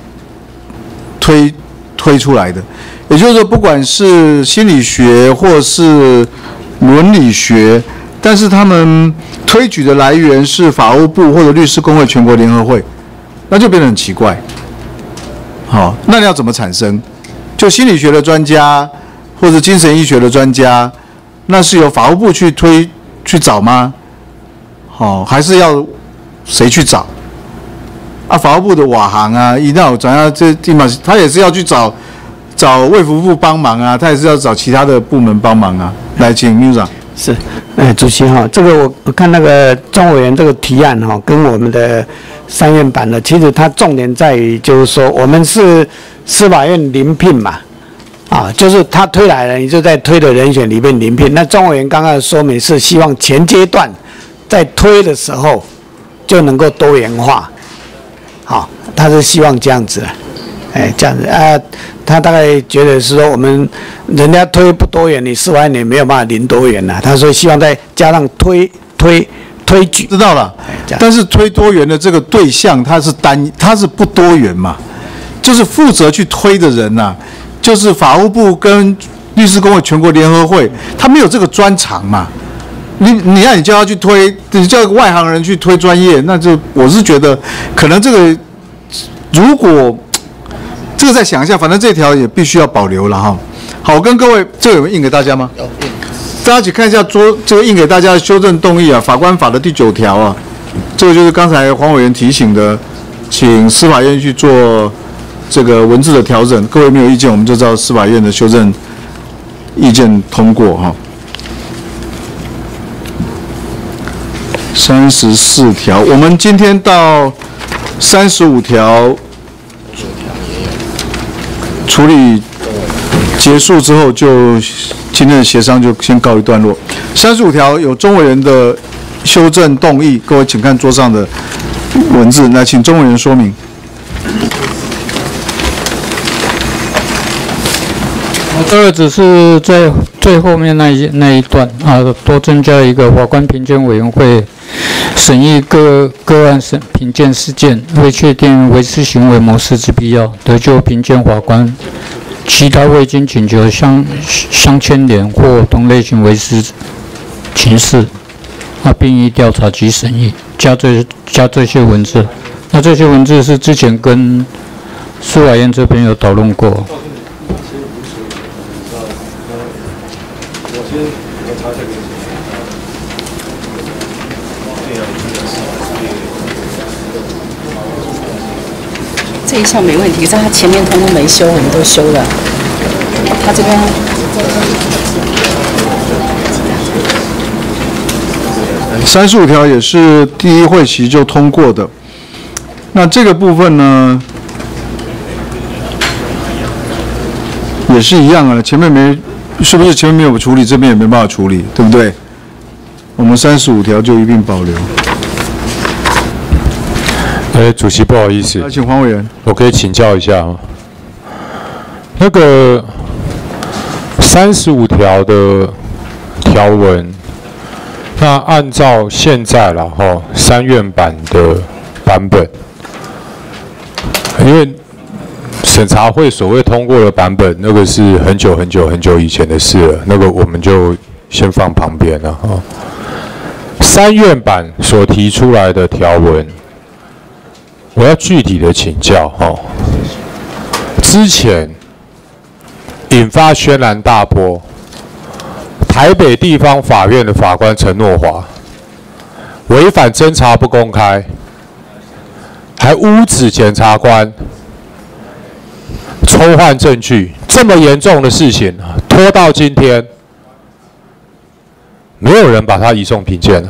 推出来的。也就是说，不管是心理学或是伦理学， 但是他们推举的来源是法务部或者律师公会全国联合会，那就变得很奇怪。好，那你要怎么产生？就心理学的专家或者精神医学的专家，那是由法务部去找吗？好，还是要谁去找？啊，法务部的瓦行啊，一定要怎样？这地方他也是要去找卫福部帮忙啊，他也是要找其他的部门帮忙啊。来，请秘书长。 是，主席哈，这个我看那个钟委员这个提案哈，跟我们的3院版的，其实它重点在于就是说，我们是司法院临聘嘛，啊，就是他推来了，你就在推的人选里面临聘。那钟委员刚刚的说明是希望前阶段在推的时候就能够多元化，好，他是希望这样子。这样子啊，他大概觉得是说我们人家推不多元，你司法院也没有办法零多元了。他说希望再加上推举， 知道了。但是推多元的这个对象，他是不多元嘛，就是负责去推的人呐，就是法务部跟律师公会全国联合会，他没有这个专长嘛。你让你叫他去推，你叫外行人去推专业，那就我是觉得可能这个如果。这个再想一下，反正这条也必须要保留了哈。好，我跟各位，这个有印给大家吗？有印。大家一起看一下这个印给大家的修正动议啊，法官法的第9条啊，这个就是刚才黄委员提醒的，请司法院去做这个文字的调整。各位没有意见，我们就照司法院的修正意见通过哈。34条，我们今天到35条。处理结束之后，就今天的协商就先告一段落。35条有钟委员的修正动议，各位请看桌上的文字，来请钟委员说明。 这个只是在最后面那一段啊，多增加一个法官评鉴委员会审议个案评鉴事件，为确定维持行为模式之必要，得就评鉴法官其他未经请求相牵连或同类型维持情事，并依调查及审议加这些文字。那这些文字是之前跟司法院这边有讨论过。 这一项没问题，可是他前面通通没修，我们都修了。他这边 35条也是第一会期就通过的。那这个部分呢，也是一样啊，前面是不是前面没有处理，这边也没办法处理，对不对？我们35条就一并保留。 主席不好意思， 请黄委员， 我可以请教一下吗？那个35条的条文，那按照现在啦3院版的版本，因为审查会所谓通过的版本，那个是很久以前的事了，那个我们就先放旁边了3院版所提出来的条文。我要具体的请教之前引发轩然大波，台北地方法院的法官陈诺华违反侦查不公开，还诬指检察官抽换证据，这么严重的事情拖到今天，没有人把他移送评鉴了。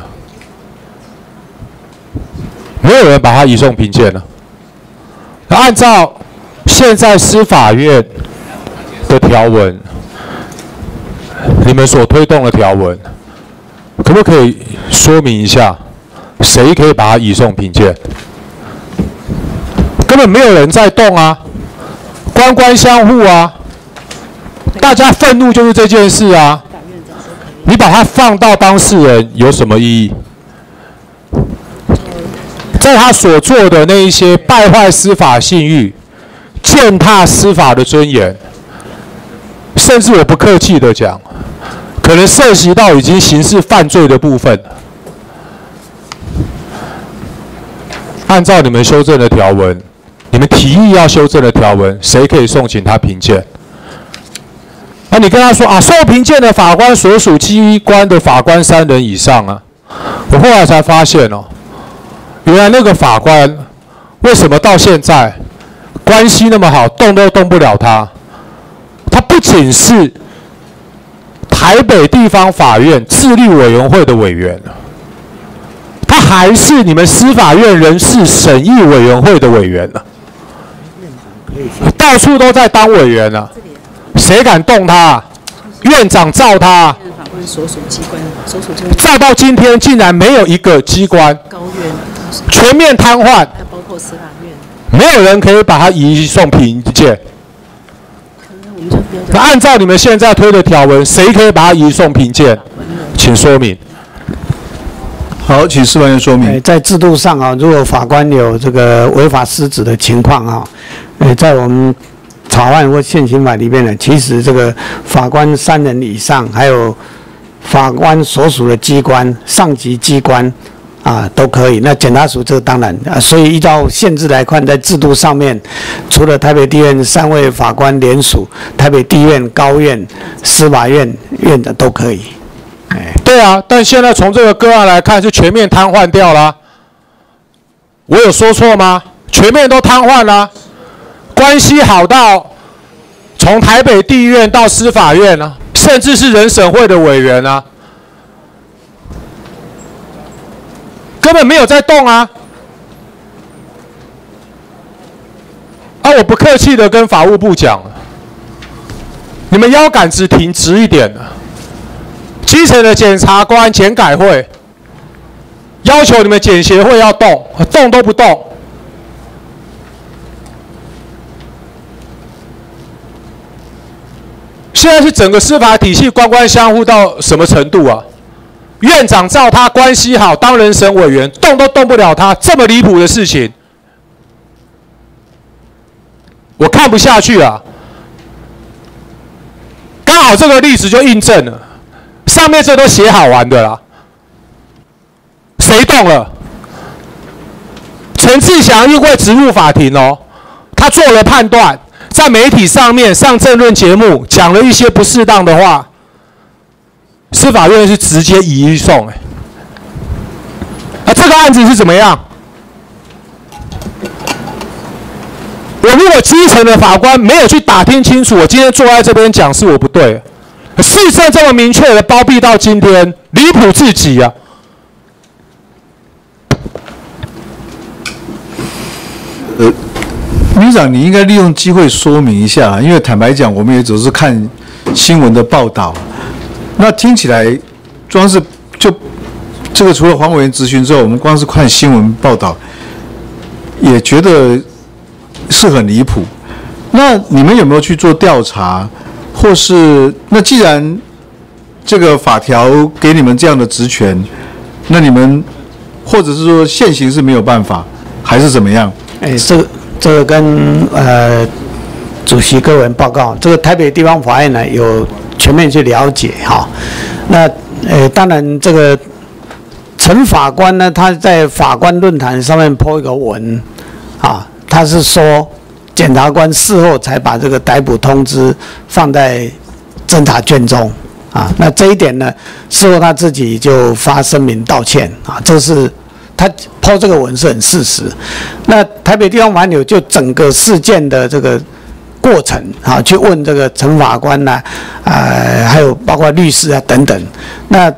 没有人把它移送评鉴了。那按照现在司法院的条文，你们所推动的条文，可不可以说明一下，谁可以把它移送评鉴？根本没有人在动啊，官官相护啊，大家愤怒就是这件事啊。你把它放到当事人有什么意义？在他所做的那一些败坏司法信誉、践踏司法的尊严，甚至我不客气的讲， 可能涉及到已经刑事犯罪的部分。按照你们修正的条文，你们提议要修正的条文，谁可以送请他评鉴？那你跟他说啊，受评鉴的法官所属机关的法官3人以上啊。我后来才发现哦，原来那个法官为什么到现在关系那么好，动都动不了他？他不仅是台北地方法院自律委员会的委员，他还是你们司法院人事审议委员会的委员呢，到处都在当委员呢，谁敢动他？院长罩他，罩到今天竟然没有一个机关全面瘫痪， 包括司法院， 没有人可以把他移送评鉴。那按照你们现在推的条文，谁可以把他移送评鉴？请说明。 好，请司法院说明。 在制度上啊，如果法官有这个违法失职的情况啊，在我们草案或现行法里面呢，其实这个法官3人以上，还有法官所属的机关、上级机关啊都可以。那检察署这个当然啊，所以依照限制来看，在制度上面，除了台北地院3位法官联署，台北地院、高院、司法院院长都可以。 对啊，但现在从这个个案来看，是全面瘫痪掉了。我有说错吗？全面都瘫痪了，关系好到从台北地院到司法院啊，甚至是人审会的委员啊，根本没有在动啊！我不客气的跟法务部讲，你们腰杆子挺直一点啊。基层的检察官检改会要求你们检协会要动，动都不动。现在是整个司法体系官官相护到什么程度啊？院长照他关系好，当人审委员，动都动不了他，这么离谱的事情，我看不下去啊！刚好这个例子就印证了。上面这都写好玩的啦，谁动了？陈志祥因为直入法庭哦，他做了判断，在媒体上面上政论节目讲了一些不适当的话，司法院是直接移送这个案子是怎么样？我如果基层的法官没有去打听清楚，我今天坐在这边讲是我不对。事政这么明确的包庇到今天，离谱至极啊！ 局长，你应该利用机会说明一下，因为坦白讲，我们也只是看新闻的报道，那听起来，光是就这个除了黄委员质询之后，我们光是看新闻报道，也觉得是很离谱。那你们有没有去做调查？或是那既然这个法条给你们这样的职权，那你们或者是说现行是没有办法，还是怎么样？ 这个跟主席各位报告，这个台北地方法院呢有全面去了解哈。那当然这个陈法官呢，他在法官论坛上面po一个文啊，他是说。检察官事后才把这个逮捕通知放在侦查卷中啊，那这一点呢，事后他自己就发声明道歉啊，这是他抛这个文是很事实。那台北地方法院就整个事件的这个过程啊，去问这个陈法官呐，还有包括律师啊等等，那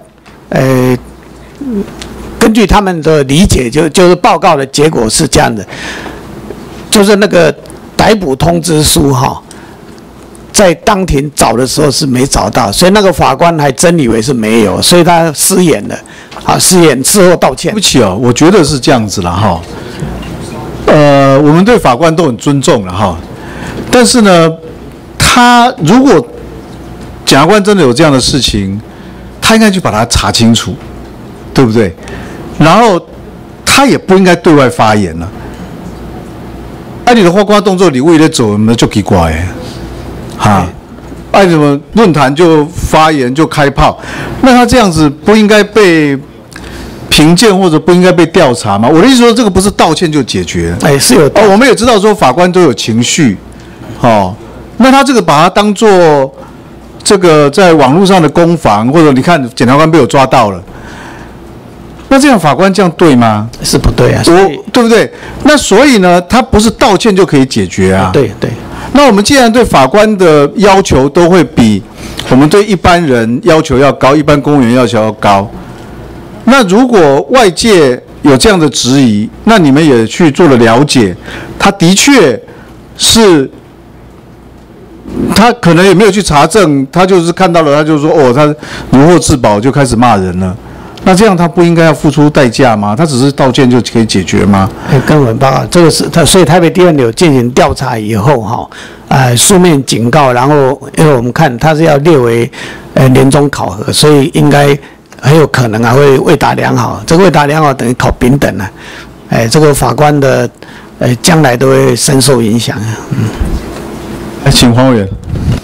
根据他们的理解，就是报告的结果是这样的，就是那个。逮捕通知书哈，在当庭找的时候是没找到，所以那个法官还真以为是没有，所以他失言了，失言事后道歉。 对不起哦，我觉得是这样子了哈。我们对法官都很尊重了哈，但是呢，他如果检察官真的有这样的事情，他应该去把它查清楚，对不对？然后他也不应该对外发言了。你的花瓜动作，你为了走，那就奇怪哈。 爱什么论坛就发言就开炮，那他这样子不应该被评鉴或者不应该被调查吗？我的意思说，这个不是道歉就解决。 哎，是有我们也知道说法官都有情绪，那他这个把它当做这个在网络上的攻防，或者你看检察官被我抓到了，那这样法官这样对吗？ 是不对啊， 对不对？那所以呢，他不是道歉就可以解决啊。 对。 那我们既然对法官的要求都会比我们对一般人要求要高，一般公务员要求要高，那如果外界有这样的质疑，那你们也去做了了解，他的确是，他可能也没有去查证，他就是看到了，他就说他如获至宝就开始骂人了。那这样他不应该要付出代价吗？他只是道歉就可以解决吗？ 跟我们报告，这个是他，所以台北地院有进行调查以后，书面警告，然后因为我们看他是要列为年终考核，所以应该很有可能会未达良好。这个未达良好等于考丙等了，这个法官的将来都会深受影响。 请黄委员。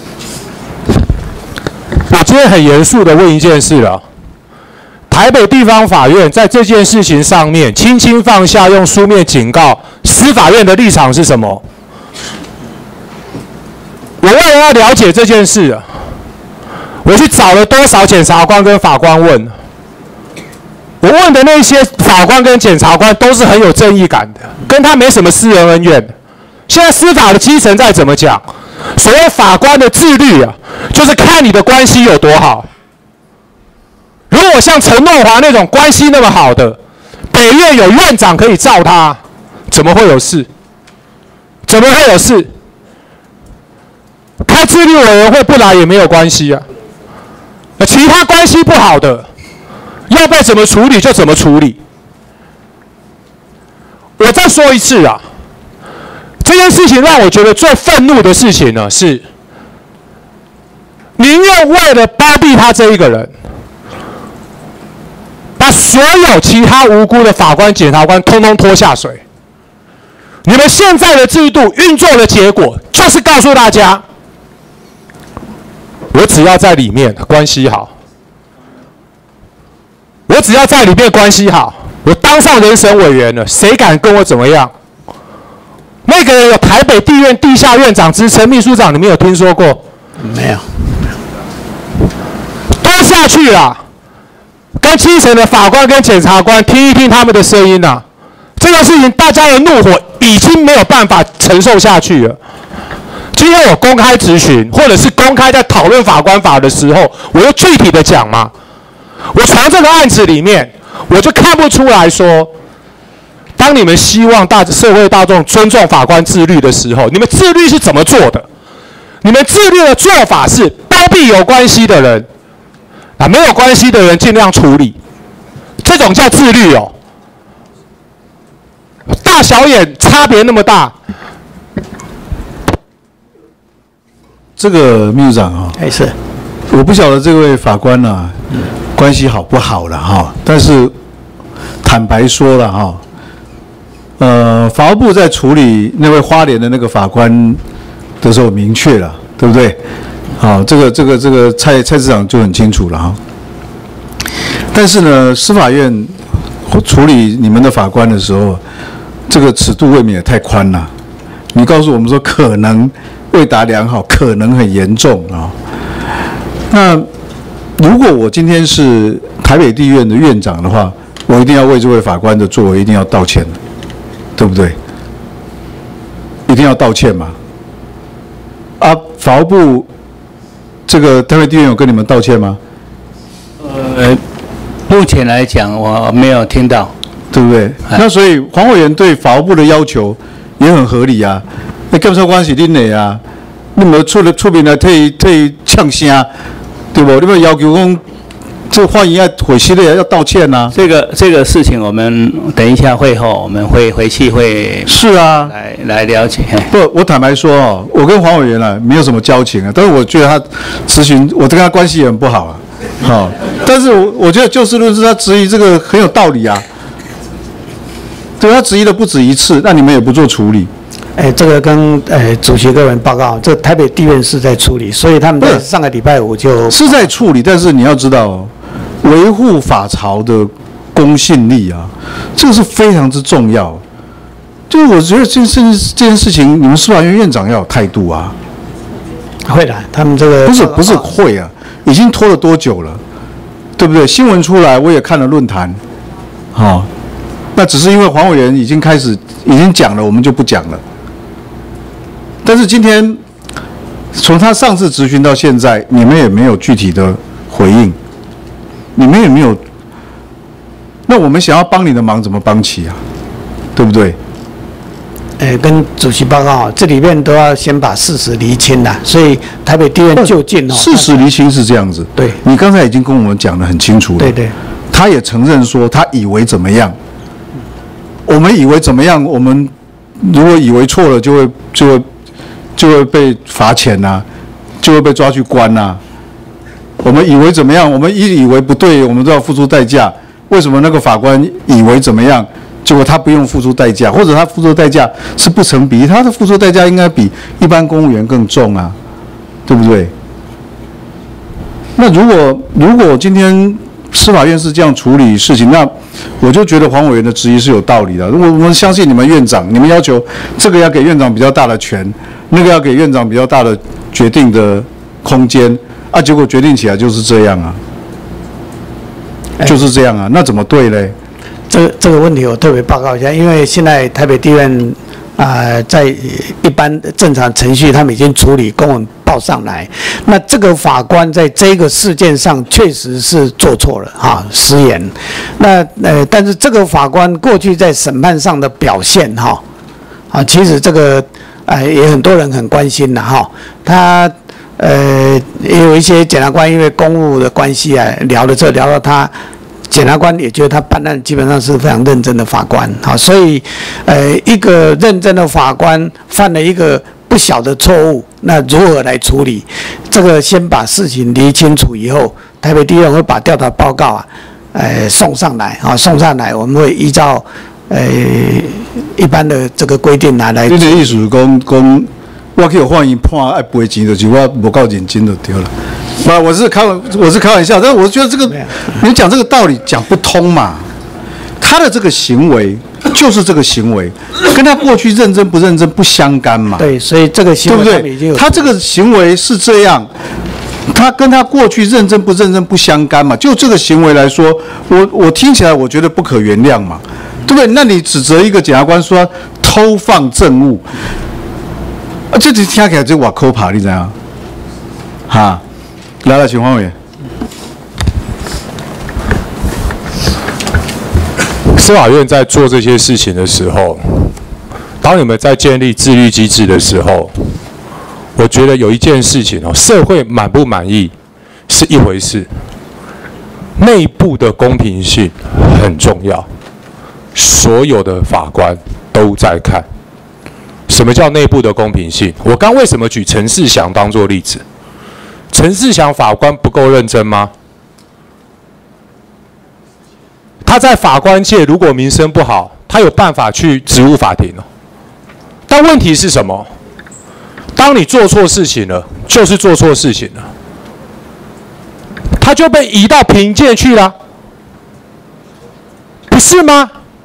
我今天很严肃的问一件事了。台北地方法院在这件事情上面轻轻放下，用书面警告，司法院的立场是什么？我为了要了解这件事，我去找了多少检察官跟法官问，我问的那些法官跟检察官都是很有正义感的，跟他没什么私人恩怨的。现在司法的基层再怎么讲，所谓法官的自律就是看你的关系有多好。如果像陈弄华那种关系那么好的，北院有院长可以罩他，怎么会有事？怎么会有事？开自律委员会不来也没有关系啊。其他关系不好的，要被怎么处理就怎么处理。我再说一次啊，这件事情让我觉得最愤怒的事情呢，是宁愿为了包庇他这一个人，把所有其他无辜的法官、检察官通通拖下水。你们现在的制度运作的结果，就是告诉大家，我只要在里面关系好，我只要在里面关系好，我当上人审委员了，谁敢跟我怎么样？那个人有台北地院地下院长之称，秘书长你们有听说过？ 没有。 拖下去啦！跟基层的法官跟检察官听一听他们的声音啊！这个事情大家的怒火已经没有办法承受下去了。今天我公开质询，或者是公开在讨论法官法的时候，我就具体的讲嘛。我从这个案子里面，我就看不出来说，当你们希望社会大众尊重法官自律的时候，你们自律是怎么做的？你们自律的做法是包庇有关系的人。没有关系的人尽量处理，这种叫自律哦。大小眼差别那么大， 这个秘书长是， 我不晓得这位法官关系好不好了但是坦白说了法务部在处理那位花莲的那个法官的时候明确了，对不对？这个蔡市长就很清楚了但是呢，司法院处理你们的法官的时候，这个尺度未免也太宽了。你告诉我们说可能未达良好，可能很严重那如果我今天是台北地院的院长的话，我一定要为这位法官的作为一定要道歉，对不对？一定要道歉嘛。法务部。这个台北地院有跟你们道歉吗？ 目前来讲我没有听到， 对不对？那所以黄委员对法务部的要求也很合理啊。检察官是恁的啊，你们出面来替呛声，对不？你们要求讲这欢迎要悔失的要道歉啊。 这个事情我们等一下会后我们会回去会是啊来了解。 不，我坦白说我跟黄委员没有什么交情但是我觉得他咨询我跟他关系也很不好但是我觉得就事论事，他质疑这个很有道理啊。对，他质疑的不止一次，那你们也不做处理。 这个跟主席各位报告，这台北地院是在处理，所以他们在上个礼拜五就是在处理，但是你要知道，维护法曹的公信力啊，这个是非常之重要。就是我觉得这件事情，你们司法院院长要有态度啊。 会的，他们这个不是会啊，已经拖了多久了，对不对？新闻出来，我也看了论坛，那只是因为黄委员已经讲了，我们就不讲了。但是今天从他上次质询到现在，你们也没有具体的回应，你们也没有。那我们想要帮你的忙，怎么帮起啊？对不对？ 跟主席报告，这里面都要先把事实厘清了，所以台北地院就近事实厘清是这样子。 对， 你刚才已经跟我们讲得很清楚了。 对对。 他也承认说他以为怎么样，我们以为怎么样，我们如果以为错了，就会被罚钱呐，就会被抓去关呐。我们以为怎么样，我们以为不对，我们都要付出代价。为什么那个法官以为怎么样？结果他不用付出代价，或者他付出代价是不成比例，他的付出代价应该比一般公务员更重啊，对不对？那如果今天司法院是这样处理事情，那我就觉得黄委员的质疑是有道理的。我们相信你们院长，你们要求这个要给院长比较大的权，那个要给院长比较大的决定的空间啊，结果决定起来就是这样啊，就是这样啊，那怎么对嘞？ 这个问题我特别报告一下，因为现在台北地院在一般正常程序，他们已经处理公文报上来。那这个法官在这个事件上确实是做错了失言。那但是这个法官过去在审判上的表现其实这个也很多人很关心的他也有一些检察官因为公务的关系聊到他。检察官也觉得他办案基本上是非常认真的法官，所以，一个认真的法官犯了一个不小的错误，那如何来处理？这个先把事情理清楚以后，台北地院会把调查报告送上来，我们会依照一般的这个规定来。 你的意思讲，我去换一判爱赔钱，就是我不够认真就对了。我是开玩笑，但是我觉得这个你讲这个道理讲不通嘛。他的这个行为就是这个行为，跟他过去认真不认真不相干嘛。 对，所以这个行为对不对？他这个行为是这样，他跟他过去认真不认真不相干嘛。就这个行为来说，我听起来我觉得不可原谅嘛，对不对？那你指责一个检察官说偷放证物，这听起来就哇抠爬，你知道吗？来，请黄委员。 司法院在做这些事情的时候，当你们在建立自律机制的时候，我觉得有一件事情社会满不满意是一回事，内部的公平性很重要，所有的法官都在看。什么叫内部的公平性？我刚为什么举陈世祥当作例子？陈世祥法官不够认真吗？他在法官界如果名声不好，他有办法去职务法庭但问题是什么？当你做错事情了，就是做错事情了，他就被移到评鉴去了，不是吗？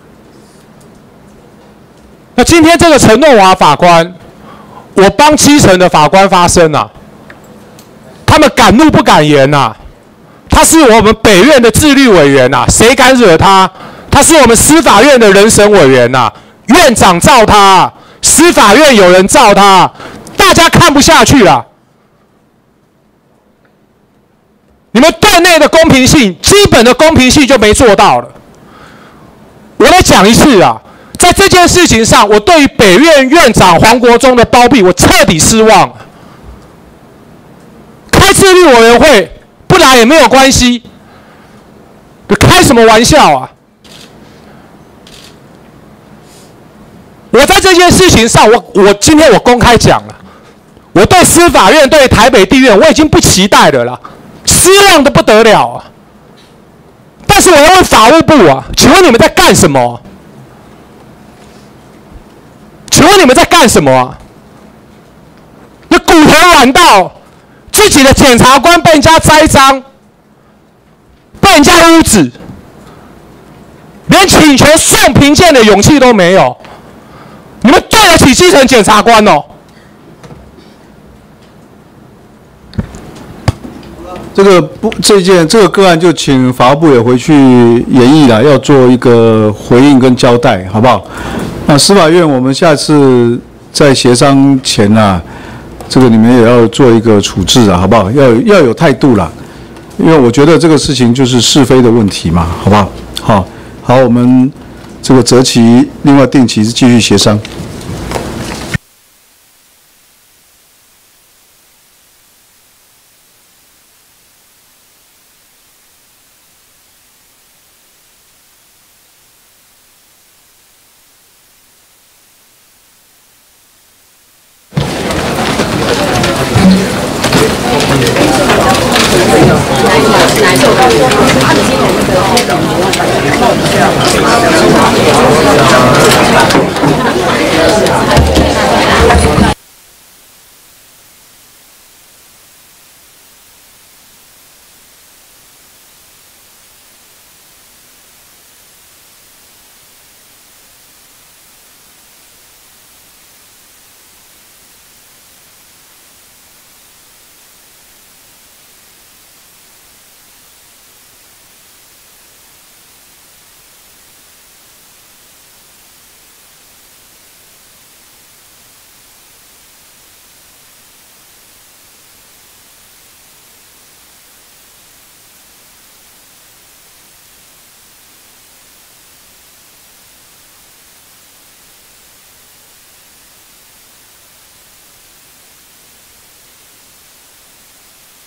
那今天这个陈诺华法官，我帮基层的法官发声他们敢怒不敢言他是我们北院的自律委员谁敢惹他？他是我们司法院的人审委员院长罩他，司法院有人罩他，大家看不下去了。你们对内的公平性，基本的公平性就没做到了。我再讲一次在这件事情上，我对于北院院长黄国忠的包庇，我彻底失望。开自律委员会不来也没有关系，开什么玩笑我在这件事情上，我今天我公开讲了，我对司法院、对台北地院，我已经不期待了啦，失望的不得了但是我要问法务部请问你们在干什么？ 请问你们在干什么啊？那骨头软到自己的检察官被人家栽赃，被人家污指，连请求送评鉴的勇气都没有，你们对得起基层检察官哦？ 这个个案就请法务部也回去研议啦，要做一个回应跟交代，好不好？那司法院我们下次在协商前啊，这个你们也要做一个处置啊，好不好？要有态度啦，因为我觉得这个事情就是是非的问题嘛，好不好？好，我们这个择期另外定期继续协商。 哪一